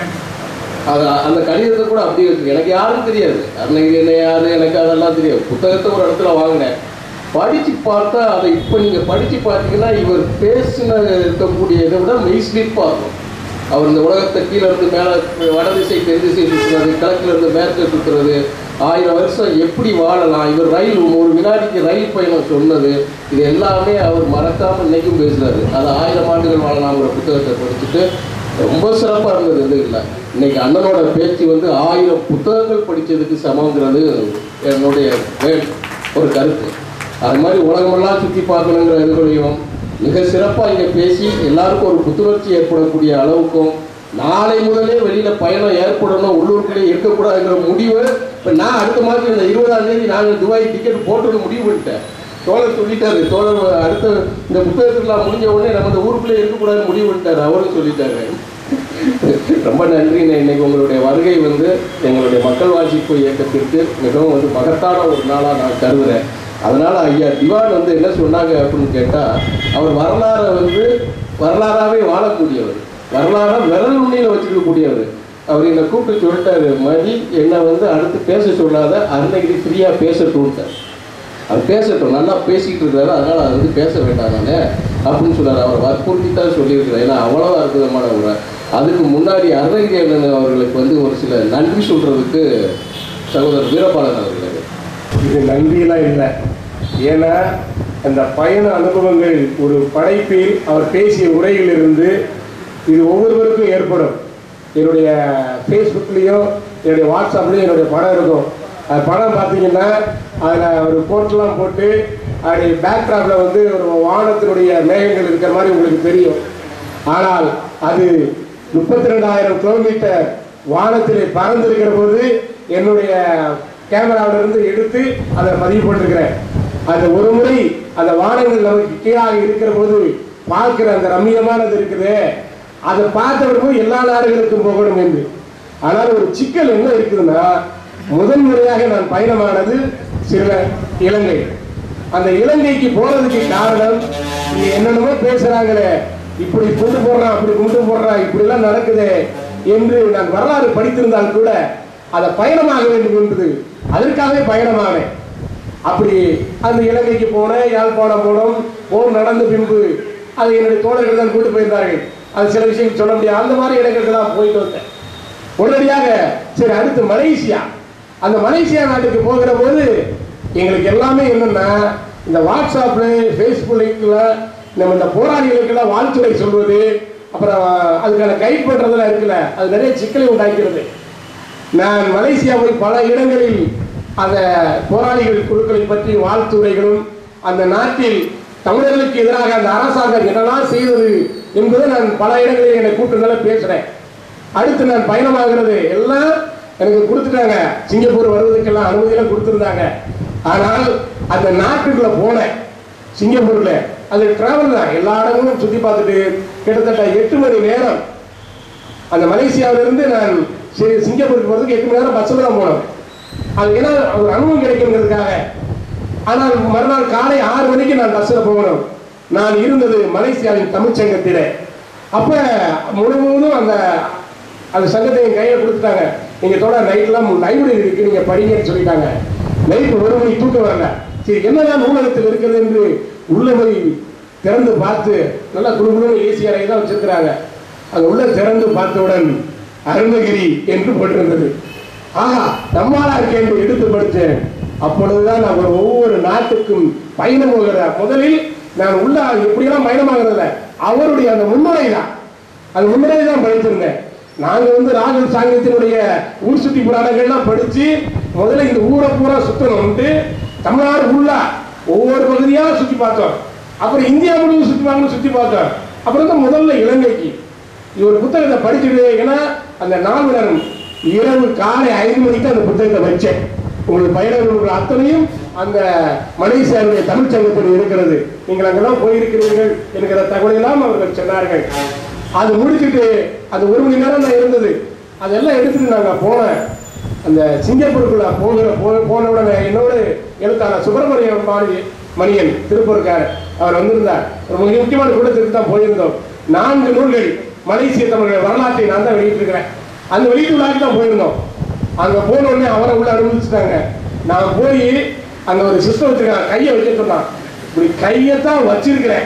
அந்த கடிதத்தை கூட அப்படியே இருக்கு. எனக்கு யாரும் தெரியாது, அருணகிரி யாரு எனக்கு அதெல்லாம் தெரியாது. புத்தகத்தை ஒரு இடத்துல வாங்கினேன், படித்து பார்த்தா அதை இப்போ நீங்கள் படித்து பார்த்தீங்கன்னா இவர் பேசின இருக்கக்கூடிய இதை விட மெய்ஸ்லிப்பாக இருக்கும். அவர் இந்த உலகத்தை கீழே இருந்து மேலே வடதிசை தென்திசை சுற்றுறது, கிழக்கில் இருந்து மேற்க சுற்றுறது, 1000 வருஷம் எப்படி வாழலாம், இவர் ரயில் ஒரு வினாடிக்கு ரயில் பயணம் சொன்னது, இது எல்லாமே அவர் மறக்காமல் இன்றைக்கும் பேசுகிறாரு. அது 1000 ஆண்டுகள் வாழலாம்ங்கிற புத்தகத்தை படிச்சுட்டு ரொம்ப சிறப்பாக இருந்தது. இது இல்லை, இன்னைக்கு அண்ணனோட பேச்சு வந்து 1000 புத்தகங்கள் படித்ததுக்கு சமங்கிறது என்னுடைய ஒரு கருத்து. அது மாதிரி உலகமெல்லாம் சுற்றி பார்க்கணுங்கிற இதுகளையும் மிக சிறப்பாக இங்கே பேசி எல்லாருக்கும் ஒரு புத்துணர்ச்சி ஏற்படக்கூடிய அளவுக்கும் நாளை முதலே வெளியில் பயணம் ஏற்படணும், உள்ளூருக்குள்ளே இருக்கக்கூடாதுங்கிற முடிவு இப்போ நான் அடுத்த மாதம் இந்த 20ஆம் தேதி நான் துபாய் டிக்கெட் போட்டு முடிவு பண்ணிட்டேன். தோழர் சொல்லிட்டாரு, தோழர் அடுத்த இந்த புத்தகத்துக்குலாம் முடிஞ்ச உடனே நம்ம இந்த ஊருக்குள்ளே இருக்கக்கூடாதுன்னு முடிவு பண்ணிட்டாரு, அவரும் சொல்லிட்டாரு. ரொம்ப நன்றி. இன்னைக்கு உங்களுடைய வருகை வந்து எங்களுடைய மக்கள் வாசிப்பு இயக்கத்திற்கு மிகவும் வந்து மகத்தான ஒரு நாளாக நான் கருதுகிறேன். அதனால் ஐயா திவான் வந்து என்ன சொன்னாங்க அப்படின்னு கேட்டால், அவர் வரலாறாகவே வாழக்கூடியவர், வரலாறாக விரல் நுண்ணியில் வச்சுக்கக்கூடியவர். அவர் என்னை கூப்பிட்டு சொல்லிட்டாரு, மதி என்னை வந்து அடுத்து பேச சொல்லாத, அருணகிரி ஃப்ரீயாக பேசட்டும்ட்டார். அவர் பேசட்டும், நல்லா பேசிக்கிட்டு இருக்காரு, அதனால் அது வந்து பேச வேண்டாம் நானே அப்படின்னு சொன்னார். அவர் வற்புறுத்தி தான் சொல்லியிருக்கிறார். ஏன்னா அவ்வளோ அற்புதமான உரை. அதுக்கு முன்னாடி அருணகிரி அண்ணன் அவர்களுக்கு வந்து ஒரு சில நன்றி சொல்கிறதுக்கு சகோதரர் வீரபாலன் அவர்களுக்கு இது நன்றியெல்லாம் இல்லை. ஏன்னா அந்த பயண அனுபவங்கள் ஒரு படைப்பில் அவர் பேசிய உரையிலிருந்து இது ஒவ்வொருவருக்கும் ஏற்படும். என்னுடைய ஃபேஸ்புக்லேயும் என்னுடைய வாட்ஸ்அப்லேயும் என்னுடைய படம் இருக்கும். அது படம் பார்த்தீங்கன்னா அதில் ஒரு கோட்டெலாம் போட்டு அப்படி பேக்ட்ராப்பில் வந்து ஒரு வானத்தினுடைய மேகங்கள் இருக்கிற மாதிரி உங்களுக்கு தெரியும். ஆனால் அது 32,000 கிலோமீட்டர் வானத்திலே பறந்திருக்கிற போது என்னுடைய கேமராவிலிருந்து எடுத்து அதை பதிவு போட்டிருக்கிறேன். அந்த ஒரு முறை அந்த வானங்கள் நமக்கு கீழாக இருக்கிற போது பார்க்கிற அந்த ரம்மியமானது இருக்குது, அதை பார்த்தவருக்கும் எல்லா நாடுகளுக்கும் போகணும் என்று. ஆனால் ஒரு சிக்கல் என்ன இருக்குதுன்னா, முதல் முறையாக நான் பயணமானது இலங்கை. அந்த இலங்கைக்கு போனதுக்கு காரணம் என்னென்னமோ பேசுறாங்களே, இப்படி கொண்டு போடுறான், அப்படி கொண்டு போடுறான், இப்படிலாம் நடக்குது என்று நான் வரலாறு படித்திருந்தால் கூட அதை பயணமாக வேண்டும் என்பது அதற்காகவே பயணமானேன். அப்படி அந்த இலங்கைக்கு போனேன், யாழ்ப்பாணம் போனோம். போர் நடந்த பின்பு அது என்னுடைய தோழர்கள் தான் கூட்டு போயிருந்தார்கள். அது சில விஷயம் சொல்ல முடியாது. அந்த மாதிரி இடங்களுக்கு தான் போயிட்டு வந்தேன். உடனடியாக சரி அடுத்து மலேசியா. அந்த மலேசியா நாட்டுக்கு போகிற போது எங்களுக்கு எல்லாமே என்னன்னா, இந்த வாட்ஸ்அப்ல ஃபேஸ்புக்ல நம்ம இந்த போராளிகளுக்கெல்லாம் வாழ்த்துறை சொல்வது, அப்புறம் அதுக்கான கைட் பண்றதுலாம் இருக்குல்ல, அது நிறைய சிக்கலை உண்டாக்கிறது. நான் மலேசியாவில் பல இடங்களில் அந்த போராளிகள் குழுக்களை பற்றி வாழ்த்துரைகளும் அந்த நாட்டில் தமிழர்களுக்கு எதிராக அந்த அரசாங்கம் என்னெல்லாம் செய்தது என்பதை நான் பல இடங்களில் என்னை கூட்டுகளை பேசுறேன். அடுத்து நான் பயணமாகிறது எல்லாம் எனக்கு கொடுத்துட்டாங்க. சிங்கப்பூர் வருவதற்கெல்லாம் அனுமதியெல்லாம் கொடுத்துருந்தாங்க. ஆனால் அந்த நாட்டுக்குள்ள போனேன். சிங்கப்பூர்ல அது டிராவல் தான், எல்லா இடங்களும் சுற்றி பார்த்துட்டு கிட்டத்தட்ட 8 மணி நேரம் அந்த மலேசியாவிலிருந்து நான் சிங்கப்பூருக்கு போகிறதுக்கு 8 மணி நேரம் பஸ்ஸில் தான் போனோம். அது ஏன்னா ஒரு அனுபவம் கிடைக்குங்கிறதுக்காக. ஆனால் மறுநாள் காலை 6 மணிக்கு நான் பஸ்ஸில் போகணும். நான் இருந்தது மலேசியாவின் தமிழ்ச்சங்கத்திலே. அப்போ முழுவதும் அந்த சங்கத்தை என் கையில் கொடுத்துட்டாங்க. நீங்கள் தோட நைட்லாம் லைப்ரரி இருக்கு, நீங்கள் படிங்கன்னு சொல்லிட்டாங்க. நைட்டு 1 மணி தூக்கம் வரல. சரி என்னதான் நூலகத்தில் இருக்கிறது என்று உள்ள போய் திறந்து பார்த்து நல்லா குடும்பம் ஏசி அறையை தான் வச்சிருக்கிறாங்க. அங்கே உள்ள திறந்து பார்த்தவுடன் அருணகிரி என்று போட்டிருந்தது. ஆஹா நம்மளா இருக்கேன் என்று எடுத்து படித்தேன். அப்பொழுதுதான் அவர் ஒவ்வொரு நாட்டுக்கும் பயணம் போகிறார். முதலில் நான் உள்ள எப்படியெல்லாம் பயணமாகிறதில்ல, அவருடைய அந்த முன்னுரை தான், அந்த முன்னுரை தான் படித்திருந்தேன். நாங்கள் ராகுல் சாங்கியத்தினுடைய ஊர் சுற்றி புராணங்கள்லாம் படித்து முதல்ல இந்த ஊரை பூரா சுத்தணும். தமிழ்நாடு உள்ள ஒவ்வொரு பகுதியாக சுற்றி பார்த்தோம். அப்புறம் இந்தியா முழுவதும் சுற்றி பார்த்தோம். அப்புறம் தான் முதல்ல இலங்கைக்கு ஒரு புத்தகத்தை படிச்சுட்டு, ஏன்னா அந்த நாள் நேரம் இரவு காலை 5 மணிக்கு அந்த புத்தகத்தை வச்சேன். உங்களுக்கு பயணங்கள் அத்தனையும் அந்த மலேசியாவுடைய தமிழ்ச்சங்கத்தில் இருக்கிறது. நீங்கள் அங்கெல்லாம் போயிருக்கிறீர்கள் என்கிற தகவலெல்லாம் அவர்கள் சொன்னார்கள். அது முடிச்சுட்டு அது 1 மணி நேரம் தான் இருந்தது. அதெல்லாம் எடுத்துட்டு நாங்கள் போனேன். அந்த சிங்கப்பூருக்குள்ள போன உடனே என்னோட எழுத்தாளர் சுப்பிரமணியம் மணியன் திருப்பூருக்கார் அவர் வந்திருந்தார். ஒரு மிக முக்கியமான கூட்டத்திற்கு தான் போயிருந்தோம். 4 நூல்கள் மலேசிய தமிழர்கள் வரலாற்றை நான் தான் வெளியிட்டிருக்கிறேன். அந்த வெளியீட்டு விழாக்கு தான் போயிருந்தோம். அங்கே போன உடனே அவரை உள்ள அனுமதிச்சுட்டாங்க. நான் போய் அங்கே ஒரு சிஸ்டம் வச்சிருக்கேன், கையை வைக்க சொன்னான். இப்படி கையைத்தான் வச்சிருக்கிறேன்.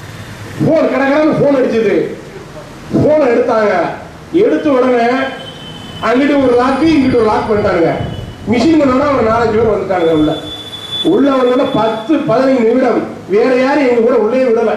போன் கடற்கடான்னு போன் அடிச்சது. போனை எடுத்தாங்க. எடுத்த உடனே அங்கிட்டு ஒரு லாக்கு இங்கிட்டு ஒரு லாக் பண்ணிட்டானுங்க. மிஷின் பண்ணோட ஒரு 4-5 பேர் வந்துட்டாங்க. உள்ள வந்தோட 10-15 நிமிடம் வேற யாரும் எங்க கூட உள்ளே விடல.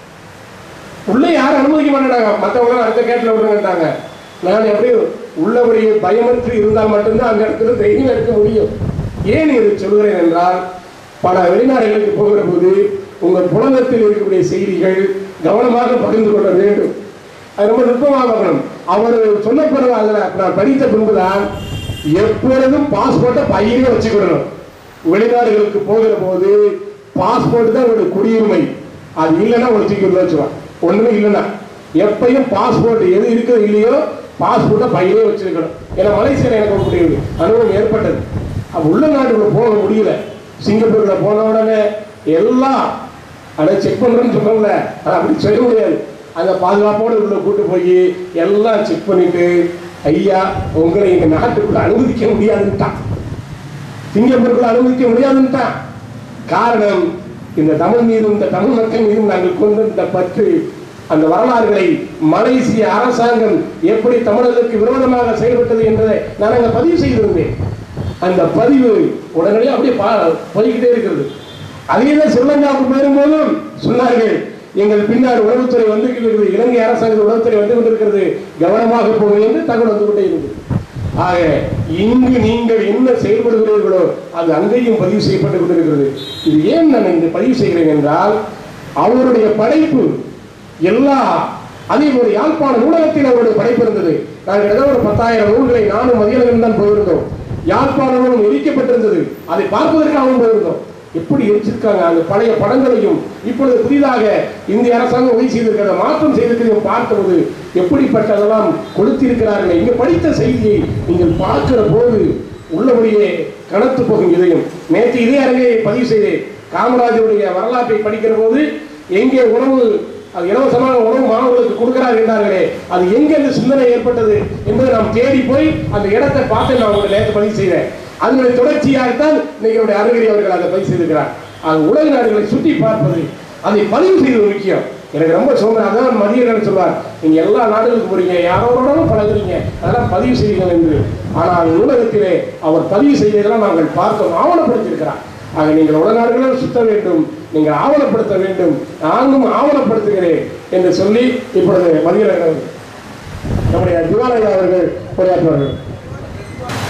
உள்ளே யாரும் அனுமதிக்க மாட்டாங்க. மற்றவங்க அடுத்த கேட்டில் விடுறாங்க. நான் எப்படி உள்ளபடி பயமற்று இருந்தால் மட்டும்தான் அந்த இடத்துல தைரியம் எடுக்க முடியும். ஏன் இதை சொல்கிறேன் என்றால், பல வெளிநாடுகளுக்கு போகிற போது உங்கள் புலகத்தில் இருக்கக்கூடிய செய்திகள் கவனமாக பகிர்ந்து கொள்ள வேண்டும். அது ரொம்ப நுட்பமாக பார்க்கணும். அவர் சொன்ன பிறகு அதில் நான் படித்த பின்புதான் எப்பொழுதும் பாஸ்போர்ட்டை பையிலே வச்சுக்கிடணும். வெளிநாடுகளுக்கு போகிற போது பாஸ்போர்ட் தான் ஒரு குடியுரிமை. அது இல்லைன்னா ஒரு தூக்கி வச்சுருவான். ஒண்ணுமே இல்லைன்னா எப்பயும் பாஸ்போர்ட் எது இருக்கிறது இல்லையோ பாஸ்போர்ட்டை பையிலே வச்சிருக்கணும். ஏன்னா மலேசியாவில் எனக்கு ஒரு அனுபவம் ஏற்பட்டது. அப்போ உள்ள நாட்டுக்குள்ள போக முடியல. சிங்கப்பூர்ல போன உடனே எல்லாம் அதை செக் பண்றேன்னு சொல்றோம்ல, அதை அப்படி சொல்ல முடியாது. அந்த பாதுகாப்போடு உள்ள கூட்டு போய் எல்லாம் செக் பண்ணிட்டு, ஐயா உங்களை எங்க நாட்டுக்குள்ள அனுமதிக்க முடியாதுன்ட்டான். சிங்கப்பூருக்குள்ள அனுமதிக்க முடியாதுன்ட்டான். காரணம், இந்த தமிழ் மீதும் இந்த தமிழ் மக்கள் மீதும் நாங்கள் கொண்டிருந்த பற்று, அந்த வரலாறுகளை மலேசிய அரசாங்கம் எப்படி தமிழர்களுக்கு விரோதமாக செயல்பட்டது என்பதை நான் அங்கே பதிவு செய்திருந்தேன். அந்த பதிவு உடனடியாக அப்படியே போய்கிட்டே இருக்கிறது. அதே தான் ஸ்ரீலங்காவுக்கு போகும்போதும் சொன்னார்கள், எங்கள் பின்னால் உளவுத்துறை வந்து கொண்டிருக்கிறது, இலங்கை அரசாங்க உளவுத்துறை வந்து கொண்டிருக்கிறது, கவனமாக போகும் என்று தகவல் வந்து கொண்டே இருந்தது. ஆக இங்கு நீங்கள் என்ன செயல்படுகிறீர்களோ அது அங்கேயும் பதிவு செய்யப்பட்டு கொண்டிருக்கிறது. இது ஏன் நான் இங்கு பதிவு செய்கிறேன் என்றால், அவருடைய படைப்பு எல்லா அதே ஒரு யாழ்ப்பாண நூலகத்தில் அவருடைய படைப்பு இருந்தது. நாங்கள் ஏதோ ஒரு 10,000 நூல்களை நானும் மதியழகன் தான் போயிருந்தோம். யாழ்ப்பாண நூலும் எரிக்கப்பட்டிருந்தது. அதை பார்ப்பதற்காகவும் போயிருந்தோம். எப்படி எரிச்சிருக்காங்க அந்த பழைய படங்களையும் இப்பொழுது புதிதாக இந்திய அரசாங்கம் உதவி செய்திருக்கிறத மாற்றம் செய்திருக்கிறதையும் பார்த்தபோது எப்படிப்பட்டதெல்லாம் கொளுத்திருக்கிறார்கள். இங்கே படித்த செய்தியை நீங்கள் பார்க்கிற போது உள்ளபடியே கனத்து போகும் இதயம். நேற்று இதே அரங்கை பதிவு செய்தேன். காமராஜருடைய வரலாற்றை படிக்கிற போது எங்கே உணவு இலவசமான உணவு மாணவர்களுக்கு கொடுக்கிறார் என்றார்களே, அது எங்கே அந்த சிந்தனை ஏற்பட்டது என்பதை நாம் தேடி போய் அந்த இடத்தை பார்த்து நான் உங்களை நேற்று பதிவு செய்தேன். அதனுடைய தொடர்ச்சியாகத்தான் இன்னைக்கு அருகரி அவர்கள் அதை பதிவு செய்திருக்கிறார். அது உலக நாடுகளை சுற்றி பார்ப்பது, அதை பதிவு செய்வது முக்கியம். எனக்கு ரொம்ப சோதனை. அதான் மதியர்கள் சொல்வார், நீங்க எல்லா நாடுகளுக்கு போறீங்க, யாரோடும் பழகுறீங்க, அதெல்லாம் பதிவு செய்யுங்கள் என்று. ஆனால் நூலகத்திலே அவர் பதிவு செய்ததெல்லாம் நாங்கள் பார்த்தோம், ஆவணப்படுத்தியிருக்கிறார். ஆக நீங்கள் உலக நாடுகளும் சுத்த வேண்டும், நீங்கள் ஆவணப்படுத்த வேண்டும், நானும் ஆவணப்படுத்துகிறேன் என்று சொல்லி இப்பொழுது மதியர்கள் நம்முடைய திவாலயா அவர்கள் உரையாற்றுவார்கள்.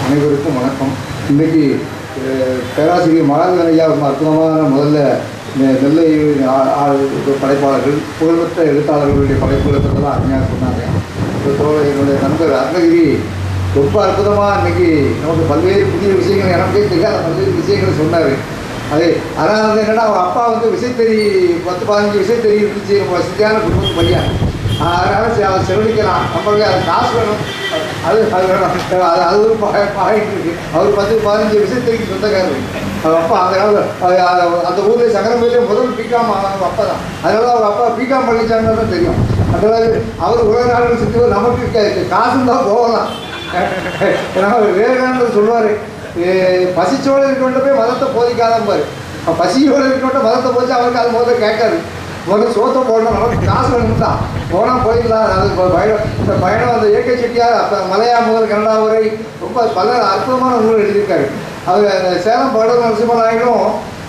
அனைவருக்கும் வணக்கம். இன்றைக்கி பேராசிரியர் மகாதேவன் ஐயா ரொம்ப அற்புதமான முதல்ல நெல்லை படைப்பாளர்கள் புகழ்பெற்ற எழுத்தாளர்களுடைய படைப்புகளை பற்றிலாம் அருமையாக சொன்னாங்க. என்னுடைய நண்பர் அருணகிரி ரொம்ப அற்புதமாக இன்றைக்கி நமக்கு பல்வேறு புதிய விஷயங்கள் எனக்கே தெரியாத பல்வேறு விஷயங்களை சொன்னார். அதனால் வந்து என்னென்னா அவர் அப்பா வந்து விசைத்தறி 10-15 விசைத்தறி இருந்துச்சு, வசதியான குடும்பத்து பையன். அதனால் செலவழிக்கலாம், நம்மளுக்கு அது காசு வேணும், அது வேணும், அது ஒரு பாயிண்ட் இருக்குது. அவர் 10-15 விசைத்தறிக்கு சொந்தக்காரர். அவர் அப்பா அந்த ஊரில் சங்கரம்பேரிலே முதல் பிகாம் அவங்க அப்பா தான். அதனால அவர் அப்பா பிகாம் பண்ணிச்சாங்கன்னு தான் தெரியும். அதனால அவர் உலக நாடுகள் சுற்றி நமக்கு காசும் தான் போகலாம். ஏன்னா விவேகானந்தர் சொல்லுவார், பசிச்சோடு இருக்கவன்ட்ட போய் மதத்தை போதிக்காதம்பார். பசியோடு இருக்கவன்ட்ட மதத்தை போச்சு அவருக்கு அது முதல்ல கேட்காது. முதல்ல சோத்தை போடணும், நமக்கு காசு வேணும் தான் போனால் போயிடலாம். அது இந்த பயணம் அந்த ஏகே செட்டியார் அப்போ மலையா முதல் கனடா வரை ரொம்ப பல அற்புதமான நூல் எழுதியிருக்காரு. அவர் சேலம் பகவத் நரசிம்ம நாயுடும்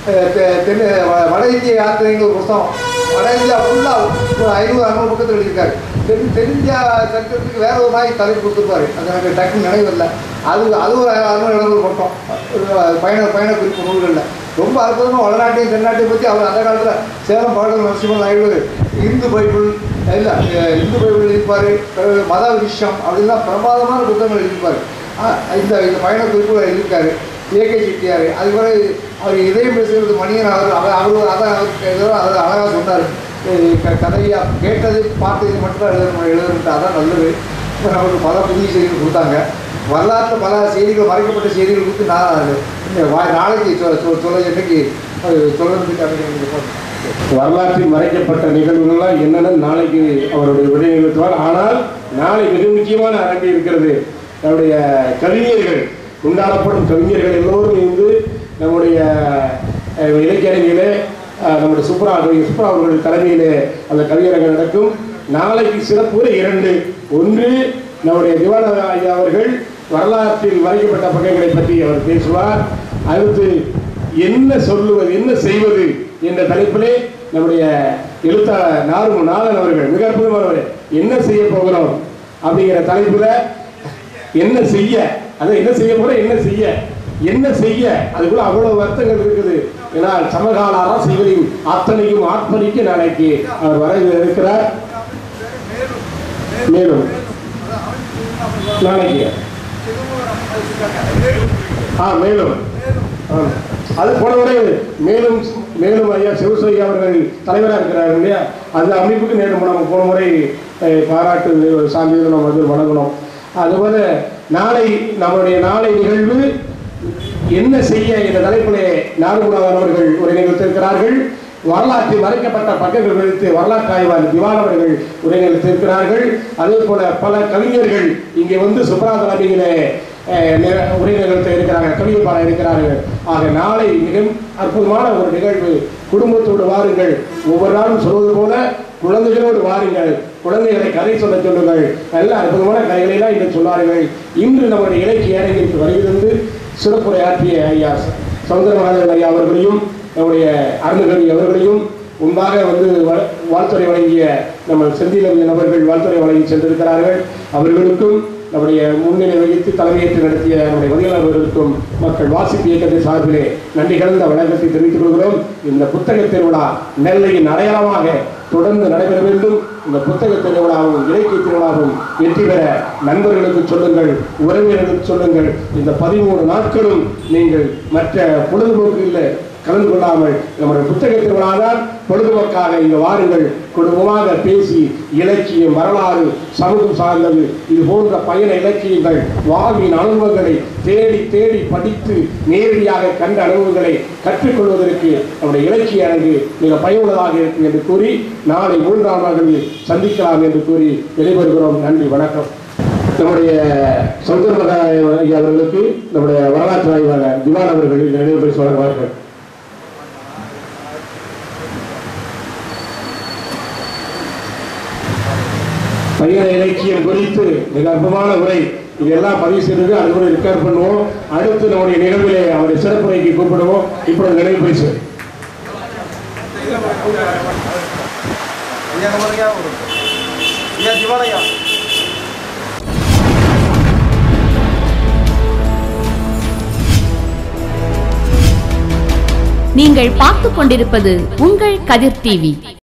வட இந்திய யாத்திரைங்கிற ஒரு புத்தகம் வட இந்தியா ஃபுல்லாக ஒரு 500-600 பக்கத்தில் எழுதியிருக்காரு. தென்னிந்தியா சரித்திரத்துக்கு வேற ஒரு நாய் தலைப்பு கொடுத்துருப்பாரு, அது எனக்கு டக்குன்னு நினைவில்லை. அது ஒரு 600-700 பக்கம் பயண குறிப்பு நூல்களில் ரொம்ப அற்புதமாக வடநாட்டையும் தென்னாட்டையும் பற்றி அவர் அந்த காலத்தில் சேலம் பகவத் நரசிம்ம நாயுடு இந்து பைபிள் எழுதியிருப்பார், மத விஷயம் அப்படின்லாம் பிரமாதமான புத்தகங்கள் எழுதியிருப்பார். இந்த பயண குறிப்புகள் எழுதியிருக்காரு ஏகே செட்டியார். அதுபோல் அவர் இதயம் பேசுகிறது மணியன் அவர் அதை அழகாக சொன்னார். கதையாக கேட்டது பார்த்தது மட்டும் எழுதுன்ட்டு அதான் நல்லது. இப்போ நமக்கு பல புதிய செய்திகள் கொடுத்தாங்க. வரலாற்றில் பல செய்திகள் மறைக்கப்பட்ட செய்திகள் கொடுத்து நான் நாளைக்கு சொல்ல என்னைக்கு சொல்லுறதுக்கு வரலாற்றில் மறைக்கப்பட்ட நிகழ்வுகள்லாம் என்னென்னு நாளைக்கு அவருடைய விடை நிகழ்த்துவார். ஆனால் நாளை மிக முக்கியமான அரங்கு இருக்கிறது. நம்முடைய கவிஞர்கள், கொண்டாடப்படும் கவிஞர்கள் எல்லோரும் இருந்து நம்முடைய இலக்கியரங்கிலே நம்முடைய சுப்ரா அவர்கள் தலைமையிலே அந்த கவியரங்கு நடக்கும். நாளைக்கு சிறப்பு 2. ஒன்று, நம்முடைய திவான ஐயா அவர்கள் வரலாற்றில் மறைக்கப்பட்ட பக்கங்களை பற்றி அவர் பேசுவார். அடுத்து என்ன சொல்லுவது என்ன செய்வது என்ற தலைப்பிலே நம்முடைய எழுத்தாளர் நாதன் அவர்கள் மிக அற்புதமானவர் என்ன செய்ய போகிறோம் அப்படிங்கிற தலைப்புல என்ன செய்ய, அதை என்ன செய்ய போற என்ன செய்ய அதுக்குள்ள அவ்வளவு அர்த்தங்கள் இருக்குது. ஏன்னா சமகால அரசியலின் அத்தனையும் ஆர்ப்பணிக்க நாளைக்கு அவர் வர இருக்கிறார். மேலும் நாளைக்கு மேலும் அது போன முறை மேலும் ஐயா சிவசையா அவர்கள் தலைவராக இருக்கிறார் இல்லையா, அந்த அமைப்புக்கு நம்ம போன முறை பாராட்டு சான்றிதழ் நம்ம வந்து வழங்கணும். அதுபோல நம்முடைய நாளை நிகழ்வு என்ன செய்ய என்ற தலைப்பிலே நாககுணாதன் அவர்கள் உரை நிகழ்த்திருக்கிறார்கள். வரலாற்றில் மறைக்கப்பட்ட பக்கங்கள் குறித்து வரலாற்று ஆய்வாளர் திவான் அவர்கள் உரை நிகழ்த்திருக்கிறார்கள். அதே போல பல கவிஞர்கள் இங்கே வந்து சுப்ரா தலைமையிலே உரை நிகழ்த்த இருக்கிறார்கள், கவியப்பாளர் இருக்கிறார்கள். ஆக நாளை மிக அற்புதமான ஒரு நிகழ்வு. குடும்பத்தோடு வாருங்கள். ஒவ்வொரு நாளும் சொல்வது போல குழந்தைகளோடு வாருங்கள். குழந்தைகளை கதை சொல்ல சொல்லுங்கள். நல்ல அற்புதமான கதைகளெல்லாம் இன்று சொன்னார்கள். இன்று நம்முடைய இலக்கிய அரங்கிற்கு வருகிறது சிறப்புரை ஆற்றிய ஐயா சௌந்தர மகாதேவன் ஐயா அவர்களையும் நம்முடைய அருணகிரி அவர்களையும் முன்பாக வந்து வாழ்த்துறை வழங்கிய நம்ம செந்திலவியன் அவர்கள் வாழ்த்துறை வழங்கி சென்றிருக்கிறார்கள். அவர்களுக்கும் நம்முடைய முன்னிலை வகித்து தலைமையேற்று நடத்திய நம்முடைய வதியாளர்களுக்கும் மக்கள் வாசிப்பு இயக்கத்தின் சார்பிலே நன்றி கலந்த வணக்கத்தை தெரிவித்துக் கொள்கிறோம். இந்த புத்தக திருவிழா நெல்லையின் அடையாளமாக தொடர்ந்து நடைபெற வேண்டும். இந்த புத்தக திருவிழாவும் இலக்கிய திருவிழாவும் வெற்றி பெற நண்பர்களுக்கு சொல்லுங்கள், உறவினர்களுக்கு சொல்லுங்கள். இந்த 13 நாட்களும் நீங்கள் மற்ற பொழுதுபோக்கில் கலந்து கொள்ளாமல் நம்முடைய புத்தக திருவிழாதான் பொழுதுபோக்காக இங்கு வாருங்கள். குடும்பமாக பேசி இலக்கியம், வரலாறு, சமூகம் சார்ந்தது இது போன்ற பயண இலக்கியங்கள், வாழ்வின் அனுபவங்களை தேடி தேடி படித்து நேரடியாக கண்ட அனுபவங்களை கற்றுக்கொள்வதற்கு நம்முடைய இலக்கிய அரங்கு மிக பயனுள்ளதாக இருக்கும் என்று கூறி நாளை 3ஆம் நாளில் சந்திக்கலாம் என்று கூறி விடைபெறுகிறோம். நன்றி, வணக்கம். நம்முடைய சௌந்தர ஐயா அவர்களுக்கு நம்முடைய வரலாற்று ஆய்வாளர் திவான் அவர்கள் நினைவு பரிசு வழங்குவார்கள். பயண இலக்கியம் குறித்து மிக அற்புதமான உரை இதெல்லாம் பதிவு செய்து அதுபோல ரெக்கார்ட் பண்ணுவோம். அடுத்து நம்முடைய நிகழ்விலே அவரை சிறப்புரைக்கு கூப்பிடுவோம். இப்பொழுது நினைவு பரிசு நீங்கள் பார்த்துக் கொண்டிருப்பது உங்கள் கதிர் டிவி.